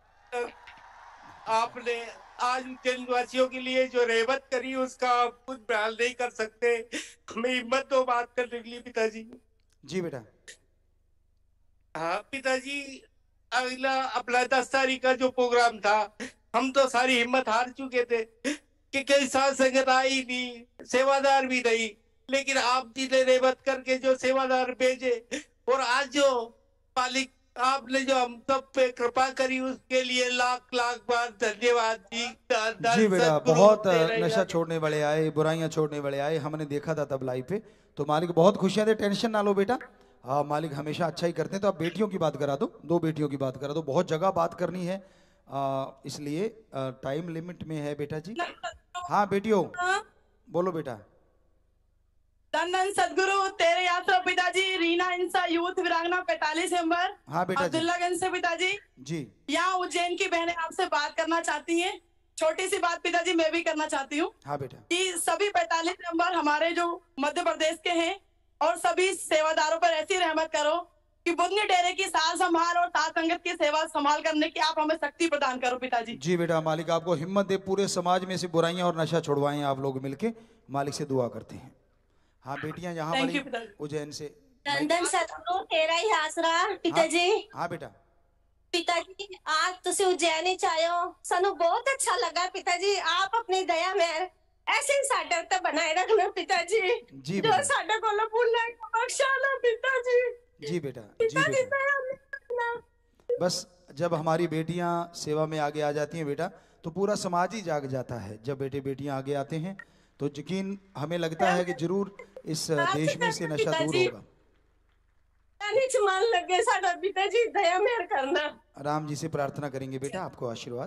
आपने आज उज्जैनवासियों के लिए जो रहमत करी उसका आप खुद बयान नहीं कर सकते। हमें हिम्मत दो बात करने के लिए पिताजी। जी बेटा। हाँ पिताजी, अगला अपना दस तारीख का जो प्रोग्राम था, हम तो सारी हिम्मत हार चुके थे कि कई साल संगत आई नहीं, सेवादार भी नहीं, लेकिन आप जी ने रहमत करके जो सेवादार भेजे, और आज जो मालिक आपने जो हम सब पे कृपा करी उसके लिए लाख लाख बार धन्यवाद जी। जी बेटा, बहुत नशा छोड़ने वाले आए, बुराइयां छोड़ने वाले आए, हमने देखा था तब लाइव पे। तो मालिक बहुत खुशियां थे, टेंशन ना लो बेटा। हाँ मालिक हमेशा अच्छा ही करते हैं। तो आप बेटियों की बात करा दो, दो बेटियों की बात करा दो, बहुत जगह बात करनी है, आ, इसलिए टाइम लिमिट में है बेटा जी। हाँ बेटियों बोलो बेटा। धन धन सदगुरु तेरे यात्रा पिताजी। रीना इंसा यूथ वीरांगना पैंतालीस नंबर। हाँ बेटा जी। अब्दुल्लागंज से पिताजी जी। यहाँ उज्जैन की बहनें आपसे बात करना चाहती हैं। छोटी सी बात पिताजी मैं भी करना चाहती हूँ। हाँ बेटा। कि सभी पैंतालीस नंबर हमारे जो मध्य प्रदेश के हैं और सभी सेवादारों पर ऐसी रहमत करो कि बुधनी डेरे की सार संभाल और साथ संगत की सेवा संभाल करने की आप हमें शक्ति प्रदान करो पिताजी। जी बेटा, मालिक आपको हिम्मत दे, पूरे समाज में से बुराइयां और नशा छुड़वाएं आप लोग मिलके, मालिक से दुआ करते हैं। हाँ बेटियां यहाँ वाली उज्जैन से। धन सदगुरु तेरा ही आसरा पिताजी। हाँ, हाँ बेटा। पिताजी आज तुसी उज्जैन च आए हो, सानू बहुत अच्छा लगा पिताजी। आप अपनी दया में ऐसे ही साडे उत्ते बनाए रखना पिताजी। जी जो साडे कोलों भूल बख्शा लो पिताजी। जी बेटा, जी बेटा। बस जब हमारी बेटियां सेवा में आगे आ जाती हैं बेटा, तो पूरा समाज ही जाग जाता है। जब बेटे बेटियां आगे आते हैं तो यकीन हमें लगता है कि जरूर इस देश में से नशा दूर होगा। मन लगे साडा पिताजी, दया मेहर करना। राम जी से प्रार्थना करेंगे बेटा, आपको आशीर्वाद।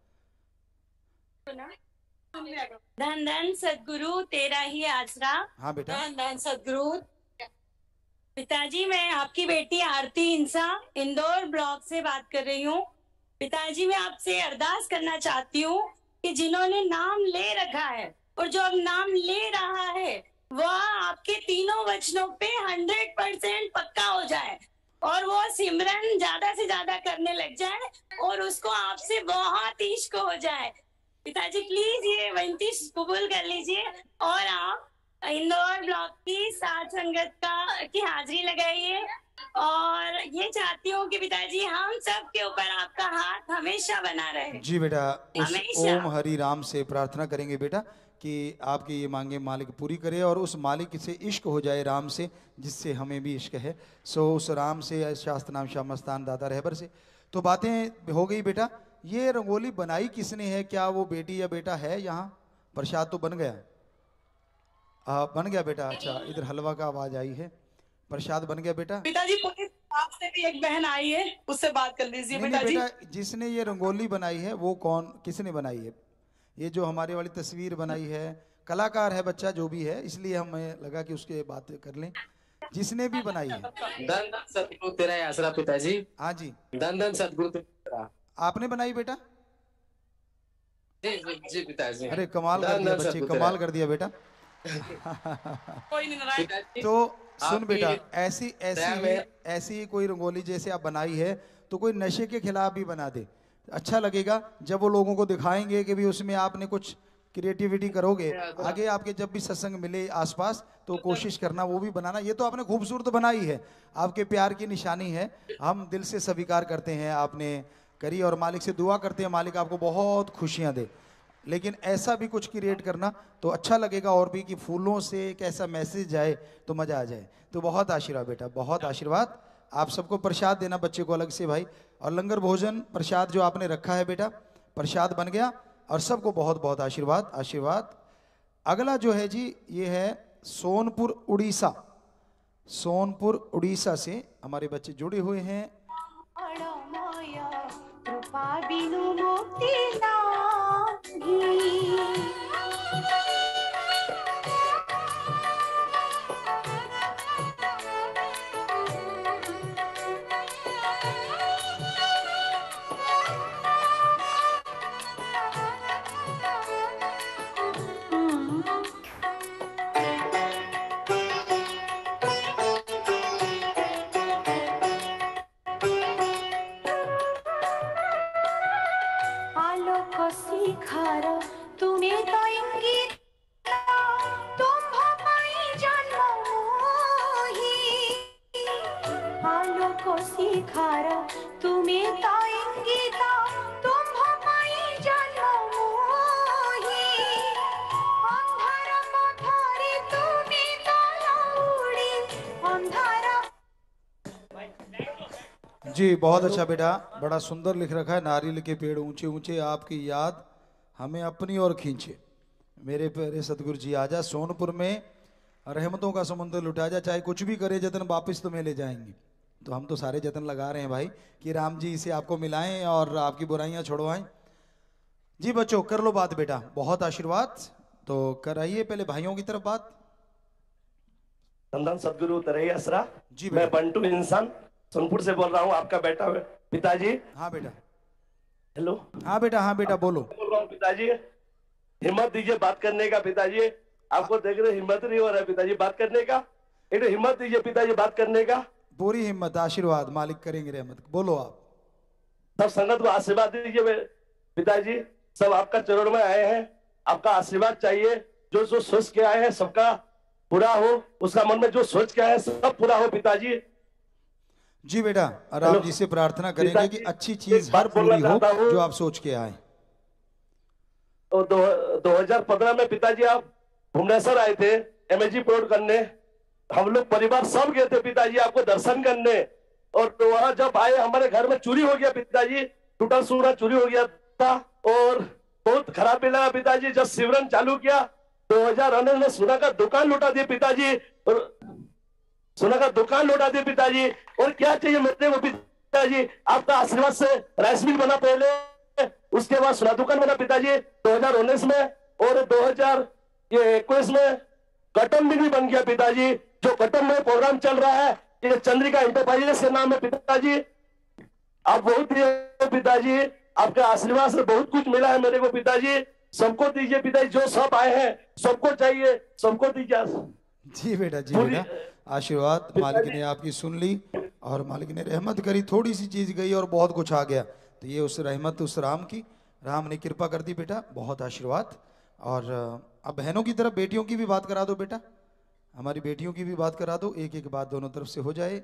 धन धन सदगुरु तेरा ही आसरा। हाँ बेटा। धन धन सदगुरु पिताजी, मैं आपकी बेटी आरती इंसान इंदौर ब्लॉक से बात कर रही हूँ। पिताजी मैं आपसे अरदास करना चाहती हूँ कि जिन्होंने नाम ले रखा है और जो अब नाम ले रहा है वह आपके तीनों वचनों पे हंड्रेड परसेंट पक्का हो जाए और वो सिमरन ज्यादा से ज्यादा करने लग जाए और उसको आपसे बहुत इश्क हो जाए। पिताजी प्लीज ये विनती कबूल कर लीजिए और आप इंदौर ब्लॉक की साथ संगत का की हाजिरी लगाइए। और ये चाहती हूँ कि पिताजी हम सब के ऊपर आपका हाथ हमेशा बना रहे। जी बेटा, उस ओम हरि राम से प्रार्थना करेंगे बेटा कि आपकी ये मांगे मालिक पूरी करे और उस मालिक से इश्क हो जाए, राम से, जिससे हमें भी इश्क है। सो उस राम से, शास्त्र नाम श्यामस्तान दाता रहबर से। तो बातें हो गई बेटा। ये रंगोली बनाई किसने है? क्या वो बेटी या बेटा है यहाँ? प्रसाद तो बन गया, आ, बन गया बेटा। अच्छा, इधर हलवा का आवाज आई है। प्रसाद बन गया बेटा। पिताजी पुलिस आपसे भी एक बहन आई है, उससे बात कर लीजिए पिताजी। बेटा, जिसने ये रंगोली बनाई है वो कौन, किसने बनाई है? ये जो हमारे वाली तस्वीर बनाई है, कलाकार है बच्चा जो भी है, इसलिए हमें लगा कि उसके बात कर लें। जिसने भी बनाई है। धन धन सदगुरु तेरा ही आसरा पिताजी। हाँ जी। धन धन सदगुरु तेरा। आपने बनाई बेटा? जी जी पिताजी। अरे कमाल कर दिया बच्चे, कमाल कर दिया बेटा। कोई नहीं। तो सुन बेटा, ऐसी ऐसी ऐसी कोई रंगोली जैसे आप बनाई है तो कोई नशे के खिलाफ भी बना दे, अच्छा लगेगा। जब वो लोगों को दिखाएंगे कि भी उसमें आपने कुछ क्रिएटिविटी करोगे, आगे आपके जब भी सत्संग मिले आसपास तो कोशिश करना वो भी बनाना। ये तो आपने खूबसूरत बनाई है, आपके प्यार की निशानी है, हम दिल से स्वीकार करते हैं आपने करी और मालिक से दुआ करते हैं मालिक आपको बहुत खुशियां दे। लेकिन ऐसा भी कुछ क्रिएट करना तो अच्छा लगेगा और भी कि फूलों से एक ऐसा मैसेज जाए तो मजा आ जाए। तो बहुत आशीर्वाद बेटा, बहुत आशीर्वाद। आप सबको प्रसाद देना बच्चे को अलग से भाई, और लंगर भोजन प्रसाद जो आपने रखा है बेटा प्रसाद बन गया, और सबको बहुत बहुत आशीर्वाद आशीर्वाद। अगला जो है जी ये है सोनपुर उड़ीसा, सोनपुर उड़ीसा से हमारे बच्चे जुड़े हुए हैं। जी बहुत अच्छा बेटा, बड़ा सुंदर लिख रखा है, नारियल के पेड़ ऊंचे ऊंचे आपकी याद हमें अपनी ओर खींचे। मेरे प्यारे सतगुरु जी आजा, सोनपुर में रहमतों का समुद्र लुटा जा, चाहे कुछ भी करे जतन वापस तुम्हें ले जाएंगे। तो हम तो सारे जतन लगा रहे हैं भाई कि राम जी इसे आपको मिलाएं और आपकी बुराइयां छुड़वाएं। जी बच्चों कर लो बात बेटा, बहुत आशीर्वाद। तो कराइए पहले भाइयों की तरफ बात। धन सदगुरु तरैया असरा जी, मैं बंटू इंसान सोनपुर से बोल रहा हूँ, आपका बेटा पिताजी। हाँ बेटा। हेलो। हाँ बेटा, हाँ बेटा बोलो। बोल रहा हूँ पिताजी, हिम्मत दीजिए बात करने का पिताजी, आपको देख रहे हिम्मत नहीं हो रहा है पिताजी बात करने का, एक हिम्मत दीजिए पिताजी बात करने का। पूरी हिम्मत, आशीर्वाद मालिक करेंगे रहमत। बोलो आप। सब संगत को आशीर्वाद दीजिए पिताजी, सब आपका चरण में आए हैं, आपका आशीर्वाद चाहिए। जो जो सोच के आए हैं सबका पूरा हो, उसका मन में जो सोच के आए हैं सब पूरा हो पिताजी। जी बेटा, राम जी से प्रार्थना करेंगे कि अच्छी चीज हर पूरी हो जो आप सोच के आए। तो दो, दो हजार पंद्रह में पिताजी आप भुवनेश्वर आए थे एमएजी प्रोड करने, हम लोग परिवार सब गए थे पिताजी आपको दर्शन करने, और तो वहां जब आए हमारे घर में चोरी हो गया पिताजी, टूटा सूरा चोरी हो गया था और बहुत खराब भी लगा पिताजी। जब सिमरन चालू किया दो हजार उन्नीस में सोना का दुकान लुटा दिया पिताजी, और सोना का दुकान लौटा दिया पिताजी। और क्या चाहिए मेरे को पिताजी, आपका आशीर्वाद से राइस मिल बना पहले, उसके बाद सोना दुकान बना पिताजी दो हजार उन्नीस में, और दो हजार इक्कीस में कटम मिल भी बन गया पिताजी। जो कटम में प्रोग्राम चल रहा है ये चंद्रिका इंटरप्राइजेस के नाम है पिताजी। आप बहुत दिए पिताजी, आपके आशीर्वाद से बहुत कुछ मिला है मेरे को पिताजी, सबको दीजिए पिताजी, जो सब आए हैं सबको चाहिए, सबको दीजिए। जी बेटा, जी बेटा आशीर्वाद। मालिक ने आपकी सुन ली और मालिक ने रहमत करी, थोड़ी सी चीज गई और बहुत कुछ आ गया। तो ये उस रहमत उस राम की, राम ने कृपा कर दी बेटा, बहुत आशीर्वाद। और अब बहनों की तरफ बेटियों की भी बात करा दो बेटा, हमारी बेटियों की भी बात करा दो, एक एक बात दोनों तरफ से हो जाए।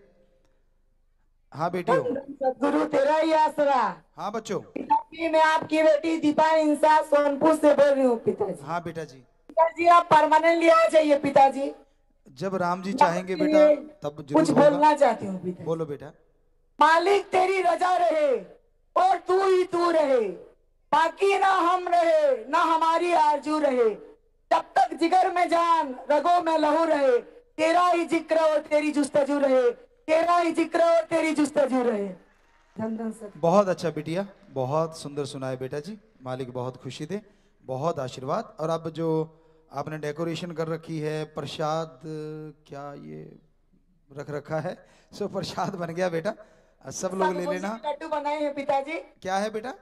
हाँ बेटियों। गुरु तेरा ही आसरा। हाँ बच्चों। पिताजी मैं आपकी बेटी दीपा इंसान सोनपुर से बोल रही हूँ पिताजी। हाँ बेटा जी। पिताजी आप परमानेंटली आ जाइए पिताजी, जब राम जी चाहेंगे बेटा तब जरूर कुछ बोलना चाहती हूँ पिताजी। बोलो बेटा। मालिक तेरी रजा रहे और तू ही तू रहे, बाकी ना हम रहे ना हमारी आरजू रहे, जब तक जिगर में जान रगों में लहू रहे, तेरा ही जिक्र और तेरी जुस्तजू रहे, तेरा ही जिक्र और तेरी जुस्तजू रहे। धन धन सर। बहुत अच्छा बिटिया, बहुत सुंदर सुनाए बेटा जी, मालिक बहुत खुशी दे, बहुत आशीर्वाद। और अब जो आपने डेकोरेशन कर रखी है, प्रसाद क्या ये रख रखा है, सो प्रसाद बन गया बेटा, सब लोग ले लेना। लड्डू बनाए हैं पिताजी। क्या है बेटा?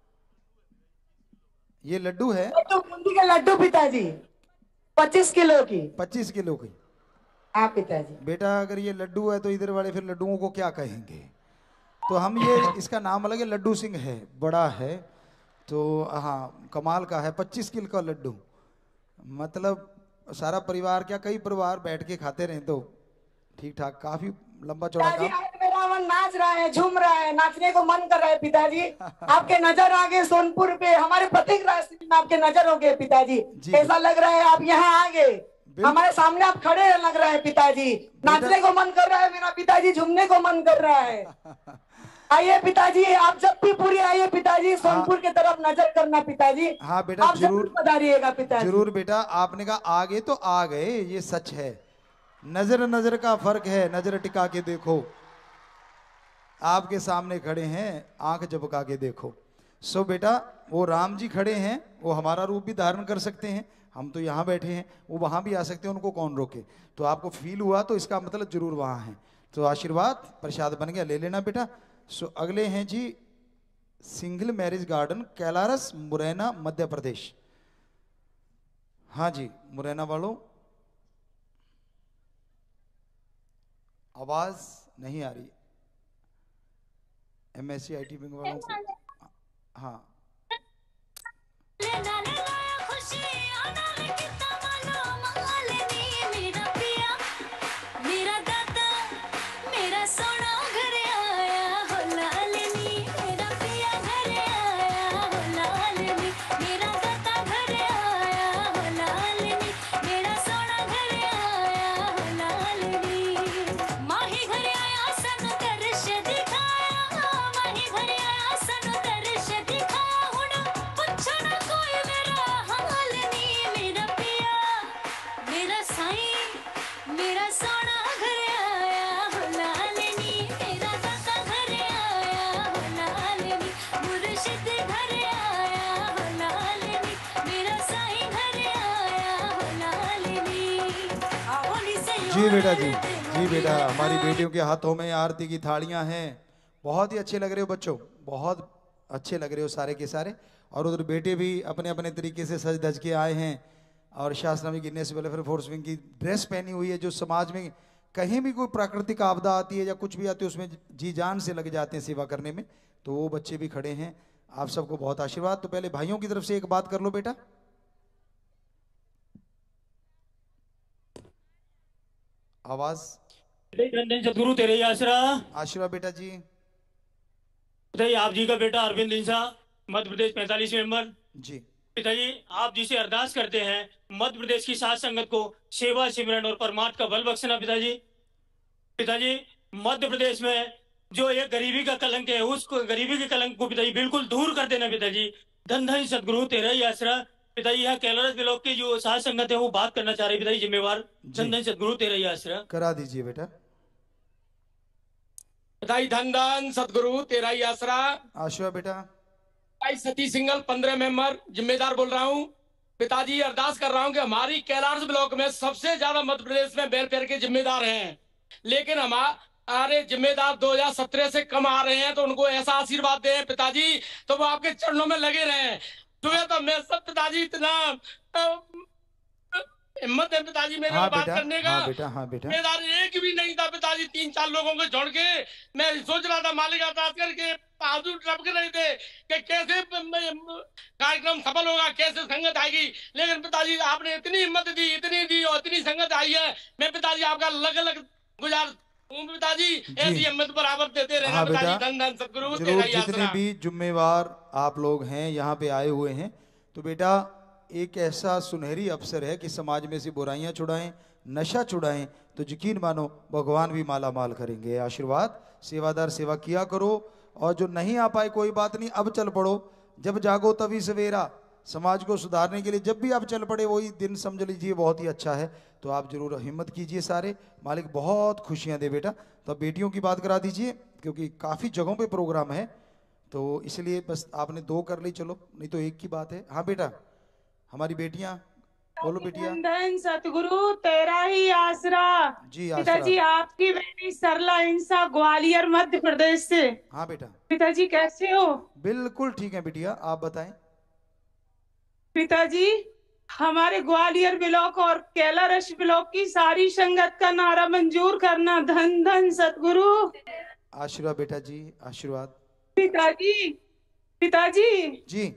ये लड्डू है, लड्डू बूंदी के लड्डू पिताजी, पच्चीस किलो की। पच्चीस किलो की। हाँ पिताजी। बेटा अगर ये लड्डू है तो इधर वाले फिर लड्डुओं को क्या कहेंगे, तो हम ये इसका नाम अलग है, लड्डू सिंह है, बड़ा है तो हाँ कमाल का है, पच्चीस किलो का लड्डू, मतलब सारा परिवार क्या कई परिवार बैठ के खाते रहे तो ठीक ठाक, काफी लंबा चौड़ा काम। मेरा मन नाच रहा है, झूम रहा है, नाचने को मन कर रहा है पिताजी। आपके नजर आ गए सोनपुर पे, हमारे प्रतीक राशि में आपके नजर हो गए पिताजी, ऐसा लग रहा है आप यहाँ आ गए। हमारे सामने आप खड़े हैं, लग रहा है पिताजी, नाचने को मन कर रहा है मेरा पिताजी, झूमने को मन कर रहा है। आइए पिताजी, आप जब भी पूरी आइए पिताजी, सोनपुर की तरफ नजर करना पिताजी। हाँ बेटा, आप जरूर पधारिएगा पिताजी। जरूर बेटा, आपने कहा आ गए तो आ गए, ये सच है। नजर नजर का फर्क है, नजर टिका के देखो। आपके सामने खड़े हैं, आंख झपका के देखो। सो बेटा, वो राम जी खड़े हैं, वो हमारा रूप भी धारण कर सकते हैं। हम तो यहाँ बैठे हैं, वो वहां भी आ सकते हैं, उनको कौन रोके। तो आपको फील हुआ तो इसका मतलब जरूर वहां है। तो आशीर्वाद प्रसाद बन गया, ले लेना बेटा। सो अगले हैं जी single marriage garden, Kailaras, Morena, Madhya Pradesh. हाँ जी, मुरैना वालों, आवाज नहीं आ रही। एमएससी आईटी विंग वालों को, हाँ जी बेटा, जी जी बेटा, हमारी बेटियों के हाथों में आरती की थालियां हैं। बहुत ही अच्छे लग रहे हो बच्चों, बहुत अच्छे लग रहे हो सारे के सारे। और उधर बेटे भी अपने अपने तरीके से सज धज के आए हैं और शासनामी गिनेस वेलफेयर फोर्स विंग की ड्रेस पहनी हुई है। जो समाज में कहीं भी कोई प्राकृतिक आपदा आती है या कुछ भी आती है, उसमें जी जान से लग जाते हैं सेवा करने में। तो वो बच्चे भी खड़े हैं। आप सबको बहुत आशीर्वाद। तो पहले भाइयों की तरफ से एक बात कर लो बेटा। आवाज। सतगुरु तेरे ही आसरा। आशीर्वाद बेटा जी। पिताजी, आप जी का बेटा अरविंद इंसान, मध्य प्रदेश पैंतालीस मेंबर जी। पिताजी, आप जी से अरदास करते हैं मध्य प्रदेश की साथ संगत को सेवा, सिमरन और परमार्थ का बल बख्शना। पिताजी पिताजी मध्य प्रदेश में जो एक गरीबी का कलंक है, उस गरीबी के कलंक को पिताजी बिल्कुल दूर कर देना। पिताजी धन धन सतगुरु तेरा ही आसरा। पिताजी, यहाँ कैलारस ब्लॉक की जो साथ संगत है वो बात करना चाह रही है। पिताजी जिम्मेवार, धन धन सतगुरु तेरा ही आसरा। करा दीजिए बेटा। पिताजी धन धन सतगुरु तेरा ही आसरा। आशीर्वाद बेटा। भाई सती सिंगल पंद्रह मेंबर जिम्मेदार बोल रहा हूँ। पिताजी अरदास कर रहा हूँ कि हमारी कैलारस ब्लॉक में सबसे ज्यादा मध्य प्रदेश में वेलफेयर के जिम्मेदार हैं, लेकिन हमारे जिम्मेदार दो हजार सत्रह से कम आ रहे हैं। तो उनको ऐसा आशीर्वाद दें पिताजी, तो वो आपके चरणों में लगे रहे। तुम्हें तो मैं सब पिताजी इतना हिम्मत है पिताजी मेरे हाँ बात बेटा, करने का। हाँ बेटा, हाँ बेटा। जिम्मेदार एक भी नहीं था पिताजी, तीन चार लोगों को जोड़ के मैं सोच रहा था मालिक अरदास करके आंसू टपक रहे थे कि कैसे कार्यक्रम सफल होगा, कैसे संगत आएगी। लेकिन पिताजी आपने इतनी हिम्मत दी, इतनी दी और इतनी संगत आई है। मैं पिताजी आपका अलग अलग गुजार हूँ पिताजी, ऐसी हिम्मत बराबर देते रहना। हाँ पिताजी बेटा, धन धन सतगुरु जरूर। तेरा ही जितने आसरा। भी जिम्मेवार आप लोग हैं यहाँ पे आए हुए हैं, तो बेटा एक ऐसा सुनहरी अवसर है कि समाज में से बुराइयां छुड़ाएं, नशा छुड़ाएं, तो यकीन मानो भगवान भी माला माल करेंगे। आशीर्वाद। सेवादार सेवा किया करो, और जो नहीं आ पाए कोई बात नहीं, अब चल पड़ो। जब जागो तभी सवेरा। समाज को सुधारने के लिए जब भी आप चल पड़े वही दिन समझ लीजिए बहुत ही अच्छा है। तो आप जरूर हिम्मत कीजिए सारे, मालिक बहुत खुशियां दे बेटा। तो बेटियों की बात करा दीजिए, क्योंकि काफ़ी जगहों पे प्रोग्राम है, तो इसलिए बस आपने दो कर ली, चलो नहीं तो एक की बात है। हाँ बेटा, हमारी बेटियां बोलो। बेटियां धन सतगुरु तेरा ही आसरा। जी। पिताजी, आपकी बेटी सरला इंसा, ग्वालियर मध्य प्रदेश से। हाँ बेटा। पिताजी कैसे हो? बिल्कुल ठीक है बिटिया, आप बताएं। पिताजी, हमारे ग्वालियर ब्लॉक और कैलारस ब्लॉक की सारी संगत का नारा मंजूर करना। धन धन सतगुरु। आशीर्वाद बेटा जी, आशीर्वाद। पिताजी पिताजी जी,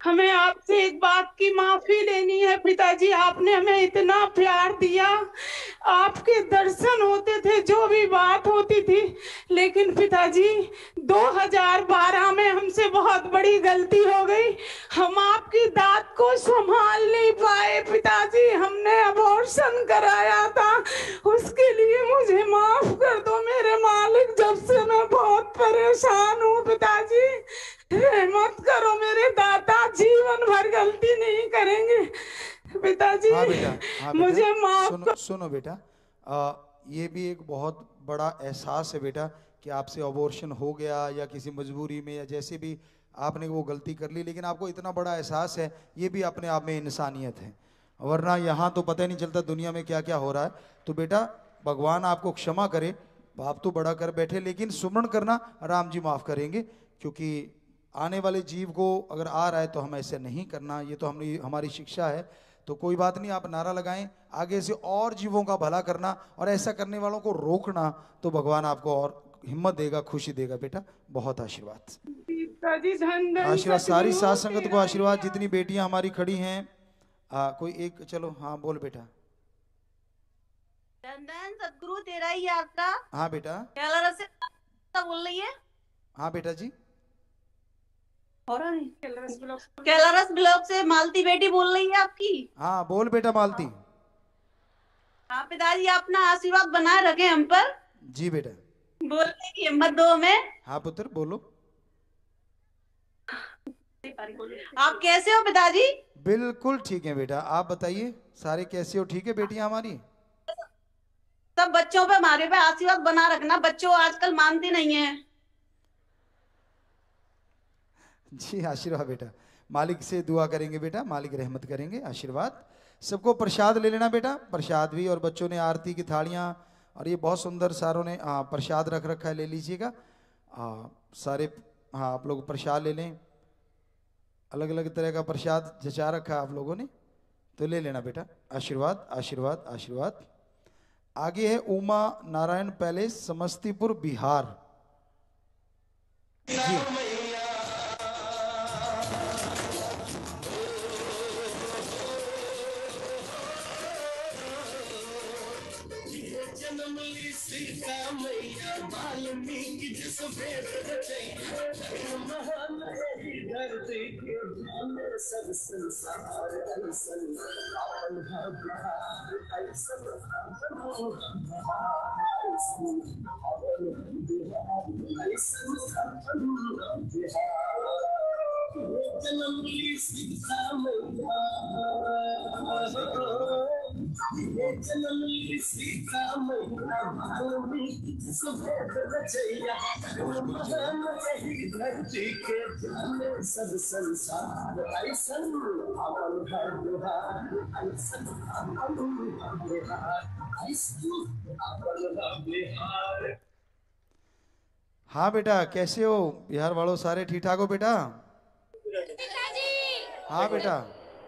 हमें आपसे एक बात की माफी लेनी है पिताजी। आपने हमें इतना प्यार दिया, आपके दर्शन होते थे, जो भी बात होती थी, लेकिन पिताजी दो हज़ार बारह में हमसे बहुत बड़ी गलती हो गई। हम आपकी दात को संभाल नहीं पाए पिताजी, हमने अबॉर्शन कराया था, उसके लिए मुझे माफ कर दो मेरे मालिक। जब से मैं बहुत परेशान हूँ पिताजी, रहमत करो मेरे दादा, जीवन भर गलती नहीं करेंगे पिताजी। हाँ बेटा, हाँ बेटा, मुझे माफ सुनो, सुनो बेटा, आ, ये भी एक बहुत बड़ा एहसास है बेटा कि आपसे अबॉर्शन हो गया या किसी मजबूरी में या जैसे भी आपने वो गलती कर ली, लेकिन आपको इतना बड़ा एहसास है, ये भी अपने आप में इंसानियत है। वरना यहाँ तो पता ही नहीं चलता दुनिया में क्या क्या हो रहा है। तो बेटा भगवान आपको क्षमा करे, बाप तो बड़ा कर बैठे, लेकिन सुमरण करना राम जी माफ करेंगे, क्योंकि आने वाले जीव को अगर आ रहा है तो हम ऐसे नहीं करना, ये तो हमने हमारी शिक्षा है। तो कोई बात नहीं, आप नारा लगाएं आगे से और जीवों का भला करना और ऐसा करने वालों को रोकना, तो भगवान आपको और हिम्मत देगा, खुशी देगा। बेटा बहुत आशीर्वाद, आशीर्वाद सारी साथ संगत को आशीर्वाद, जितनी बेटियां हमारी खड़ी हैं। आ, कोई एक, चलो हाँ बोल बेटा। सदगुरु तेरा ही यात्रा। हाँ बेटा। कैलारस से बोल रही है। हाँ बेटा जी। हो रहा नहीं। कैलारस ब्लॉक से मालती बेटी बोल रही है आपकी। हाँ बोल बेटा मालती। हाँ पिताजी अपना आशीर्वाद बनाए रखे हम पर। जी बेटा। बोलने की हिम्मत दो हमें। हाँ पुत्र बोलो। आप कैसे हो पिताजी? बिल्कुल ठीक है बेटा, आप बताइए सारे कैसे हो? ठीक है बेटियां हमारी? सब बच्चों पे हमारे पे आशीर्वाद बना रखना, बच्चों आजकल मानती नहीं है। जी आशीर्वाद बेटा, मालिक से दुआ करेंगे बेटा, मालिक रहमत करेंगे, आशीर्वाद। सबको प्रसाद ले लेना बेटा, प्रसाद भी, और बच्चों ने आरती की थालियां और ये बहुत सुंदर सारों ने हाँ प्रसाद रख रखा है, ले लीजिएगा। हाँ सारे, हाँ आप लोग प्रसाद ले लें, अलग अलग तरह का प्रसाद जचा रखा है आप लोगों ने, तो ले लेना बेटा। आशीर्वाद आशीर्वाद आशीर्वाद। आगे है उमा नारायण पैलेस, समस्तीपुर बिहार। जी सब संसार इंसान सब संसार ऐसन अमल है बिहार, ऐसन अमल है बिहार। हाँ बेटा कैसे हो बिहार वालों, सारे ठीक ठाक हो बेटा? हाँ बेटा।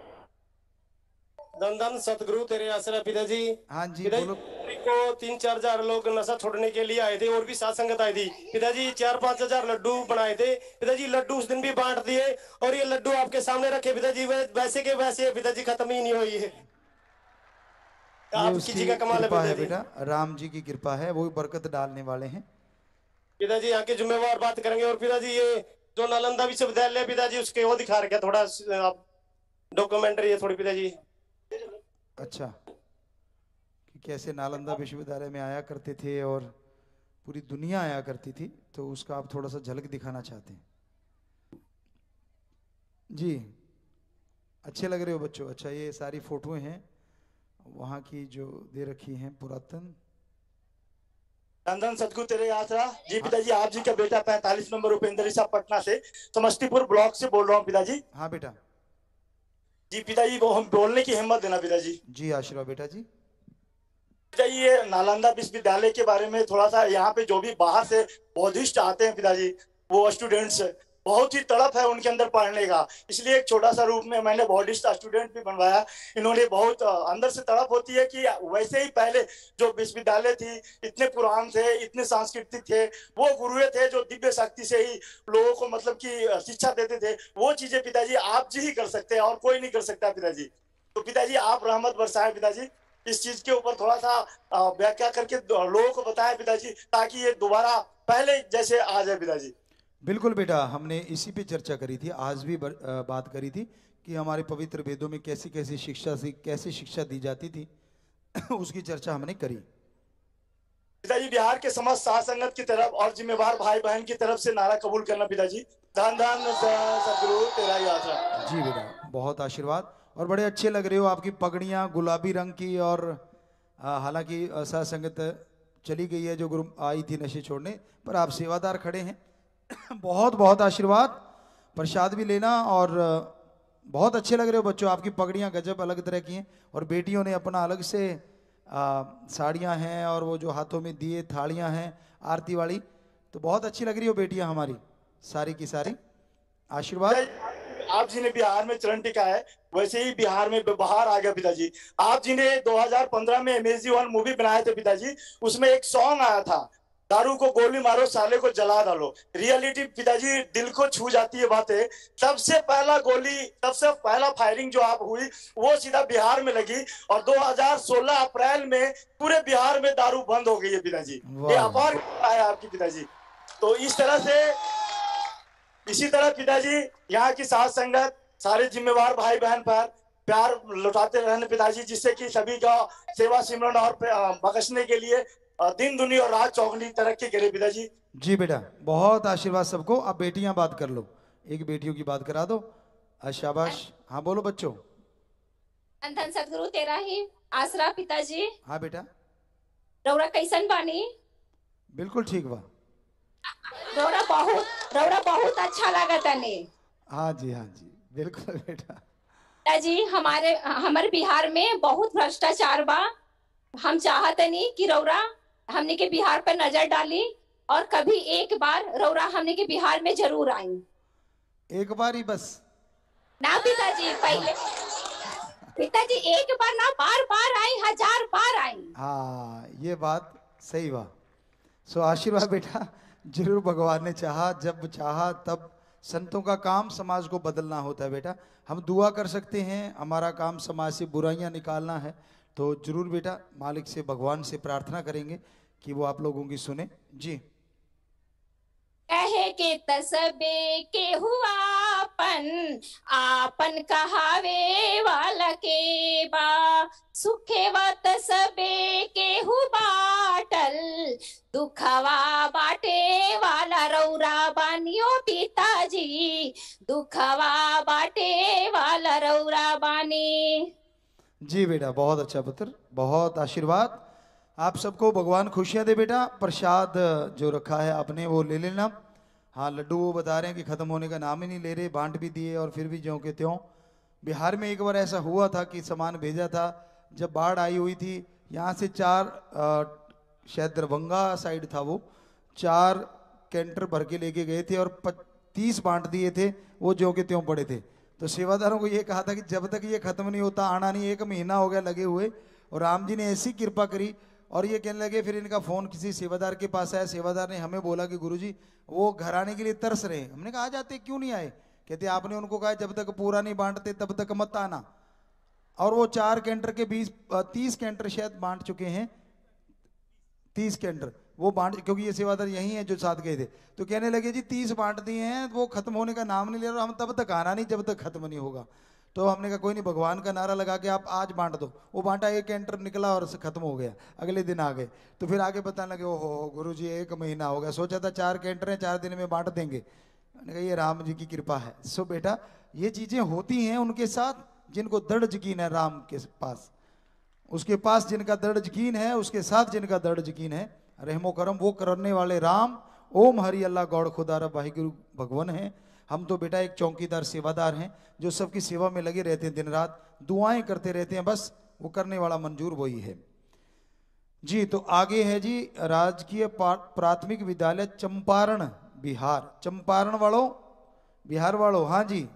धन धन सतगुरु तेरे आसरा पिताजी। हाँ जी बोलो। को तीन चार हजार लोग नशा छोड़ने के लिए आए थे और भी साथ संगत आई थी पिताजी। चार पांच हजार लड्डू बनाए थे पिताजी, लड्डू उस दिन भी बांट दिए और ये लड्डू आपके सामने रखे पिताजी, वैसे के वैसे पिताजी खत्म ही नहीं हुई है। आपकी जी का कमाल है पिताजी। बेटा राम जी की कृपा है, वो बरकत डालने वाले हैं पिताजी। यहाँ के जिम्मेवार बात करेंगे। और पिताजी ये जो नालंदा विश्वविद्यालय पिताजी, उसके वो दिखा रखे थोड़ा डॉक्यूमेंट्री है थोड़ी पिताजी। अच्छा कि कैसे नालंदा विश्वविद्यालय में आया करते थे और पूरी दुनिया आया करती थी, तो उसका आप थोड़ा सा झलक दिखाना चाहते हैं जी। अच्छे लग रहे हो बच्चों। अच्छा ये सारी फोटोएं हैं वहां की जो दे रखी हैं पुरातन। धन सतगुरु तेरे आसरा जी पिताजी। आप जी का बेटा पैंतालीस नंबर उपेंद्र साहब पटना से समस्तीपुर ब्लॉक से बोल रहा हूँ पिताजी। हाँ बेटा जी पिताजी, वो हम बोलने की हिम्मत देना पिताजी। जी आशीर्वाद बेटा जी। पिताजी ये नालंदा विश्वविद्यालय के बारे में थोड़ा सा, यहाँ पे जो भी बाहर से बौद्धिस्ट आते हैं पिताजी, वो स्टूडेंट्स, बहुत ही तड़प है उनके अंदर पढ़ने का, इसलिए एक छोटा सा रूप में मैंने बॉडिस्ट स्टूडेंट भी बनवाया। इन्होंने बहुत अंदर से तड़प होती है कि वैसे ही पहले जो विश्वविद्यालय थी, इतने पुराण थे, इतने सांस्कृतिक थे, वो गुरुए थे जो दिव्य शक्ति से ही लोगों को मतलब की शिक्षा देते थे। वो चीजें पिताजी आप जी ही कर सकते हैं और कोई नहीं कर सकता पिताजी। तो पिताजी आप रहमत बरसाएं पिताजी, इस चीज के ऊपर थोड़ा सा व्याख्या करके लोगों को बताएं पिताजी, ताकि ये दोबारा पहले जैसे आ जाए पिताजी। बिल्कुल बेटा, हमने इसी पे चर्चा करी थी, आज भी बात करी थी कि हमारे पवित्र वेदों में कैसी कैसी शिक्षा सी कैसी शिक्षा दी जाती थी उसकी चर्चा हमने करी। पिताजी बिहार के समस्त साथ संगत की तरफ और जिम्मेवार भाई बहन की तरफ से नारा कबूल करना पिताजी। धन धन सदगुरु तेरा ही आसरा। जी बेटा, बहुत आशीर्वाद। और बड़े अच्छे लग रहे हो, आपकी पगड़ियाँ गुलाबी रंग की, और हालांकि साथ संगत चली गई है जो गुरु आई थी नशे छोड़ने, पर आप सेवादार खड़े हैं। बहुत बहुत आशीर्वाद। प्रसाद भी लेना। और बहुत अच्छे लग रहे हो बच्चों, आपकी पगड़ियाँ गजब अलग तरह की हैं, और बेटियों ने अपना अलग से साड़ियाँ हैं, और वो जो हाथों में दिए थालियाँ हैं आरती वाली, तो बहुत अच्छी लग रही हो बेटियाँ हमारी सारी की सारी। आशीर्वाद। आप जी ने बिहार में चरण टिका है, वैसे ही बिहार में बाहर आ गया पिताजी। आप जी ने दो हज़ार पंद्रह में अमेजिंग वन मूवी बनाए थे पिताजी, उसमें एक सॉन्ग आया था, दारू को गोली मारो साले को जला डालो। रियलिटी पिताजी दिल को छू जाती है बातें। सबसे पहला गोली, सबसे पहला फायरिंग जो आप हुई वो सीधा बिहार में लगी, और दो हज़ार सोलह अप्रैल में पूरे बिहार में दारू बंद हो गई है पिताजी। ये अपार है आपकी पिताजी। तो इस तरह से, इसी तरह पिताजी यहाँ की साथ संगत सारे जिम्मेवार भाई बहन पर प्यार लौटाते रहने पिताजी, जिससे कि सभी का सेवा सिमरन और बख्शने के लिए दिन दुनी और रात चौगनी तरक्की करे पिताजी। जी बेटा, बहुत आशीर्वाद सबको। अब बेटियां बात कर लो, एक बेटियों की बात करा दो। शाबाश। हाँ बोलो बच्चों। धन सदगुरु तेरा ही आसरा पिताजी। हाँ बेटा। रौरा कैसन बानी? बिल्कुल ठीक बा। रौरा बहुत रौरा बहुत अच्छा लगा तने। हाँ जी हाँ जी बिल्कुल बेटा। पिताजी हमारे हमारे बिहार में बहुत भ्रष्टाचार बा। हम चाहते नहीं कि रौरा हमने के बिहार पर नजर डाली, और कभी एक बार रौरा हमने के बिहार में जरूर आई। एक बार ही बस ना पिताजी, पहले पिताजी एक बार ना, बार बार आई, हजार बार आई। हाँ ये बात सही बा। सो आशीर्वाद बेटा, जरूर भगवान ने चाहा, जब चाहा तब। संतों का काम समाज को बदलना होता है बेटा। हम दुआ कर सकते हैं, हमारा काम समाज से बुराइयां निकालना है, तो जरूर बेटा मालिक से, भगवान से प्रार्थना करेंगे कि वो आप लोगों की सुने। जी। कहे के तसबे के हुआ आपन, आपन कहावे वाला के बा, सुखे व तसबे के हु बाटल, दुखवा बाटे वाला रौरा बानियो पिताजी, दुखवा बाटे वाला रौरा बानी। जी बेटा, बहुत अच्छा पुत्र, बहुत आशीर्वाद। आप सबको भगवान खुशियां दे बेटा। प्रसाद जो रखा है आपने वो ले लेना। हाँ लड्डू वो बता रहे हैं कि ख़त्म होने का नाम ही नहीं ले रहे, बांट भी दिए और फिर भी ज्यों के त्यों। बिहार में एक बार ऐसा हुआ था कि सामान भेजा था, जब बाढ़ आई हुई थी, यहाँ से चार आ, शायद दरभंगा साइड था वो, चार कैंटर भर के लेके गए थे और तीस बांट दिए थे, वो ज्यों के त्यों पड़े थे। तो सेवादारों को ये कहा था कि जब तक ये खत्म नहीं होता आना नहीं। एक महीना हो गया लगे हुए, और राम जी ने ऐसी कृपा करी, और ये कहने लगे। फिर इनका फोन किसी सेवादार के पास आया, सेवादार ने हमें बोला कि गुरुजी वो घर आने के लिए तरस रहे हैं। हमने कहा आ जाते, क्यों नहीं आए? कहते आपने उनको कहा जब तक पूरा नहीं बांटते तब तक मत आना। और वो चार कैंटर के बीस तीस कैंटर शायद बांट चुके हैं, तीस कैंटर वो बांट, क्योंकि ये सेवादार यही है जो साथ गए थे। तो कहने लगे जी तीस बांट दिए हैं, वो खत्म होने का नाम नहीं ले रहा, हम तब तक आना नहीं जब तक खत्म नहीं होगा। तो हमने कहा कोई नहीं, भगवान का नारा लगा के आप आज बांट दो। वो बांटा, एक कैंटर निकला और खत्म हो गया। अगले दिन आ गए, तो फिर आगे बताने लगे ओहो गुरुजी एक महीना हो गया, सोचा था चार कैंटर हैं चार दिन में बांट देंगे। मैंने कहा ये राम जी की कृपा है। सो बेटा ये चीजें होती हैं उनके साथ जिनको दृढ़ यकीन है राम के पास, उसके पास जिनका दृढ़ यकीन है, उसके साथ जिनका दृढ़ यकीन है, रहमो करम वो करने वाले राम। ओम हरि अल्लाह गौड़ खुदा रब वाहिगुरु भगवान है। हम तो बेटा एक चौकीदार सेवादार हैं जो सबकी सेवा में लगे रहते हैं, दिन रात दुआएं करते रहते हैं, बस वो करने वाला मंजूर वही है जी। तो आगे है जी राजकीय प्राथमिक विद्यालय चंपारण बिहार। चंपारण वालों बिहार वालों, हाँ जी।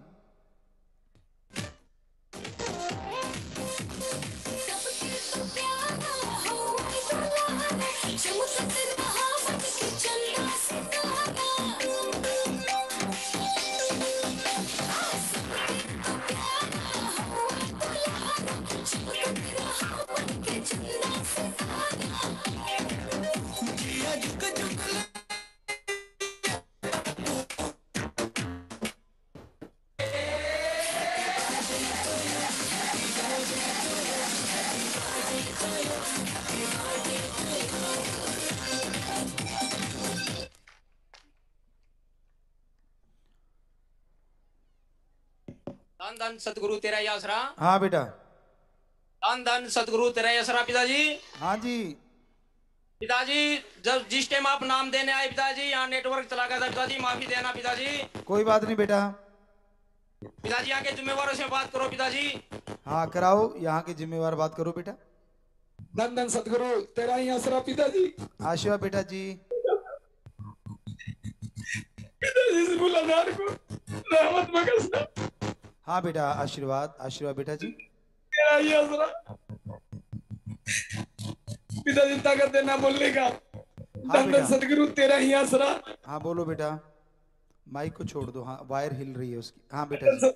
धन धन सतगुरु तेरा ही आसरा। हाँ बेटा। धन धन सतगुरु तेरा ही आसरा पिताजी। हाँ जी। पिताजी जब जिस टाइम आप नाम देने आए पिताजी, यहाँ नेटवर्क चला गया था पिताजी, माफी देना पिताजी। कोई बात नहीं बेटा। पिताजी यहाँ के जिम्मेवारों से बात करो पिताजी। हाँ कराओ, यहाँ के जिम्मेवार बात करो बेटा। धन धन सतगुरु तेरा ही आसरा पिताजी। आशीर्वाद बेटा जी। पिताजी से बुलादार को रहमत बख्शना। हाँ बेटा, आशीर्वाद आशीर्वाद बेटा जी। तेरा ही आसरा पिताजी, ताकत देना बोलने का। धन धन सतगुरु तेरा ही आसरा। हाँ बोलो बेटा, माइक को छोड़ दो। हाँ वायर हिल रही है उसकी। हाँ बेटा जी।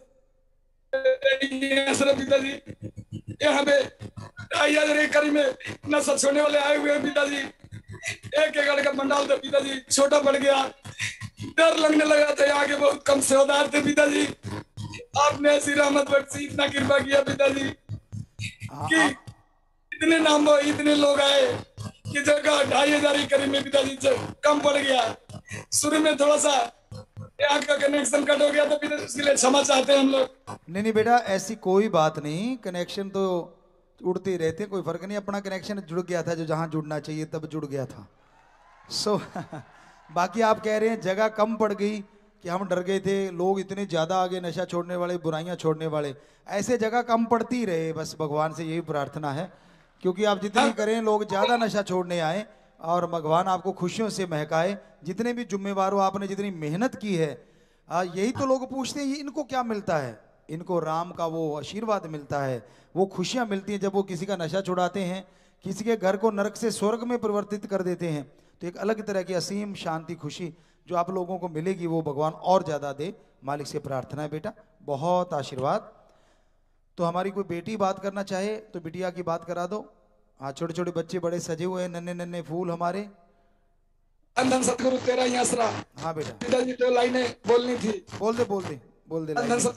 आसरा पिताजी, यहाँ पे ढाई करी में नशा छोड़ने वाले आए हुए हैं पिताजी। एक एकड़ का पंडाल था पिताजी, छोटा पड़ गया, डर लगने लगा था। यहाँ के बहुत कम सेवादार थे पिताजी, आपने ऐसी रहमत बख्शी, इतना कृपा किया पिताजी कि इतने नाम इतने लोग आए कि जगह ढाई हजार करीब में पिताजी कम पड़ गया। शुरू में थोड़ा सा यहाँ का कनेक्शन कट हो गया था पिताजी, उसके लिए क्षमा चाहते हैं हम लोग। नहीं नहीं बेटा, ऐसी कोई बात नहीं, कनेक्शन तो उड़ते ही रहते, कोई फर्क नहीं। अपना कनेक्शन जुड़ गया था, जो जहां जुड़ना चाहिए तब जुड़ गया था। सो so, बाकी आप कह रहे हैं जगह कम पड़ गई कि हम डर गए थे, लोग इतने ज्यादा आगे, नशा छोड़ने वाले, बुराइयां छोड़ने वाले। ऐसे जगह कम पड़ती रहे, बस भगवान से यही प्रार्थना है, क्योंकि आप जितनी करें लोग ज्यादा नशा छोड़ने आए और भगवान आपको खुशियों से महकाए। जितने भी जिम्मेवार हो, आपने जितनी मेहनत की है, आ, यही तो लोग पूछते हैं इनको क्या मिलता है। इनको राम का वो आशीर्वाद मिलता है, वो खुशियां मिलती हैं जब वो किसी का नशा छुड़ाते हैं, किसी के घर को नरक से स्वर्ग में परिवर्तित कर देते हैं। तो एक अलग तरह की असीम शांति, खुशी जो आप लोगों को मिलेगी, वो भगवान और ज्यादा दे। मालिक से प्रार्थना है बेटा, बहुत आशीर्वाद। तो हमारी कोई बेटी बात करना चाहे तो बिटिया की बात करा दो। हाँ, छोटे छोटे बच्चे बड़े सजे हुए हैं, नन्हे नन्हे फूल हमारे। धन सतगुरु तेरा ही आसरा। हाँ बेटा। पिताजी तो लाइनें बोलनी थी। बोल दे बोल दे बोल दे। धन धन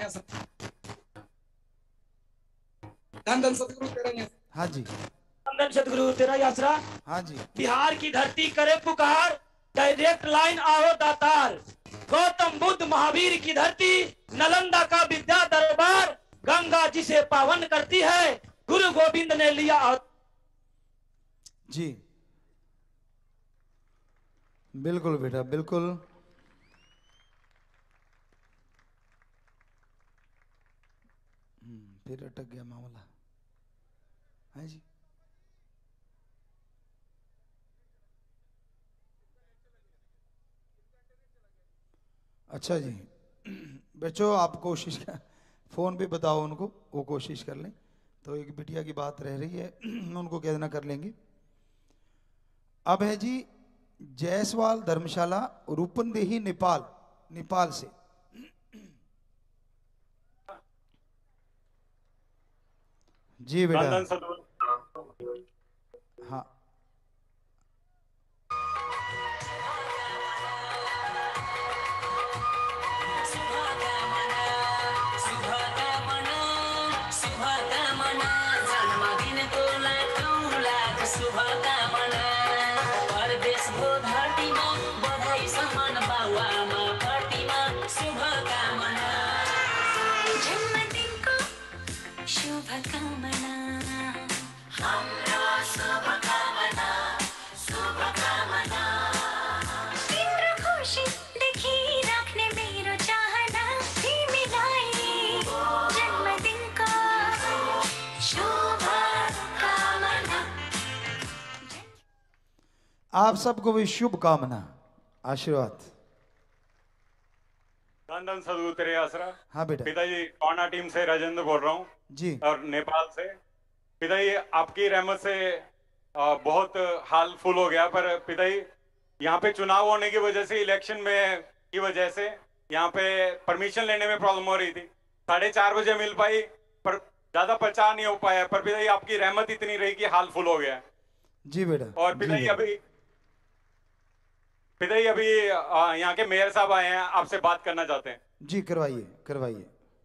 सतगुरु तेरा ही आसरा। हाँ जी। धन सतगुरु तेरा ही आसरा। हाँ जी। बिहार की धरती करे पुकार, डायरेक्ट लाइन आओ दातार। गौतम बुद्ध महावीर की धरती, नालंदा का विद्या दरबार, गंगा जिसे पावन करती है, गुरु गोविंद ने लिया। जी बिल्कुल बेटा, बिल्कुल। फिर अटक गया मामला है जी। अच्छा जी, बच्चों आप कोशिश कर, फोन पे बताओ उनको, वो कोशिश कर लें। तो एक बिटिया की बात रह रही है, उनको क्या देना कर लेंगे। अब है जी जायसवाल धर्मशाला, रूपंदेही, नेपाल, नेपाल से। जी बेटा। हाँ आप सबको भी शुभ कामना, आशीर्वाद। धन धन सदगुरु तेरे आसरा। हाँ बेटा। पिताजी कौना टीम से राजेंद्र बोल रहा हूँ जी। और नेपाल से। पिताजी आपकी रहमत से आ, बहुत हाल फुल हो गया, पर पिताजी यहाँ पे चुनाव होने की वजह से, इलेक्शन में की वजह से यहाँ पे परमिशन लेने में प्रॉब्लम हो रही थी। साढ़े चार बजे मिल पाई पर ज्यादा प्रचार नहीं हो पाया, पर पिताजी आपकी रहमत इतनी रही कि हाल फुल हो गया। जी बेटा। और पिताजी अभी पिताजी अभी यहाँ के मेयर साहब आए हैं, आपसे बात करना चाहते हैं। जी करवाइए करवाइए।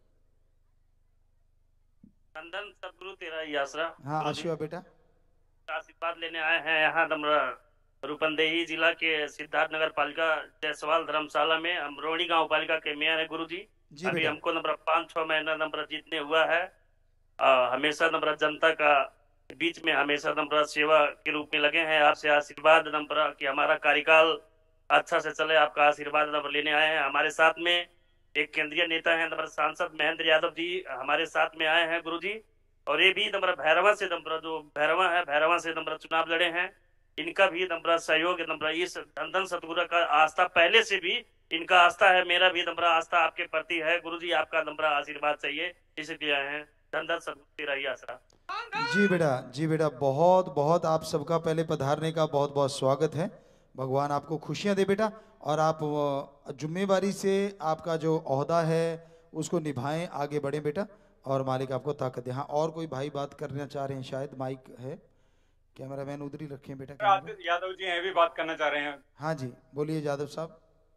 नंदन सदगुरु तेरा ही आसरा। हाँ आशीर्वाद बेटा। आशीर्वाद लेने आए हैं यहाँ हमरा रूपंदेही जिला के सिद्धार्थ नगर पालिका जायसवाल धर्मशाला में। हम रोहिणी गांव पालिका के मेयर है गुरुजी। जी अभी बेटा। हमको नंबर पाँच छह महीना नंबर जीतने हुआ है। आ, हमेशा नंबर जनता का बीच में हमेशा नंबर सेवा के रूप में लगे हैं। आपसे आशीर्वाद नंबर कि हमारा कार्यकाल अच्छा से चले, आपका आशीर्वाद नंबर लेने आए हैं। हमारे साथ में एक केंद्रीय नेता है नंबर सांसद महेंद्र यादव जी हमारे साथ में आए हैं गुरुजी। और ये भी नंबर भैरवा से नंबर जो भैरवा है भैरवा से नंबर चुनाव लड़े हैं। इनका भी नंबर सहयोग नंबर इस धन धन का आस्था पहले से भी इनका आस्था है, मेरा भी नंबर आस्था आपके प्रति है गुरुजी। आपका नंबर आशीर्वाद चाहिए इसलिए आए हैं। धन धन सतगुरु तेरा ही आसरा। जी बेटा। जी बेटा बहुत बहुत आप सबका पहले पधारने का बहुत बहुत स्वागत है। भगवान आपको खुशियां दे बेटा, और आप जिम्मेवारी से आपका जो ओहदा है उसको निभाएं, आगे बढ़ें बेटा, और मालिक आपको ताकत दे। हाँ और कोई भाई बात करना चाह रहे हैं, शायद माइक है, कैमरा मैन उधर ही रखें बेटा। यादव जी हैं भी बात करना चाह रहे हैं। हाँ जी बोलिए यादव साहब।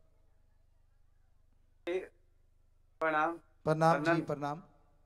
प्रणाम। प्रणाम जी प्रणाम।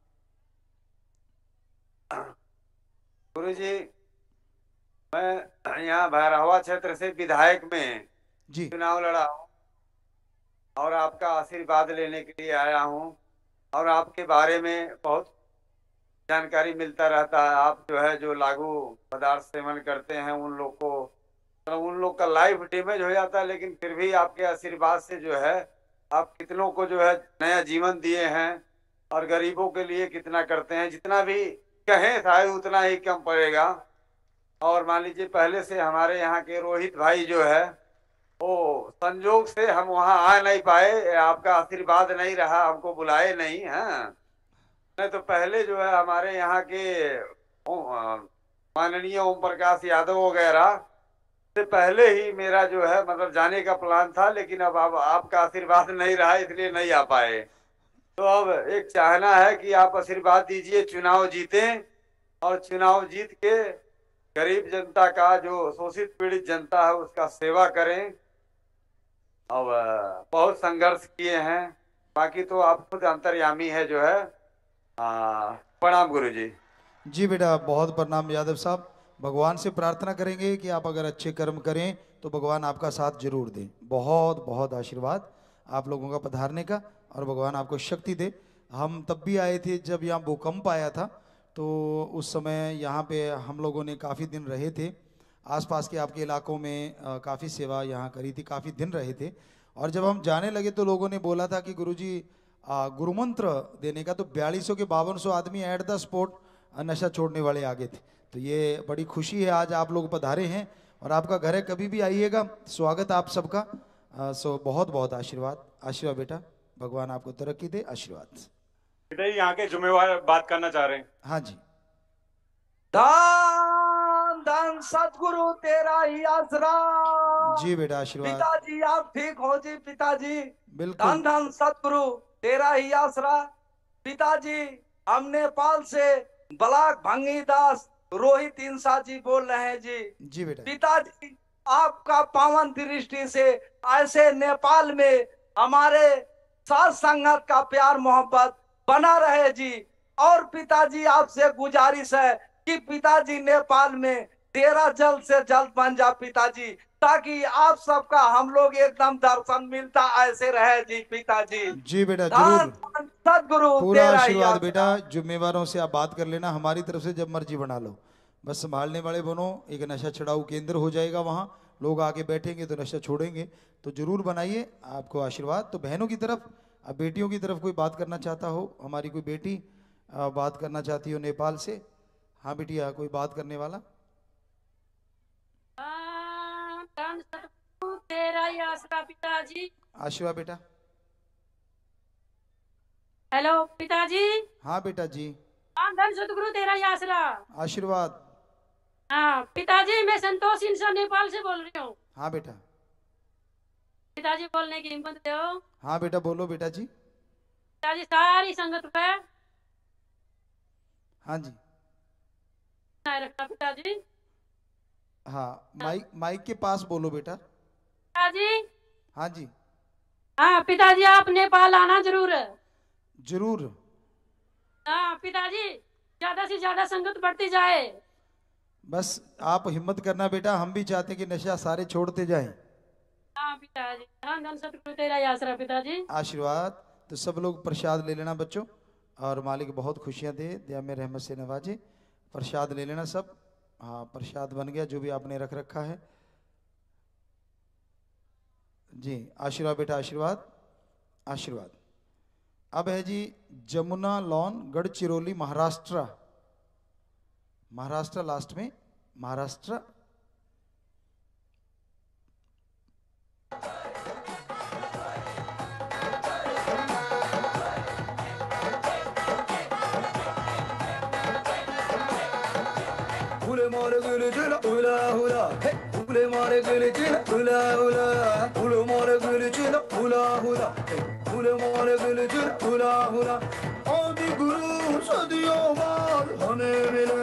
गुरुजी मैं यहाँ भैरहवा क्षेत्र से विधायक में जी चुनाव लड़ा हूँ और आपका आशीर्वाद लेने के लिए आया हूँ। और आपके बारे में बहुत जानकारी मिलता रहता है। आप जो है जो लागू पदार्थ सेवन करते हैं उन लोग को तो उन लोग का लाइफ डैमेज हो जाता है, लेकिन फिर भी आपके आशीर्वाद से जो है आप कितनों को जो है नया जीवन दिए हैं और गरीबों के लिए कितना करते हैं। जितना भी कहें शायद उतना ही कम पड़ेगा। और मान लीजिए पहले से हमारे यहाँ के रोहित भाई जो है वो संजोग से हम वहाँ आ नहीं पाए, आपका आशीर्वाद नहीं रहा, हमको बुलाए नहीं। हाँ नहीं तो पहले जो है हमारे यहाँ के माननीय ओम प्रकाश यादव वगैरह से पहले ही मेरा जो है मतलब जाने का प्लान था, लेकिन अब आप, आपका आशीर्वाद नहीं रहा इसलिए नहीं आ पाए। तो अब एक चाहना है कि आप आशीर्वाद दीजिए, चुनाव जीतें और चुनाव जीत के गरीब जनता का जो शोषित पीड़ित जनता है उसका सेवा करें। अब बहुत संघर्ष किए हैं, बाकी तो आप खुद अंतर्यामी है जो है। प्रणाम गुरुजी। जी बेटा बहुत प्रणाम यादव साहब। भगवान से प्रार्थना करेंगे कि आप अगर अच्छे कर्म करें तो भगवान आपका साथ जरूर दे। बहुत बहुत आशीर्वाद आप लोगों का पधारने का, और भगवान आपको शक्ति दे। हम तब भी आए थे जब यहाँ भूकंप आया था, तो उस समय यहाँ पे हम लोगों ने काफ़ी दिन रहे थे। आसपास के आपके इलाकों में काफ़ी सेवा यहाँ करी थी, काफ़ी दिन रहे थे। और जब हम जाने लगे तो लोगों ने बोला था कि गुरुजी गुरुमंत्र देने का, तो बयालीस सौ के बावन सौ आदमी एट द स्पॉट नशा छोड़ने वाले आगे थे। तो ये बड़ी खुशी है आज आप लोग पधारे हैं, और आपका घर है, कभी भी आइएगा, स्वागत आप सबका। सो बहुत बहुत आशीर्वाद। आशीर्वाद बेटा, भगवान आपको तरक्की दे। आशीर्वाद। पिताजी यहाँ के जुम्मेवार बात करना चाह रहे हैं। हाँ जी। धन धन सतगुरु तेरा ही आसरा। जी बेटा आशीर्वाद। पिताजी आप ठीक हो जी। पिताजी बिल्कुल। धन धन सतगुरु तेरा ही आसरा। पिताजी हम नेपाल से ब्लाक भंगीदास रोहित इंसान जी बोल रहे हैं जी। जी बेटा। पिताजी आपका पावन दृष्टि से ऐसे नेपाल में हमारे साथ संगत का प्यार मोहब्बत बना रहे जी। और पिताजी आपसे गुजारिश है कि पिताजी नेपाल में डेरा जल्द से जल्द बन जा पिताजी, ताकि आप सबका हम लोग एकदम दर्शन मिलता ऐसे रहे जी पिताजी। जी बेटा जरूर। सदगुरु पूरा आशीर्वाद बेटा। जिम्मेवारों से आप बात कर लेना, हमारी तरफ से जब मर्जी बना लो, बस संभालने वाले बनो। एक नशा छुड़ाऊ केंद्र हो जाएगा, वहाँ लोग आके बैठेंगे तो नशा छोड़ेंगे, तो जरूर बनाइए। आपको आशीर्वाद। तो बहनों की तरफ, अब बेटियों की तरफ कोई बात करना चाहता हो, हमारी कोई बेटी बात करना चाहती हो नेपाल से? हाँ बेटिया, कोई बात करने वाला? तेरा ही आसरा पिताजी। आशीर्वाद बेटा। हेलो पिताजी। हाँ बेटा जी। राम धन सदगुरु तेरा ही आसरा। आशीर्वाद। हाँ पिताजी, मैं संतोष इंसान नेपाल से बोल रही हूँ। हाँ बेटा। पिताजी बोलने की हिम्मत दो। हाँ बेटा बोलो बेटा जी। पिताजी सारी संगत पे हाँ जी। रखना पिताजी। हाँ माइक माइक के पास बोलो बेटा। पिताजी। हाँ जी। हाँ पिताजी, आप नेपाल आना जरूर है। जरूर। हाँ पिताजी, ज्यादा से ज्यादा संगत बढ़ती जाए। बस आप हिम्मत करना बेटा, हम भी चाहते हैं कि नशा सारे छोड़ते जाएं। हाँ पिताजी, धन धन सतगुरु तेरा ही आसरा पिताजी। आशीर्वाद। तो सब लोग प्रसाद ले लेना बच्चों, और मालिक बहुत खुशियां दे, दया में रहमत से नवाजे। प्रसाद ले लेना सब। हाँ प्रसाद बन गया जो भी आपने रख रखा है जी। आशीर्वाद बेटा, आशीर्वाद आशीर्वाद। अब है जी जमुना लॉन, गढ़चिरौली, महाराष्ट्र। महाराष्ट्र लास्ट में, Maharashtra. Ule mare gülü çila ula ula, hey. Ule mare gülü çila ula ula, ule mare gülü çila ula ula, hey. Ule mare gülü çila ula ula. Adi guru sadiyo var hane mile.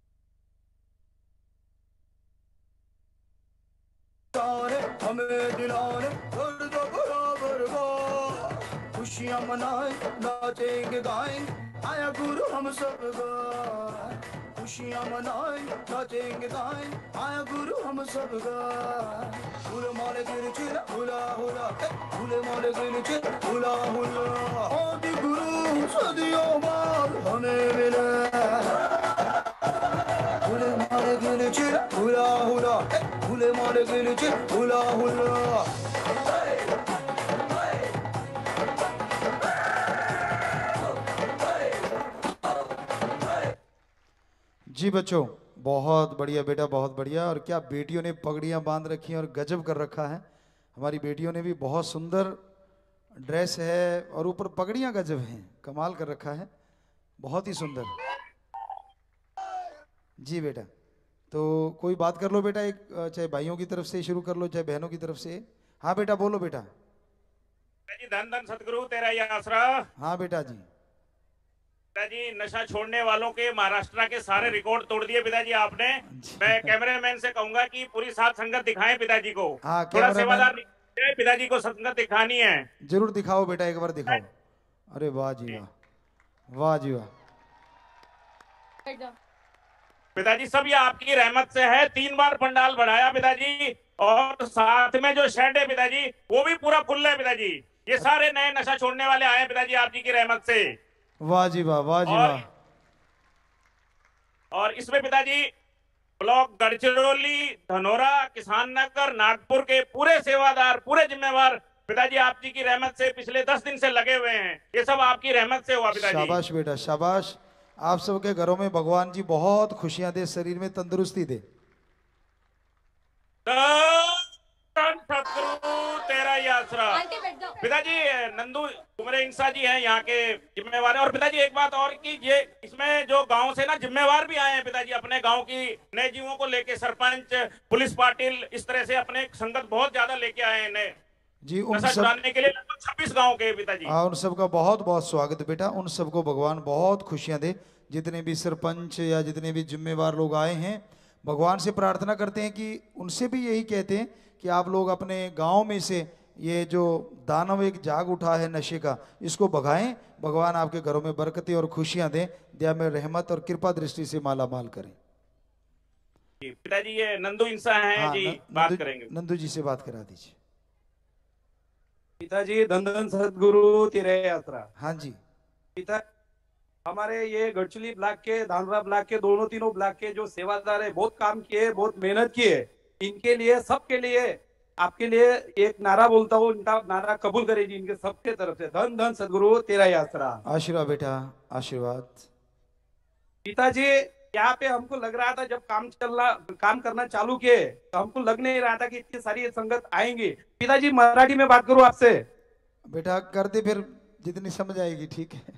सारे हमें दिलाने दर्द बराबर का, खुशियाँ मनाए नाचेंगे गाएंगे, आया गुरु हम सबका। खुशियाँ मनाए नाचेंगे गाएंगे, आया गुरु हम सबका। फूले माले गिर चिरा हुला हुला, फूले माले गिर चिरा हुला हुला। आदि गुरु सदियों बाद हमें मिले, फूले माले गिर चिरा हुला हुला, फूले माले गिर चिरा हुला हुला। जी बच्चों बहुत बढ़िया बेटा, बहुत बढ़िया। और क्या बेटियों ने पगड़ियां बांध रखी हैं और गजब कर रखा है। हमारी बेटियों ने भी बहुत सुंदर ड्रेस है और ऊपर पगड़ियां गजब हैं, कमाल कर रखा है, बहुत ही सुंदर। जी बेटा, तो कोई बात कर लो बेटा, एक चाहे भाइयों की तरफ से शुरू कर लो चाहे बहनों की तरफ से। हाँ बेटा बोलो बेटा। जी धन धन सतगुरु तेरा ही आसरा। हाँ बेटा जी। पिताजी नशा छोड़ने वालों के महाराष्ट्र के सारे रिकॉर्ड तोड़ दिए पिताजी आपने। मैं कैमरामैन से कहूंगा कि पूरी साथ संगत दिखाएं पिताजी को। हाँ थोड़ा सेवादार पिताजी को संगत दिखानी है। जरूर दिखाओ बेटा, एक बार दिखाओ। अरे वाह जी वाह, वाह जी वाह। पिताजी सब ये आपकी रहमत से है। तीन बार पंडाल बढ़ाया पिताजी, और साथ में जो शेड है पिताजी वो भी पूरा फुल है पिताजी। ये सारे नए नशा छोड़ने वाले आए हैं पिताजी आप जी की रहमत से। वाह जी वाह, वाह जी वाह। और इसमें पिताजी ब्लॉक गढ़चिरौली, धनोरा, किसान नगर, नागपुर के पूरे सेवादार, पूरे जिम्मेवार पिताजी आप जी की रहमत से पिछले दस दिन से लगे हुए हैं। ये सब आपकी रहमत से हुआ पिताजी। शाबाश बेटा शाबाश। आप सबके घरों में भगवान जी बहुत खुशियां दे, शरीर में तंदुरुस्ती दे। सतगुरु तेरा ही आसरा। पिताजी नंदू कुमरे इंसा जी हैं यहाँ के जिम्मेवार हैं। और पिताजी एक बात और कि ये इसमें जो गांव से ना जिम्मेवार भी आए हैं पिताजी, अपने गांव की नए जीवों को लेके, सरपंच, पुलिस पाटिल, इस तरह से अपने संगत बहुत ज्यादा लेके आए हैं नए जी। उन नशा छुड़ाने के लिए लगभग छब्बीस गाँव के पिताजी। हाँ उन सबका बहुत बहुत स्वागत बेटा। उन सबको भगवान बहुत खुशियां दे, जितने भी सरपंच या जितने भी जिम्मेवार लोग आए हैं। भगवान से प्रार्थना करते हैं कि उनसे भी यही कहते हैं कि आप लोग अपने गांव में से ये जो दानव एक जाग उठा है नशे का, इसको भगाएं। भगवान आपके घरों में बरकतें और खुशियां दें, दया में रहमत और कृपा दृष्टि से माला माल करें। पिताजी ये नंदू इंसा हैं हाँ, जी, न, बात नंदू, करेंगे। नंदू जी से बात करा दीजिए। पिताजी धन धन सदगुरु तेरे यात्रा। हाँ जी पिता, हमारे ये गढ़चिरौली ब्लॉक के, धानरा ब्लॉक के, दोनों तीनों ब्लॉक के जो सेवादार है, बहुत काम किए, बहुत मेहनत किए। इनके लिए, सबके लिए, आपके लिए एक नारा बोलता हूँ, इनका नारा कबूल करेगी इनके सबके तरफ से। धन धन सदगुरु तेरा ही आसरा। आशीर्वाद बेटा, आशीर्वाद। पिताजी यहाँ पे हमको लग रहा था जब काम चलना काम करना चालू किए तो हमको लग नहीं रहा था कि इतनी सारी संगत आएंगी। पिताजी मराठी में बात करूँ आपसे? बेटा कर दे फिर, जितनी समझ आएगी ठीक है।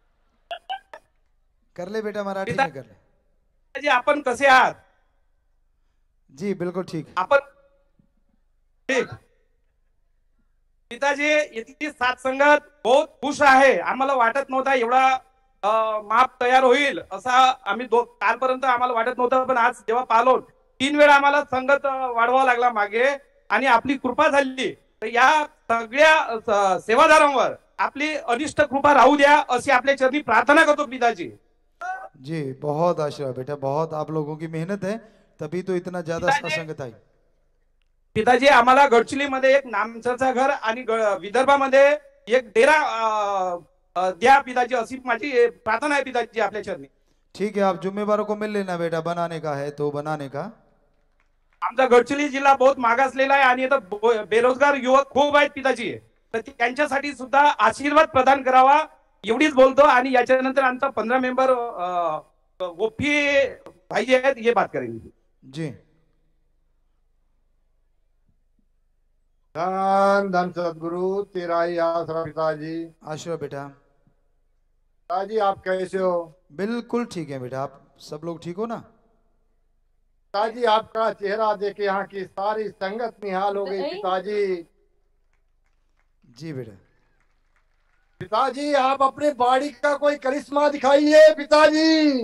कर ले बेटा, मराठी में कर ले। जी आपण कसे आहात? जी बिल्कुल ठीक। आपण ठीक। पिताजी इतकी साथ संगत बहुत खुश आहे, आम्हाला वाटत नव्हता एवढा माप तयार होईल असा, आम्ही दो कालपर्यंत आम्हाला वाटत नव्हतं, पण आज जेव्हा पाहिलो तीन वेळा आम्हाला संगत वाढवावा लागला मागे, आणि आपली कृपा झाली, तर या सगळ्या सेवादारांवर आपली अनिष्ट कृपा राहू द्या अशी आपल्या चरणी प्रार्थना करतो पिताजी। जी बहुत आशीर्वाद बेटा, बहुत आप लोगों की मेहनत है तभी तो इतना ज्यादा संगत आई। पिताजी आम्हाला गडचिरोलीमध्ये एक नामचर्चा घर आणि विदर्भामध्ये एक डेरा द्या पिताजी, अशी माझी प्रार्थना आहे पिताजी आपल्या चरणी। ठीक है, आप जिम्मेवारों को मिल लेना बेटा, बनाने का है तो बनाने का। आमचा गडचिरोली जिल्हा बहुत मागासलेला आहे आणि आता बेरोजगार युवक खूप आहेत पिताजी, तर त्यांच्यासाठी सुद्धा आशीर्वाद प्रदान करावा एवढीच बोलतो, आणि याच्यानंतर आमचा पंधरा मेंबर ओपी भाई जे आहेत ये बात करेंगे। जी धन धन सदगुरु तेरा ही आसरा पिताजी। आशीर्वाद बेटा। पिताजी आप कैसे हो? बिल्कुल ठीक है बेटा, आप सब लोग ठीक हो ना? पिताजी आपका चेहरा देखे यहाँ की सारी संगत निहाल हो गई पिताजी। जी बेटा। पिताजी आप अपने बॉडी का कोई करिश्मा दिखाइए पिताजी।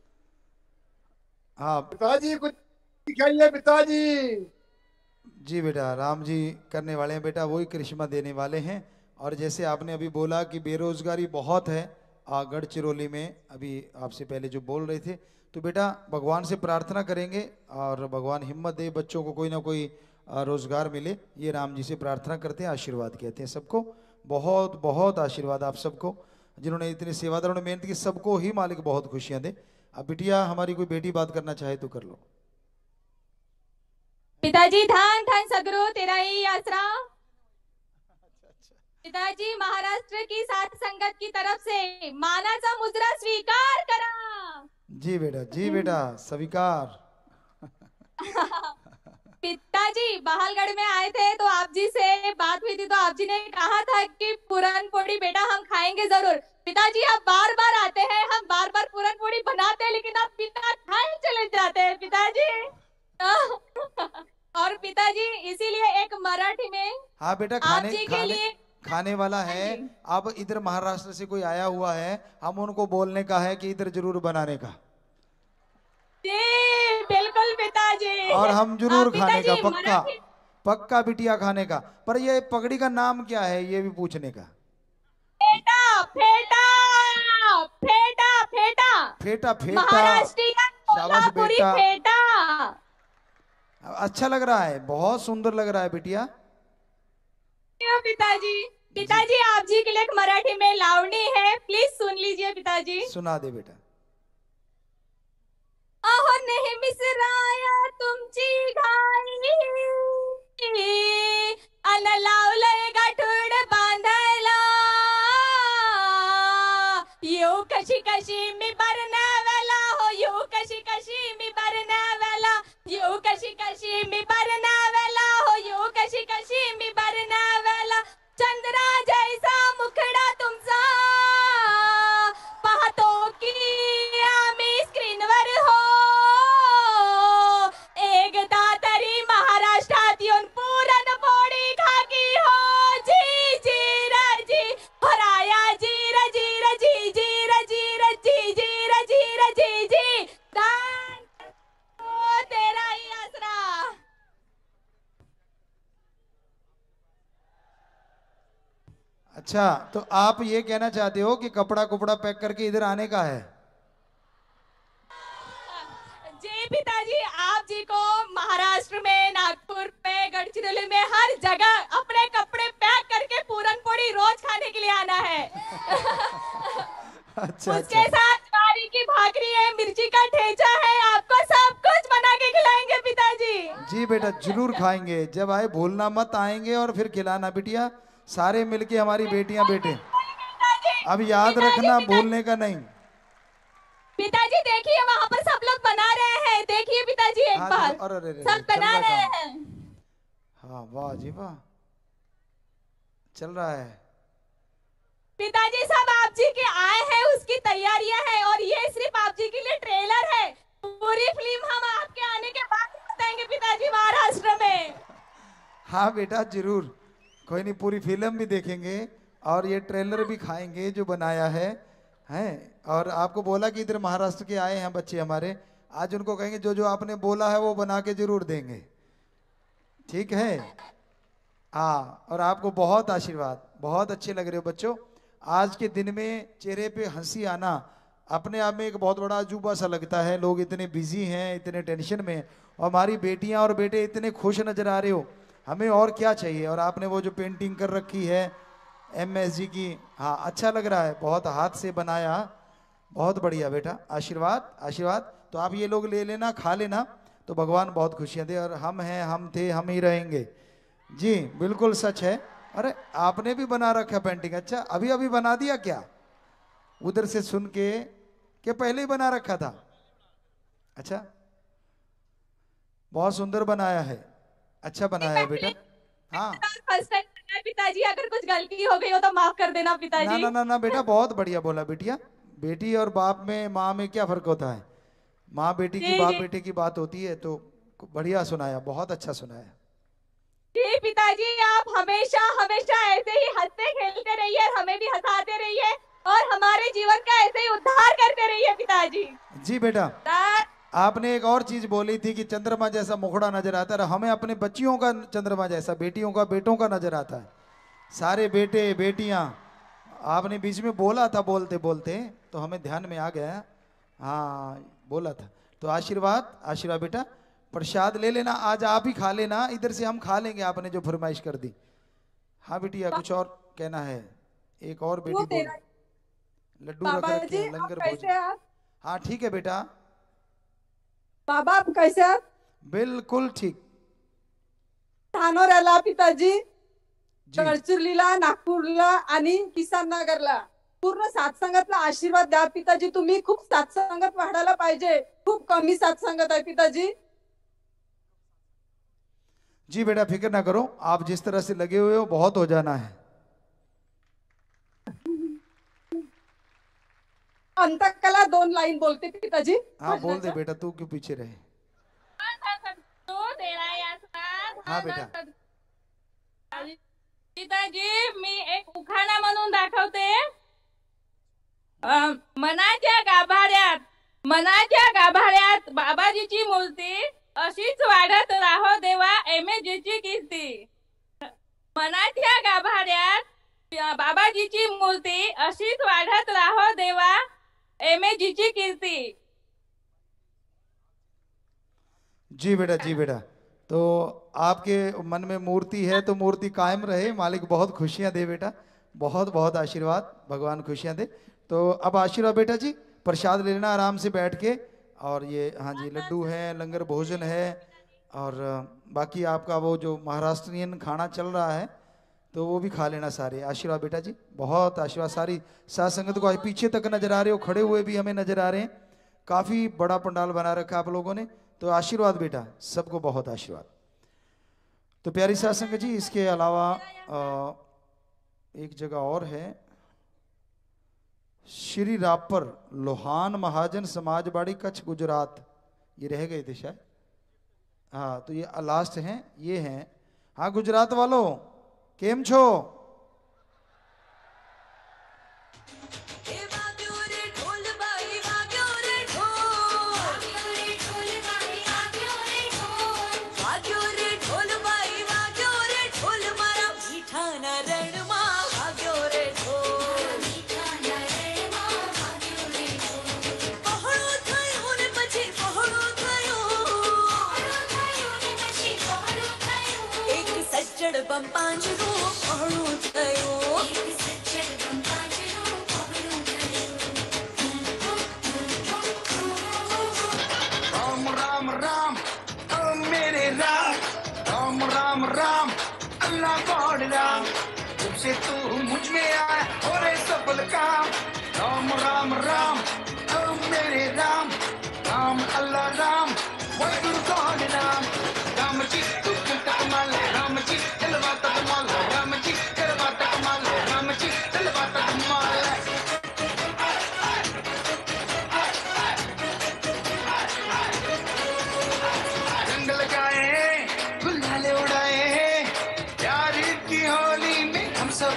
हाँ पिताजी कुछ दिखाइए पिताजी। जी बेटा, राम जी करने वाले हैं बेटा, वही करिश्मा देने वाले हैं। और जैसे आपने अभी बोला कि बेरोजगारी बहुत है गढ़चिरौली में, अभी आपसे पहले जो बोल रहे थे, तो बेटा भगवान से प्रार्थना करेंगे और भगवान हिम्मत दे, बच्चों को कोई ना कोई रोजगार मिले, ये राम जी से प्रार्थना करते हैं, आशीर्वाद कहते हैं सबको। बहुत बहुत आशीर्वाद आप सबको, जिन्होंने इतनी सेवादारों ने मेहनत की, सबको ही मालिक बहुत खुशियां दे। अब बिटिया हमारी कोई बेटी बात करना चाहे तो कर लो। पिताजी धन धन सदगुरु तेरा ही आसरा। पिताजी महाराष्ट्र की साथ संगत की तरफ से मानाचा मुद्रा स्वीकार करा। जी बेटा, जी बेटा स्वीकार। पिताजी बहालगढ़ में आए थे तो आप जी से बात हुई थी, तो आप जी ने कहा था कि पूरन पोड़ी बेटा हम खाएंगे जरूर। पिताजी आप बार बार आते हैं, हम बार बार पूरन पोड़ी बनाते हैं, लेकिन आप बिना खाए चले जाते हैं पिताजी। और पिताजी इसीलिए एक मराठी में हाँ बेटा, आप खाने जी के खाने लिए खाने वाला है। अब इधर महाराष्ट्र से कोई आया हुआ है, हम उनको बोलने का है कि इधर जरूर बनाने का। जी बिल्कुल पिताजी, और हम जरूर खाने का, पिताजी, पक्का मराठी- पक्का बिटिया खाने का। पर ये पगड़ी का नाम क्या है ये भी पूछने का। फेटा फेटा फेटा फेटा फेटा फेटा महाराष्ट्रीयन शाबाश कोल्हापुरी बेटा। फेटा। अच्छा लग रहा है, बहुत सुंदर लग रहा है बिटिया। पिताजी पिताजी आप जी के लिए एक मराठी में लावणी है, प्लीज सुन लीजिए पिताजी। सुना दे बेटा। अहो नेहमीच राया तुमची घाई, अन लावलंय गाठोड बांधायला, येऊ कशी कशी मी बरनाव्याला, हो येऊ कशी कशी मी बरनाव्याला, येऊ कशी कशी मी बरनाव्याला, हो येऊ कशी कशी मी बरनाव्याला, चंद्रा जैसा मुखडा तुमचा पाहतो की आम्ही स्क्रीनवर हो, एकदा तरी महाराष्ट्रात येऊन पुरण पोळी खाकी हो, जी जी रजी हराया जी रजी रजी जी रजी रजी जी रजी रजी जी दान हो तेरा ही आसरा। अच्छा, तो आप ये कहना चाहते हो कि कपड़ा कुपड़ा पैक करके इधर आने का है? जी पिताजी, आप जी को महाराष्ट्र में, नागपुर में, गढ़चिरौली में, हर जगह अपने कपड़े पैक करके पूरन पोड़ी रोज खाने के लिए आना है। अच्छा उसके अच्छा। साथ ज्वारी की भाकरी है, मिर्ची का ठेचा है, आपको सब कुछ बना के खिलाएंगे पिताजी। जी बेटा जरूर खाएंगे, जब आए भूलना मत, आएंगे और फिर खिलाना बिटिया, सारे मिलके हमारी बेटियां बेटे। अब याद रखना, भूलने का नहीं। पिताजी देखिए वहाँ पर सब लोग बना रहे हैं, देखिए पिताजी एक हाँ, बार अरे, अरे, अरे, सब चल बना रहा रहे काम। हैं। हाँ वाह जी वाह, चल रहा है। पिताजी सब आप जी के आए हैं, उसकी तैयारियां हैं और ये सिर्फ आप जी के लिए ट्रेलर है। पूरी फिल्म हम आपके आने के बाद बताएंगे पिताजी महाराष्ट्र में। हाँ बेटा जरूर, कोई नहीं, पूरी फिल्म भी देखेंगे और ये ट्रेलर भी खाएंगे जो बनाया है हैं। और आपको बोला कि इधर महाराष्ट्र के आए हैं बच्चे हमारे, आज उनको कहेंगे जो जो आपने बोला है वो बना के जरूर देंगे, ठीक है। हाँ, और आपको बहुत आशीर्वाद, बहुत अच्छे लग रहे हो बच्चों। आज के दिन में चेहरे पे हंसी आना अपने आप में एक बहुत बड़ा अजूबा सा लगता है। लोग इतने बिजी हैं, इतने टेंशन में, और हमारी बेटियां और बेटे इतने खुश नजर आ रहे हो, हमें और क्या चाहिए। और आपने वो जो पेंटिंग कर रखी है एम एस जी की, हाँ अच्छा लग रहा है, बहुत हाथ से बनाया, बहुत बढ़िया बेटा, आशीर्वाद आशीर्वाद। तो आप ये लोग ले लेना, खा लेना, तो भगवान बहुत खुशियाँ दे। और हम हैं, हम थे, हम ही रहेंगे। जी बिल्कुल सच है। अरे आपने भी बना रखा पेंटिंग, अच्छा अभी अभी बना दिया क्या? उधर से सुन के कि पहले ही बना रखा था? अच्छा, बहुत सुंदर बनाया है, अच्छा बनाया है बेटा। हाँ फर्स्ट टाइम पिताजी, अगर कुछ गलती हो गई हो तो माफ कर देना पिताजी। ना ना ना ना बेटा, बहुत बढ़िया बोला बेटिया। बेटी और बाप में, माँ में क्या फर्क होता है? माँ बेटी की, बाप बेटे की बात होती है। तो बढ़िया सुनाया, बहुत अच्छा सुनाया। जी पिताजी, आप हमेशा हमेशा ऐसे ही हंसते खेलते रहिए, हमें भी हंसाते रहिए और हमारे जीवन का ऐसे ही उद्धार करते रहिए पिताजी। जी बेटा, आपने एक और चीज बोली थी कि चंद्रमा जैसा मुखड़ा नजर आता है, हमें अपने बच्चियों का चंद्रमा जैसा, बेटियों का, बेटों का नजर आता है। सारे बेटे बेटियां, आपने बीच में बोला था बोलते बोलते, तो हमें ध्यान में आ गया। हाँ बोला था। तो आशीर्वाद आशीर्वाद बेटा, प्रसाद ले लेना, आज आप ही खा लेना, इधर से हम खा लेंगे, आपने जो फरमाइश कर दी। हाँ बेटिया, कुछ और कहना है? एक और बेटी बोल, लड्डू रख रखे हैं, लंगर भोजन। हाँ ठीक है बेटा। बाबा आप कैसे आहात? बिल्कुल ठीक। ठाणेवर आला पिताजी, गडचिरोलीला, नागपूरला आणि किसान नगरला पूर्ण सातसंगतला आशीर्वाद द्या पिताजी। तुम्ही खूप सातसंगत वाढायला पाहिजे, खूप कमी सातसंगत आहे पिताजी। जी बेटा फिक्र ना करो, आप जिस तरह से लगे हुए हो बहुत हो जाना है। अंतकला दोन लाइन बोलते पिताजी। हाँ बोल दे बेटा, तू क्यों पीछे रहे। हाँ बेटा। पिताजी, मी एक उखाणा म्हणून दाखवते। मनाच्या गाभाऱ्यात मनाच्या गाभाऱ्यात बाबाजीची मूर्ती अशीच वाढत राहो देवा, एमेजीची कीर्ती। मनाच्या गाभाऱ्यात बाबाजीची मूर्ती अशीच वाढत राहो देवा, एमेजीची कीर्ती। जी बेटा, जी बेटा, तो आपके मन में मूर्ति है तो मूर्ति कायम रहे, मालिक बहुत खुशियां दे बेटा, बहुत बहुत आशीर्वाद, भगवान खुशियां दे। तो अब आशीर्वाद बेटा जी, प्रसाद ले लेना आराम से बैठ के। और ये हाँ जी, लड्डू है, लंगर भोजन है, और बाकी आपका वो जो महाराष्ट्रियन खाना चल रहा है तो वो भी खा लेना सारे। आशीर्वाद बेटा जी, बहुत आशीर्वाद। सारी साथ संगत को पीछे तक नजर आ रहे हो, खड़े हुए भी हमें नजर आ रहे हैं, काफी बड़ा पंडाल बना रखा आप लोगों ने। तो आशीर्वाद बेटा, सबको बहुत आशीर्वाद। तो प्यारी साथ संगत जी, इसके अलावा आ, एक जगह और है, श्री रापर लोहान महाजन समाजवाड़ी कच्छ गुजरात, ये रह गए थे शायद। हाँ तो ये लास्ट हैं, ये हैं। हाँ गुजरात वालों केम छो? बम पांचरो पहड़ो थयो, राम राम राम ओ मेरे राम, राम राम राम अल्लाह गॉड राम, जब से तू मुझ में आया हो रे सफल काम। राम राम राम ओ मेरे राम, राम अल्लाह राम वाहिगुरु गॉड राम। राम जी तू कितना कमाल है, राम जी दिलवा तक माल है, राम जी करवा तक माल है, राम जी दिलवा तक माल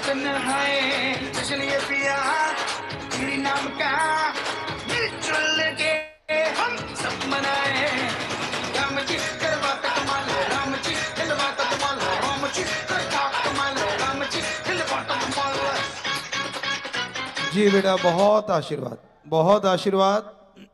जश्न है, जश्न ये पिया तेरी नाम का, मिलजुल के हम सब मनाए। राम जी करवा का कमाल है, राम जी दिलवा का कमाल है, राम जी करवा का कमाल है, राम जी दिलवा का कमाल है। जी बेटा, बहुत आशीर्वाद, बहुत आशीर्वाद।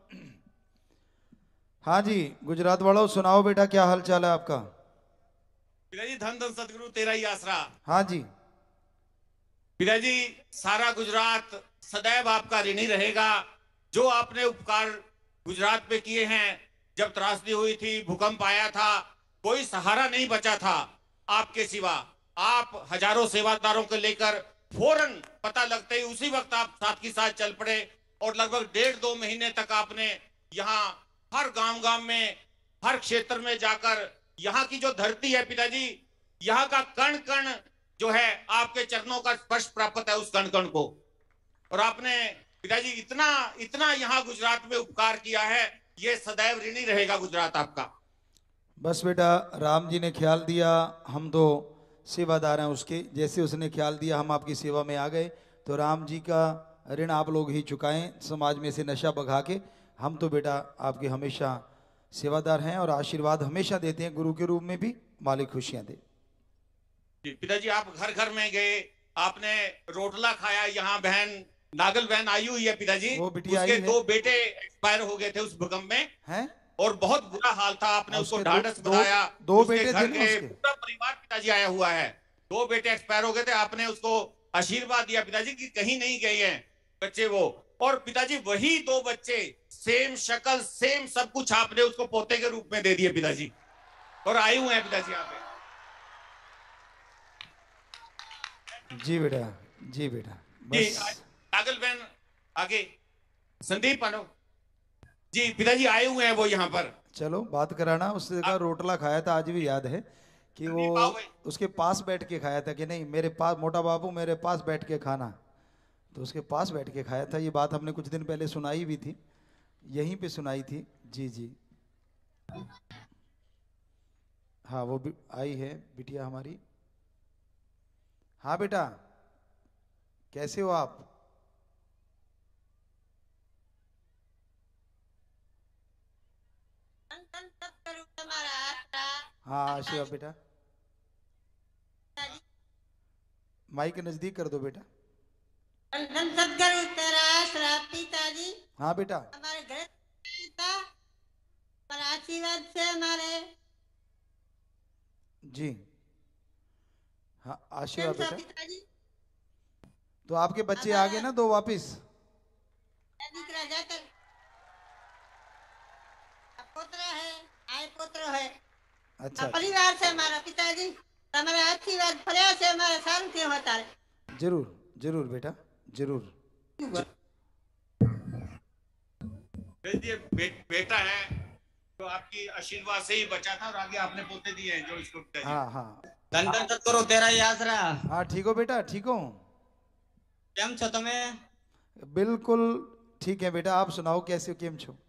हाँ जी, गुजरात वालों सुनाओ बेटा, क्या हाल चाल है आपका? पिताजी धन धन सदगुरु तेरा ही आसरा। हाँ जी पिताजी, सारा गुजरात सदैव आपका ऋणी रहेगा। जो आपने उपकार गुजरात पे किए हैं, जब त्रासदी हुई थी, भूकंप आया था, कोई सहारा नहीं बचा था आपके सिवा। आप हजारों सेवादारों को लेकर फौरन पता लगते ही उसी वक्त आप साथ के साथ चल पड़े और लगभग डेढ़ दो महीने तक आपने यहाँ हर गांव गांव में, हर क्षेत्र में जाकर यहाँ की जो धरती है पिताजी, यहाँ का कण कण जो है आपके चरणों का स्पर्श प्राप्त है उस कण कण को। और आपने पिताजी इतना इतना यहाँ गुजरात में उपकार किया है, ये सदैव ऋणी रहेगा गुजरात आपका। बस बेटा, राम जी ने ख्याल दिया, हम तो सेवादार हैं उसके। जैसे उसने ख्याल दिया हम आपकी सेवा में आ गए, तो राम जी का ऋण आप लोग ही चुकाएं समाज में से नशा भगा के। हम तो बेटा आपके हमेशा सेवादार हैं और आशीर्वाद हमेशा देते हैं, गुरु के रूप में भी। मालिक खुशियां दे। पिताजी आप घर घर में गए, आपने रोटला खाया। यहाँ बहन नागल बहन आई हुई है पिताजी, वो बिटिया उसके आई है। दो बेटे एक्सपायर हो गए थे उस भूकंप में हैं? और बहुत बुरा हाल था। आपने उसको उसके दो- ढांढस दो- बनाया। दो उसके बेटे घर थे ना के उसके? पूरा परिवार पिताजी आया हुआ है। दो बेटे एक्सपायर हो गए थे, आपने उसको आशीर्वाद दिया पिताजी कि कहीं नहीं गए हैं बच्चे वो। और पिताजी वही दो बच्चे, सेम शक्ल सेम सब कुछ, आपने उसको पोते के रूप में दे दिए पिताजी, और आए हुए हैं पिताजी यहाँ पे। जी बेटा, जी बेटा, जी बस नागल बहन आगे, संदीप पानो जी, पिताजी आए हुए हैं वो यहाँ पर। चलो बात कराना। उसने कहा रोटला खाया था, आज भी याद है कि वो उसके पास बैठ के खाया था कि नहीं, मेरे पास मोटा बाबू मेरे पास बैठ के खाना, तो उसके पास बैठ के खाया था। ये बात हमने कुछ दिन पहले सुनाई भी थी, यहीं पे सुनाई थी। जी जी हाँ, वो भी आई है बिटिया हमारी। हाँ बेटा, कैसे हो आप? हाँ आशीर्वाद बेटा, माइक नजदीक कर दो बेटा। सदगुरु तेरा आसरा पिताजी। हाँ बेटा, हमारे घर पिता पर आशीर्वाद से हमारे जी हाँ आशीर्वाद बेटा। पिताजी तो आपके बच्चे आ गए ना दो वापिस? दिखरा जाकर पुत्र है, आए पुत्र है। अच्छा, परिवार से हमारा पिताजी हमारे आशीर्वाद फरिया से हमारे सारू के होता है। जरूर जरूर बेटा, जरूर। ये बे, बेटा है तो आपकी आशीर्वाद से ही बचा था और आगे आपने पोते दिए हैं जो इसको पिताजी। हाँ हाँ धन धन सदगुरु तेरा ही आसरा। हाँ ठीक हो बेटा, ठीक हो? केम छो तमे? बिल्कुल ठीक है बेटा, आप सुनाओ कैसे हो, केम छो?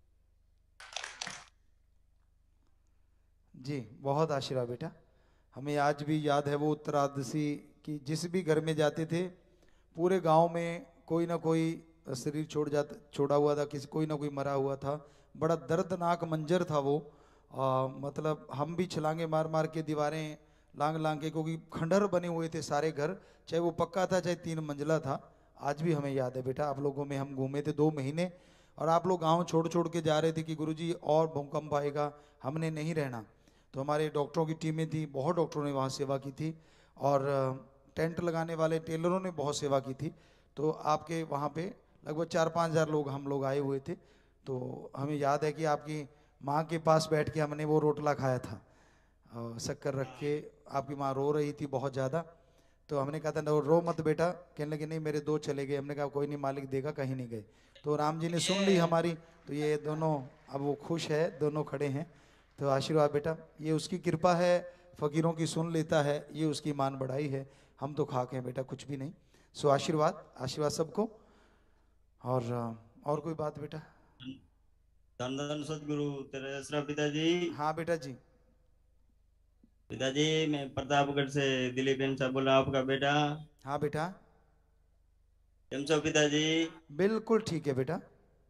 जी बहुत आशीर्वाद बेटा। हमें आज भी याद है वो उत्तरादशी की, जिस भी घर में जाते थे पूरे गांव में कोई ना कोई शरीर छोड़ जाता, छोड़ा हुआ था, किसी कोई ना कोई मरा हुआ था। बड़ा दर्दनाक मंजर था वो। आ, मतलब हम भी छलांगे मार मार के दीवारें लांग लांग के, क्योंकि खंडहर बने हुए थे सारे घर, चाहे वो पक्का था चाहे तीन मंजिला था। आज भी हमें याद है बेटा, आप लोगों में हम घूमे थे दो महीने और आप लोग गाँव छोड़ छोड़ के जा रहे थे कि गुरुजी और भूकंप आएगा, हमने नहीं रहना। तो हमारे डॉक्टरों की टीमें थी, बहुत डॉक्टरों ने वहाँ सेवा की थी और टेंट लगाने वाले टेलरों ने बहुत सेवा की थी। तो आपके वहाँ पे लगभग चार पाँच हज़ार लोग हम लोग आए हुए थे। तो हमें याद है कि आपकी माँ के पास बैठ के हमने वो रोटला खाया था, शक्कर रख के। आपकी माँ रो रही थी बहुत ज़्यादा, तो हमने कहा था रो मत बेटा। कहने लगे नहीं मेरे दो चले गए। हमने कहा कोई नहीं, मालिक देगा, कहीं नहीं गए। तो राम जी ने सुन ली हमारी, तो ये दोनों अब वो खुश है, दोनों खड़े हैं। तो आशीर्वाद बेटा, ये उसकी कृपा है, फकीरों की सुन लेता है, ये उसकी मान बढ़ाई है। हम तो खाके हैं बेटा, कुछ भी नहीं। सो आशीर्वाद, आशीर्वाद सबको। और और कोई बात बेटा? धन धन सदगुरु तेरे आसरा पिताजी। हाँ बेटा जी। पिताजी मैं प्रतापगढ़ से दिलीप इंसान बोल रहा हूँ, आपका बेटा। हाँ बेटा। केम छो पिताजी? बिल्कुल ठीक है बेटा।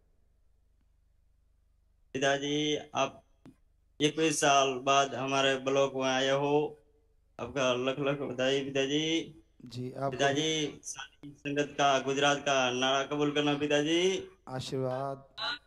पिताजी आप इक्कीस साल बाद हमारे ब्लॉक में आए हो, आपका लख लख बधाई पिताजी। जी आपको पिताजी सारी संगत का गुजरात का नारा कबूल करना पिताजी। आशीर्वाद।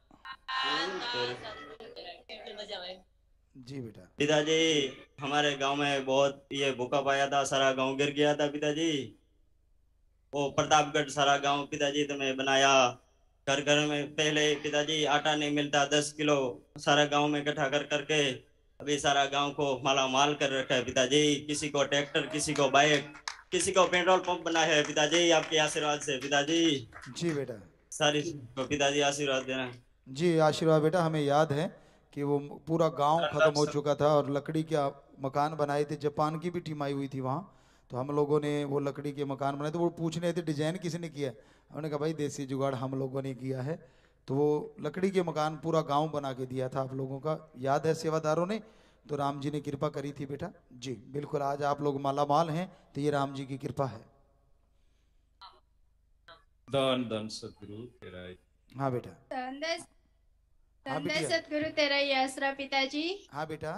जी बेटा। पिताजी हमारे गांव में बहुत ये भूखा पाया था, सारा गांव गिर गया था पिताजी। वो प्रतापगढ़ सारा गांव पिताजी तुम्हें बनाया। घर घर में पहले पिताजी आटा नहीं मिलता, दस किलो सारा गांव में इकट्ठा कर करके अभी सारा गांव को माला माल कर रखा है पिताजी। किसी को ट्रैक्टर, किसी को बाइक, किसी को पेट्रोल पंप बना है पिताजी, आपके आशीर्वाद से पिताजी। जी बेटा। सारी को पिताजी आशीर्वाद देना। जी आशीर्वाद बेटा। हमें याद है कि वो पूरा गांव खत्म हो चुका था और लकड़ी के मकान बनाए थे। जापान की भी टीम आई हुई थी वहाँ, तो हम लोगों ने वो लकड़ी के मकान बनाए। तो वो पूछ रहे थे डिजाइन किसने किया, हमने कहा भाई देसी जुगाड़ हम लोगों ने किया है। तो वो लकड़ी के मकान पूरा गांव बना के दिया था आप लोगों का, याद है सेवादारों ने। तो राम जी ने कृपा करी थी बेटा। जी बिल्कुल, आज आप लोग माला माल हैं तो ये राम जी की कृपा है। धन धन सदगुरु तेरा। हाँ बेटा। धन हाँ धन बिटिया। सतगुरु तेरा ही आसरा पिताजी। हाँ बेटा।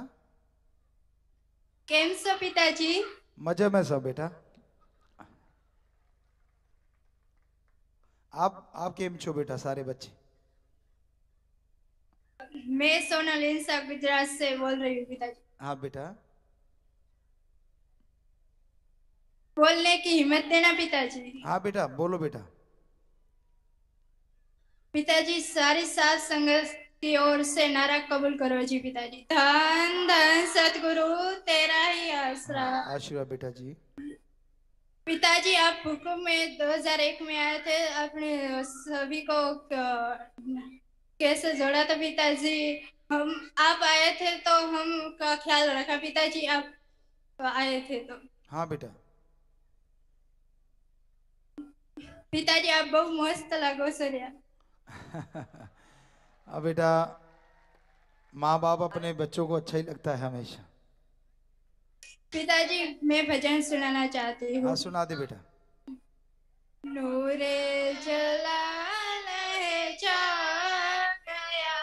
केम सो पिताजी? मजे में सब बेटा। आप आप केम छो बेटा सारे बच्चे? मैं सोनल इंसान गुजरात से बोल रही हूँ पिताजी। हाँ बेटा। बोलने की हिम्मत देना पिताजी। हाँ बेटा बोलो बेटा। पिताजी सारी सात संगत की ओर से नारा कबूल करो जी पिताजी। धन धन सतगुरु तेरा ही आसरा। आशीर्वाद बेटा जी। पिताजी आप हुकुम में दो हज़ार एक में आए थे, अपने सभी को कैसे जोड़ा था पिताजी। हम आप आए थे तो हम का ख्याल रखा पिताजी, आप आए थे तो। हाँ बेटा। पिताजी आप बहुत मस्त लगो सरिया। अब बेटा माँ बाप अपने बच्चों को अच्छा ही लगता है हमेशा। पिताजी मैं भजन सुनाना चाहती हूँ। हाँ सुना दे बेटा। नूरे जलाल है जा गया,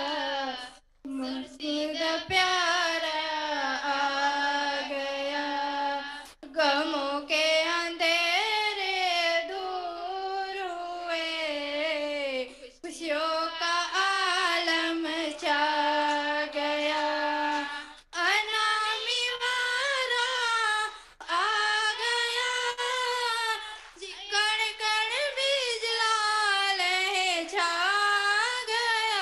मुर्शिद प्यारा आ गया, गमों के अंधेरे दूर हुए, खुशियों का आलम छा गया, अनामी वारा आ गया, कण कण बिजलाल है छा गया,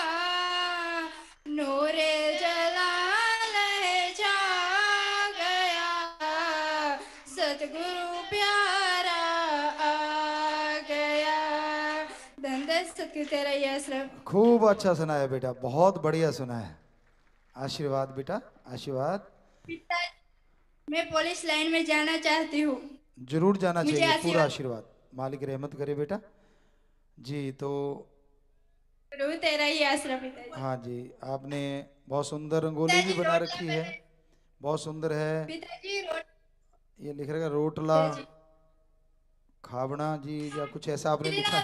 नूरे जलाल है छा गया, सतगुरु प्यारा आ गया। धन सतगुरु तेरा ही आश्रम। खूब अच्छा सुना है बेटा, बहुत बढ़िया सुना है। आशीर्वाद बेटा आशीर्वाद। पिता मैं पुलिस लाइन में जाना चाहती हूँ। जरूर जाना मुझे चाहिए, पूरा आशीर्वाद- आशीर्वाद मालिक रहमत करे बेटा। जी तो गुरु तेरा ही आश्रम पिताजी। हाँ जी, आपने बहुत सुंदर रंगोली भी बना रखी है, बहुत सुंदर है। पिताजी रोट ये लिख रखा रोटला खावड़ा जी या कुछ ऐसा आपने लिखा।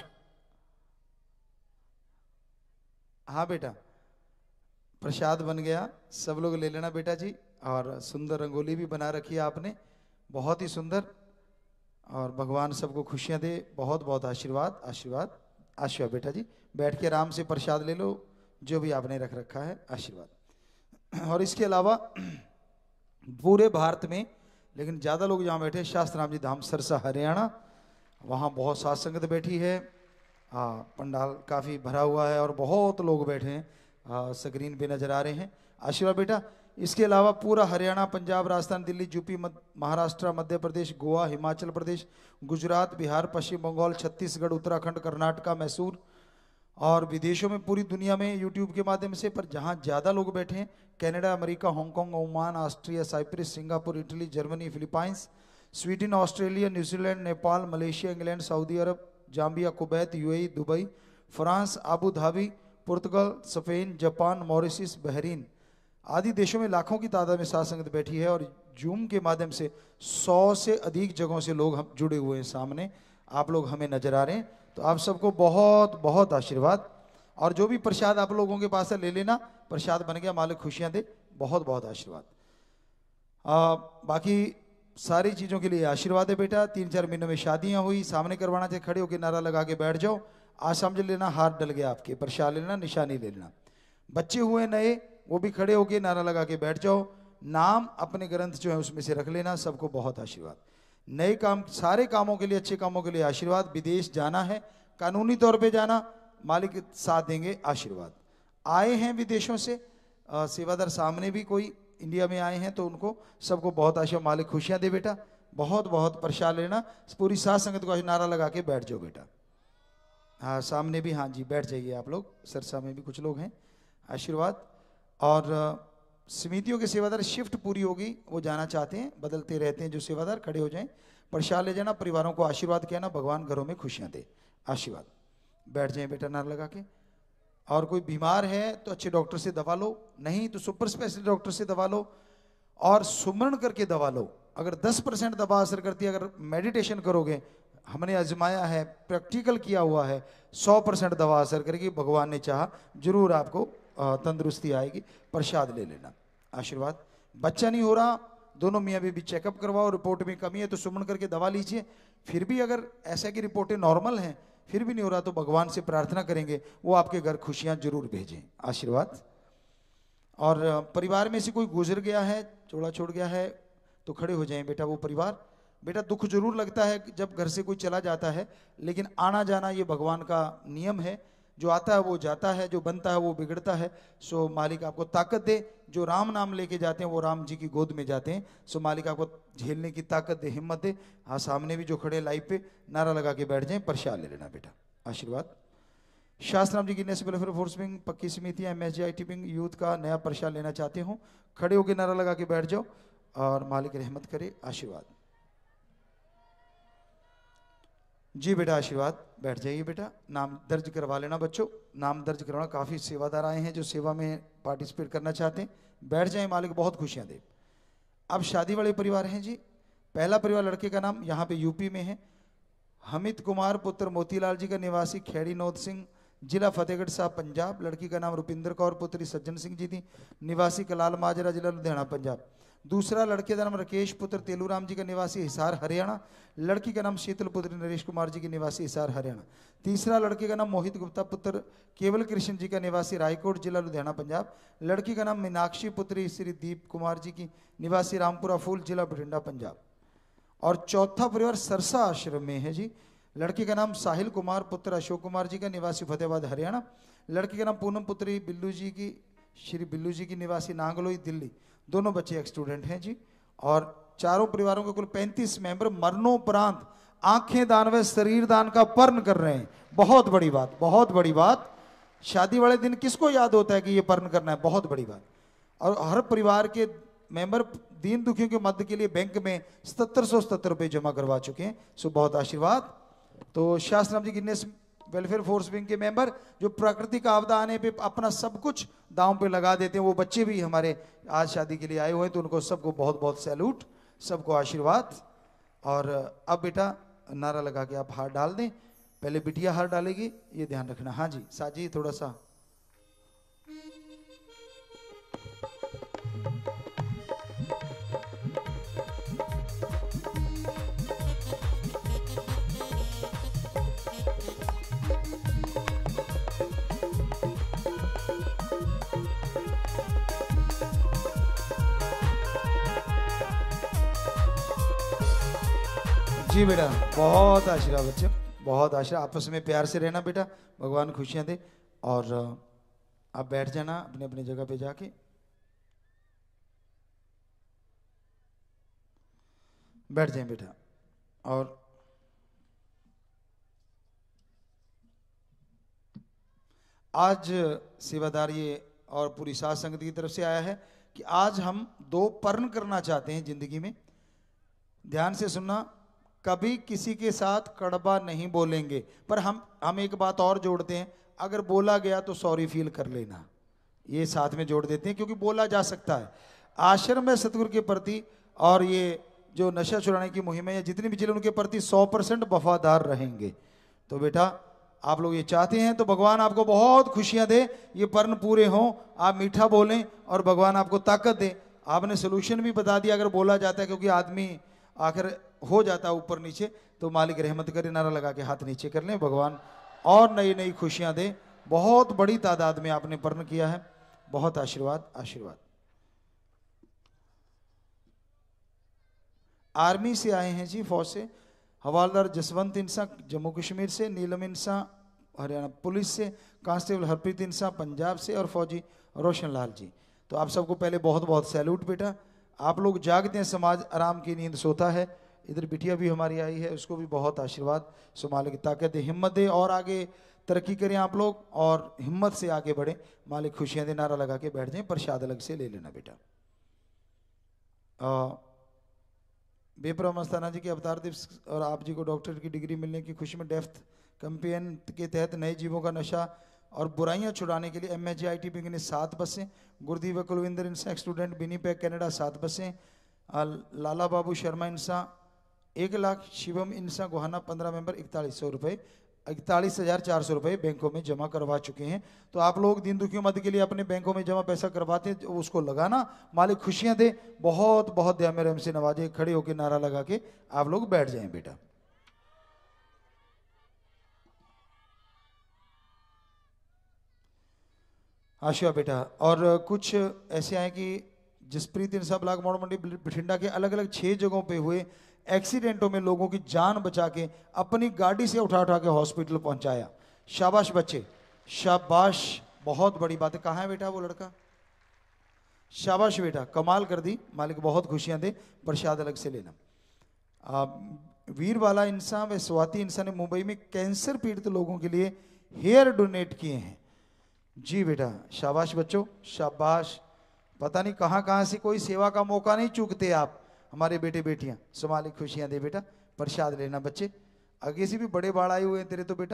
हाँ बेटा प्रसाद बन गया, सब लोग ले लेना बेटा जी। और सुंदर रंगोली भी बना रखी है आपने, बहुत ही सुंदर। और भगवान सबको खुशियां दे, बहुत बहुत आशीर्वाद आशीर्वाद आशीर्वाद बेटा जी। बैठ के आराम से प्रसाद ले लो जो भी आपने रख रखा है, आशीर्वाद। और इसके अलावा पूरे भारत में, लेकिन ज़्यादा लोग यहाँ बैठे शास्त्र राम जी धाम सरसा हरियाणा, वहाँ बहुत सात संगत बैठी है। हाँ पंडाल काफ़ी भरा हुआ है और बहुत लोग बैठे हैं, स्क्रीन पे नज़र आ रहे हैं। आशीर्वाद बेटा। इसके अलावा पूरा हरियाणा, पंजाब, राजस्थान, दिल्ली, यूपी, महाराष्ट्र, मध्य प्रदेश, गोवा, हिमाचल प्रदेश, गुजरात, बिहार, पश्चिम बंगाल, छत्तीसगढ़, उत्तराखंड, कर्नाटका, मैसूर और विदेशों में पूरी दुनिया में यूट्यूब के माध्यम से। पर जहाँ ज़्यादा लोग बैठे हैं Canada, America, Hong Kong, Oman, Austria, Cyprus, Singapore, Italy, Germany, Philippines, Sweden, Australia, New Zealand, Nepal, Malaysia, England, Saudi Arab, Zambia, Kuwait, UAE, Dubai, France, Abu Dhabi, पुर्तगाल, स्पेन, जापान, मॉरिशस, बहरीन आदि देशों में लाखों की तादाद में साथ संगत बैठी है। और जूम के माध्यम से सौ से अधिक जगहों से लोग हम जुड़े हुए हैं सामने, आप लोग हमें नजर आ रहे हैं, तो आप सबको बहुत बहुत आशीर्वाद। और जो भी प्रसाद आप लोगों के पास है ले लेना, प्रसाद बन गया, मालिक खुशियां दे, बहुत बहुत आशीर्वाद। आ, बाकी सारी चीज़ों के लिए आशीर्वाद है बेटा। तीन चार महीनों में शादियां हुई, सामने करवाना चाहिए, खड़े होकर नारा लगा के बैठ जाओ। आज समझ लेना हाथ डल गया आपके, प्रसाद लेना, निशानी ले लेना। बच्चे हुए नए, वो भी खड़े होकर नारा लगा के बैठ जाओ। नाम अपने ग्रंथ जो है उसमें से रख लेना। सबको बहुत आशीर्वाद। नए काम, सारे कामों के लिए, अच्छे कामों के लिए आशीर्वाद। विदेश जाना है, कानूनी तौर पे जाना, मालिक साथ देंगे, आशीर्वाद। आए हैं विदेशों से आ, सेवादार सामने भी कोई इंडिया में आए हैं, तो उनको सबको बहुत आशीर्वाद, मालिक खुशियां दे बेटा। बहुत बहुत प्रसाद लेना। पूरी साथ संगत को नारा लगा के बैठ जाओ बेटा। हाँ सामने भी, हाँ जी बैठ जाइए आप लोग, सरसा में भी कुछ लोग हैं, आशीर्वाद। और समितियों के सेवादार शिफ्ट पूरी होगी, वो जाना चाहते हैं, बदलते रहते हैं जो सेवादार, खड़े हो जाएं, प्रसाद ले जाना, परिवारों को आशीर्वाद कहना, भगवान घरों में खुशियां दे, आशीर्वाद। बैठ जाएं बेटा नारा लगा के। और कोई बीमार है तो अच्छे डॉक्टर से दवा लो, नहीं तो सुपर स्पेशलिस्ट डॉक्टर से दवा लो, और सुमरण करके दवा लो। अगर दस परसेंट दवा असर करती है, अगर मेडिटेशन करोगे, हमने आजमाया है, प्रैक्टिकल किया हुआ है, सौ परसेंट दवा असर करेगी। भगवान ने चाहा जरूर आपको तंदुरुस्ती आएगी। प्रसाद ले लेना, आशीर्वाद। बच्चा नहीं हो रहा, दोनों मियाँ बीबी चेकअप करवाओ, रिपोर्ट में कमी है तो सुमन करके दवा लीजिए। फिर भी अगर ऐसा की रिपोर्टें नॉर्मल हैं, फिर भी नहीं हो रहा, तो भगवान से प्रार्थना करेंगे, वो आपके घर खुशियां जरूर भेजें, आशीर्वाद। और परिवार में से कोई गुजर गया है, चोड़ा छोड़ गया है, तो खड़े हो जाएं बेटा वो परिवार। बेटा दुख जरूर लगता है जब घर से कोई चला जाता है, लेकिन आना जाना ये भगवान का नियम है। जो आता है वो जाता है, जो बनता है वो बिगड़ता है। सो मालिक आपको ताकत दे। जो राम नाम लेके जाते हैं वो राम जी की गोद में जाते हैं। सो मालिक आपको झेलने की ताकत दे, हिम्मत दे। हाँ सामने भी जो खड़े लाइव पे नारा लगा के बैठ जाएं, प्रसाद ले लेना बेटा, आशीर्वाद। शास्त्राम जी गिनेस वेलफेयर फोर्स विंग, पक्की समिति, M S G I T wing, youth का नया प्रसाद लेना चाहते हो, खड़े होकर नारा लगा के बैठ जाओ, और मालिक रहमत करे, आशीर्वाद। जी बेटा आशीर्वाद। बैठ जाइए बेटा, नाम दर्ज करवा लेना बच्चों, नाम दर्ज करवाना। काफ़ी सेवादार आए हैं जो सेवा में पार्टिसिपेट करना चाहते हैं, बैठ जाएं, मालिक बहुत खुशियां दे। अब शादी वाले परिवार हैं जी। पहला परिवार, लड़के का नाम यहाँ पे यूपी में है, हमित कुमार पुत्र मोतीलाल जी का, निवासी खेड़ी नौद सिंह, जिला फतेहगढ़ साहब पंजाब। लड़की का नाम रुपिंदर कौर पुत्री सज्जन सिंह जी थी, निवासी कलाल माजरा, जिला लुधियाना पंजाब। दूसरा लड़के का नाम राकेश पुत्र तेलूराम जी का, निवासी हिसार हरियाणा। लड़की का नाम शीतल पुत्र नरेश कुमार जी की, निवासी हिसार हरियाणा। तीसरा लड़के का नाम मोहित गुप्ता पुत्र केवल कृष्ण जी का, निवासी रायकोट, जिला लुधियाना पंजाब। लड़की का नाम मीनाक्षी पुत्री श्री दीप कुमार जी की, निवासी रामपुरा फूल, जिला बठिंडा पंजाब। और चौथा परिवार सरसा आश्रम में है जी। लड़के का नाम साहिल कुमार पुत्र अशोक कुमार जी का, निवासी फतेहाबाद हरियाणा। लड़की का नाम पूनम पुत्री बिल्लू जी की, श्री बिल्लू जी की, निवासी नांगलोई दिल्ली। दोनों बच्चे एक स्टूडेंट हैं जी। और चारों परिवारों के कुल पैंतीस मेंबर मरणोपरांत आंखें दान व शरीर दान का पर्ण कर रहे हैं। बहुत बड़ी बात, बहुत बड़ी बात। शादी वाले दिन किसको याद होता है कि ये पर्ण करना है, बहुत बड़ी बात। और हर परिवार के मेंबर दीन दुखियों के मदद के लिए बैंक में सत्तर सौ सत्तर रुपये जमा करवा चुके हैं। सो बहुत आशीर्वाद। तो शास्त्राम जी गिनेस वेलफेयर फोर्स विंग के मेंबर जो प्राकृतिक आपदा आने पे अपना सब कुछ दांव पे लगा देते हैं, वो बच्चे भी हमारे आज शादी के लिए आए हुए हैं, तो उनको सबको बहुत बहुत सैल्यूट, सबको आशीर्वाद। और अब बेटा नारा लगा के आप हार डाल दें। पहले बिटिया हार डालेगी, ये ध्यान रखना। हाँ जी साजी थोड़ा सा। जी बेटा बहुत आशीर्वाद बच्चे, बहुत आशीर्वाद। आपस में प्यार से रहना बेटा, भगवान खुशियां दे। और आप बैठ जाना अपने अपने जगह पे जाके। बैठ जाएं बेटा। और आज सेवादार ये और पूरी साध संगत की तरफ से आया है कि आज हम दो पर्ण करना चाहते हैं जिंदगी में। ध्यान से सुनना, कभी किसी के साथ कड़वा नहीं बोलेंगे, पर हम हम एक बात और जोड़ते हैं, अगर बोला गया तो सॉरी फील कर लेना, ये साथ में जोड़ देते हैं, क्योंकि बोला जा सकता है। आश्रम में सतगुरु के प्रति और ये जो नशा छुड़ाने की मुहिम है, या जितने भी जिले उनके प्रति सौ परसेंट वफादार रहेंगे। तो बेटा आप लोग ये चाहते हैं तो भगवान आपको बहुत खुशियां दे, ये पर्न पूरे हों, आप मीठा बोलें और भगवान आपको ताकत दे। आपने सोल्यूशन भी बता दिया, अगर बोला जाता है क्योंकि आदमी आखिर हो जाता है ऊपर नीचे, तो मालिक रहमत करे, नारा लगा के हाथ नीचे कर लें, भगवान और नई नई खुशियां दे। बहुत बड़ी तादाद में आपने पर्न किया है, बहुत आशीर्वाद आशीर्वाद। आर्मी से आए हैं जी, फौज से, हवालदार जसवंत इंसा जम्मू कश्मीर से, नीलम इंसा हरियाणा पुलिस से, कांस्टेबल हरप्रीत इंसा पंजाब से और फौजी रोशन लाल जी। तो आप सबको पहले बहुत बहुत सैल्यूट बेटा। आप लोग जागते हैं, समाज आराम की नींद सोता है। इधर बिटिया भी हमारी आई है, उसको भी बहुत आशीर्वाद, सो मालिक ताकत दे, हिम्मत दे और आगे तरक्की करें आप लोग और हिम्मत से आगे बढ़ें। मालिक खुशियां दे, नारा लगा के बैठ जाएं, प्रसाद अलग से ले लेना बेटा। बेपरा मस्ताना जी के अवतार दिवस और आप जी को डॉक्टर की डिग्री मिलने की खुशी में डेफ्थ कैंपेन के तहत नए जीवों का नशा और बुराइयां छुड़ाने के लिए M H I T wing ने सात बसें, गुरदीप व Kulvinder Insan student Winnipeg Canada सात बसें, लाला बाबू शर्मा इंसा एक लाख, शिवम इंसा गोहाना पंद्रह मेंबर इकतालीस सौ रुपये इकतालीस हजार चार सौ रुपये बैंकों में जमा करवा चुके हैं। तो आप लोग दीन दुखियों मदद के लिए अपने बैंकों में जमा पैसा करवाते हैं, तो उसको लगाना, मालिक खुशियां दे, बहुत बहुत दया में रहम से नवाजे। खड़े होकर नारा लगा के आप लोग बैठ जाएं बेटा। आशिया बेटा। और कुछ ऐसे आए कि जसप्रीत इंसा ब्लॉक मोड़ मंडी बठिंडा के अलग अलग छह जगहों पे हुए एक्सीडेंटों में लोगों की जान बचा के अपनी गाड़ी से उठा उठा के हॉस्पिटल पहुंचाया। शाबाश बच्चे, शाबाश, बहुत बड़ी बात है। कहाँ है बेटा वो लड़का? शाबाश बेटा, कमाल कर दी, मालिक बहुत खुशियां दे, प्रसाद अलग से लेना। आ, वीरवाला इंसान व स्वाति इंसान ने मुंबई में कैंसर पीड़ित लोगों के लिए हेयर डोनेट किए हैं। जी बेटा, शाबाश बच्चों, शाबाश। पता नहीं कहाँ कहाँ से कोई सेवा का मौका नहीं चूकते आप, हमारे बेटे बेटियां। सो मालिक खुशियां दे बेटा, प्रसाद लेना बच्चे। आगे से भी बड़े बाढ़ आए हुए हैं तेरे तो बेटा।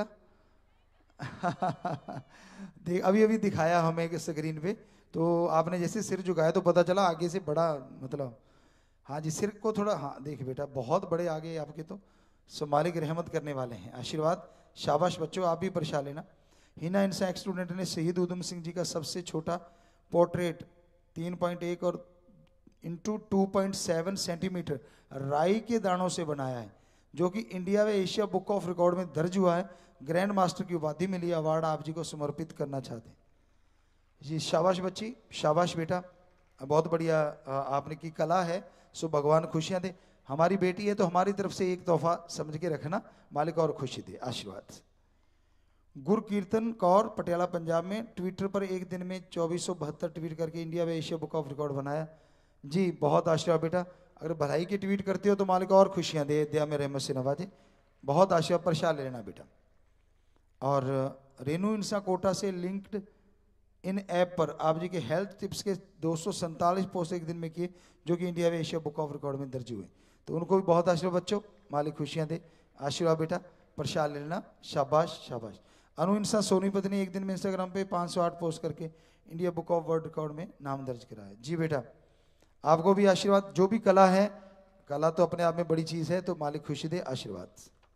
देख, अभी अभी दिखाया हमें स्क्रीन पे, तो आपने जैसे सिर झुकाया तो पता चला आगे से बड़ा, मतलब हाँ जी, सिर को थोड़ा, हाँ देख बेटा, बहुत बड़े आगे आपके तो। सो मालिक रहमत करने वाले हैं, आशीर्वाद। शाबाश बच्चों, आप भी प्रसाद लेना। हिना इंसा एक स्टूडेंट ने शहीद उधम सिंह जी का सबसे छोटा पोर्ट्रेट तीन पॉइंट एक और into two point seven centimetre राई के दानों से बनाया है, जो कि इंडिया व एशिया बुक ऑफ रिकॉर्ड में दर्ज हुआ है। ग्रैंड मास्टर की उपाधि मिली, अवार्ड आप जी को समर्पित करना चाहते हैं जी। शाबाश बच्ची, शाबाश बेटा, बहुत बढ़िया आपने की कला है। सो भगवान खुशियां दे। हमारी बेटी है तो हमारी तरफ से एक तोहफा समझ के रखना, मालिक और खुशी दे, आशीर्वाद। गुरकीर्तन कौर पटियाला पंजाब में ट्विटर पर एक दिन में चौबीस सौ बहत्तर ट्वीट करके इंडिया व एशिया बुक ऑफ रिकॉर्ड बनाया जी। बहुत आशीर्वाद बेटा, अगर भलाई की ट्वीट करते हो तो मालिक और खुशियां दे, दया में रहमत से नवाजे। बहुत आशीर्वाद, प्रसाद लेना बेटा। और रेनू इंसा कोटा से लिंक्ड इन ऐप पर आप जी के हेल्थ टिप्स के दो सौ सैंतालीस पोस्ट एक दिन में किए, जो कि इंडिया व एशिया बुक ऑफ रिकॉर्ड में दर्ज हुए। तो उनको भी बहुत आशीर्वाद बच्चों, मालिक खुशियां दे, आशीर्वाद बेटा, प्रसाद लेना। शाबाश शाबाश। अनु इंसा सोनीपत ने एक दिन में इंस्टाग्राम पे पाँच सौ आठ पोस्ट करके India book of world record में नाम दर्ज कराया जी बेटा। आपको भी आशीर्वाद। जो भी कला है, कला तो अपने आप में बड़ी चीज है, तो मालिक खुशी दे, आशीर्वाद।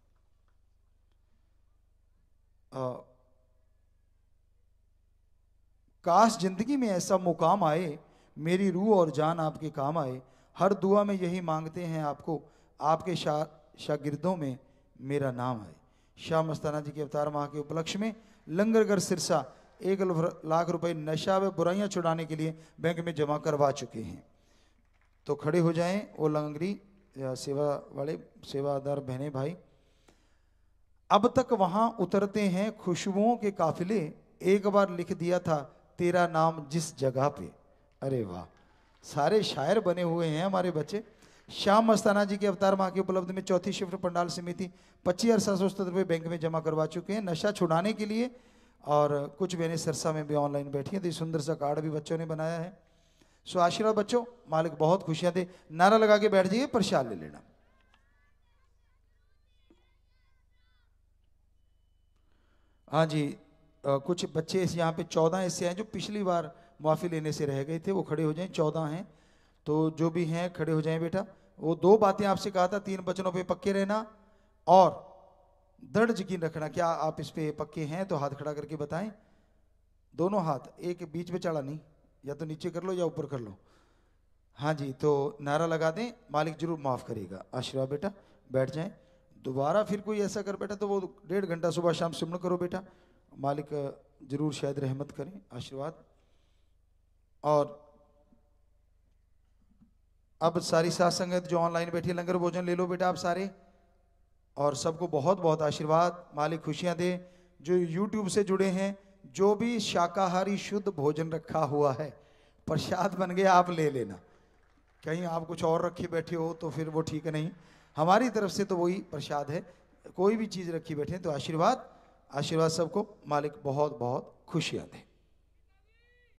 काश जिंदगी में ऐसा मुकाम आए, मेरी रूह और जान आपके काम आए। हर दुआ में यही मांगते हैं आपको, आपके शा, शागिर्दों में मेरा नाम आए। शाह मस्ताना जी के अवतार माह के उपलक्ष्य में लंगरगर सिरसा एक लाख रुपए नशा व बुराइयां छुड़ाने के लिए बैंक में जमा करवा चुके हैं। तो खड़े हो जाएं वो लंगरी सेवा वाले सेवादार बहने भाई। अब तक वहां उतरते हैं खुशबुओं के काफिले, एक बार लिख दिया था तेरा नाम जिस जगह पे। अरे वाह, सारे शायर बने हुए हैं हमारे बच्चे। श्याम मस्ताना जी के अवतार माह के उपलब्ध में चौथी शिफ्ट पंडाल समिति पच्चीस हजार सात सौ सत्तर रुपये बैंक में जमा करवा चुके हैं नशा छुड़ाने के लिए। और कुछ बहनें सरसा में भी ऑनलाइन बैठी हैं, तो सुंदर सा कार्ड भी बच्चों ने बनाया है। सो आशीर्वाद बच्चों, मालिक बहुत खुशियां दे। नारा लगा के बैठ जाइए, प्रसाद ले लेना। हाँ जी, आ, कुछ बच्चे यहाँ पे चौदह ऐसे हैं जो पिछली बार माफी लेने से रह गए थे, वो खड़े हो जाएं। चौदह हैं तो जो भी हैं खड़े हो जाएं बेटा। वो दो बातें आपसे कहा था, तीन वचनों पे पक्के रहना और दृढ़ यकीन रखना। क्या आप इस पे पक्के हैं? तो हाथ खड़ा करके बताएं, दोनों हाथ, एक बीच में चढ़ा नहीं, या तो नीचे कर लो या ऊपर कर लो। हाँ जी, तो नारा लगा दें, मालिक जरूर माफ करेगा। आशीर्वाद बेटा, बैठ जाएं। दोबारा फिर कोई ऐसा कर बेटा तो वो डेढ़ घंटा सुबह शाम सिमरण करो बेटा, मालिक जरूर शायद रहमत करें। आशीर्वाद। और अब सारी साथ संगत जो ऑनलाइन बैठी, लंगर भोजन ले लो बेटा आप सारे, और सबको बहुत बहुत आशीर्वाद, मालिक खुशियां दे। जो यूट्यूब से जुड़े हैं, जो भी शाकाहारी शुद्ध भोजन रखा हुआ है, प्रसाद बन गया, आप ले लेना। कहीं आप कुछ और रखे बैठे हो तो फिर वो ठीक नहीं, हमारी तरफ से तो वही प्रसाद है। कोई भी चीज़ रखी बैठे तो आशीर्वाद, आशीर्वाद सबको, मालिक बहुत बहुत खुशियां दे।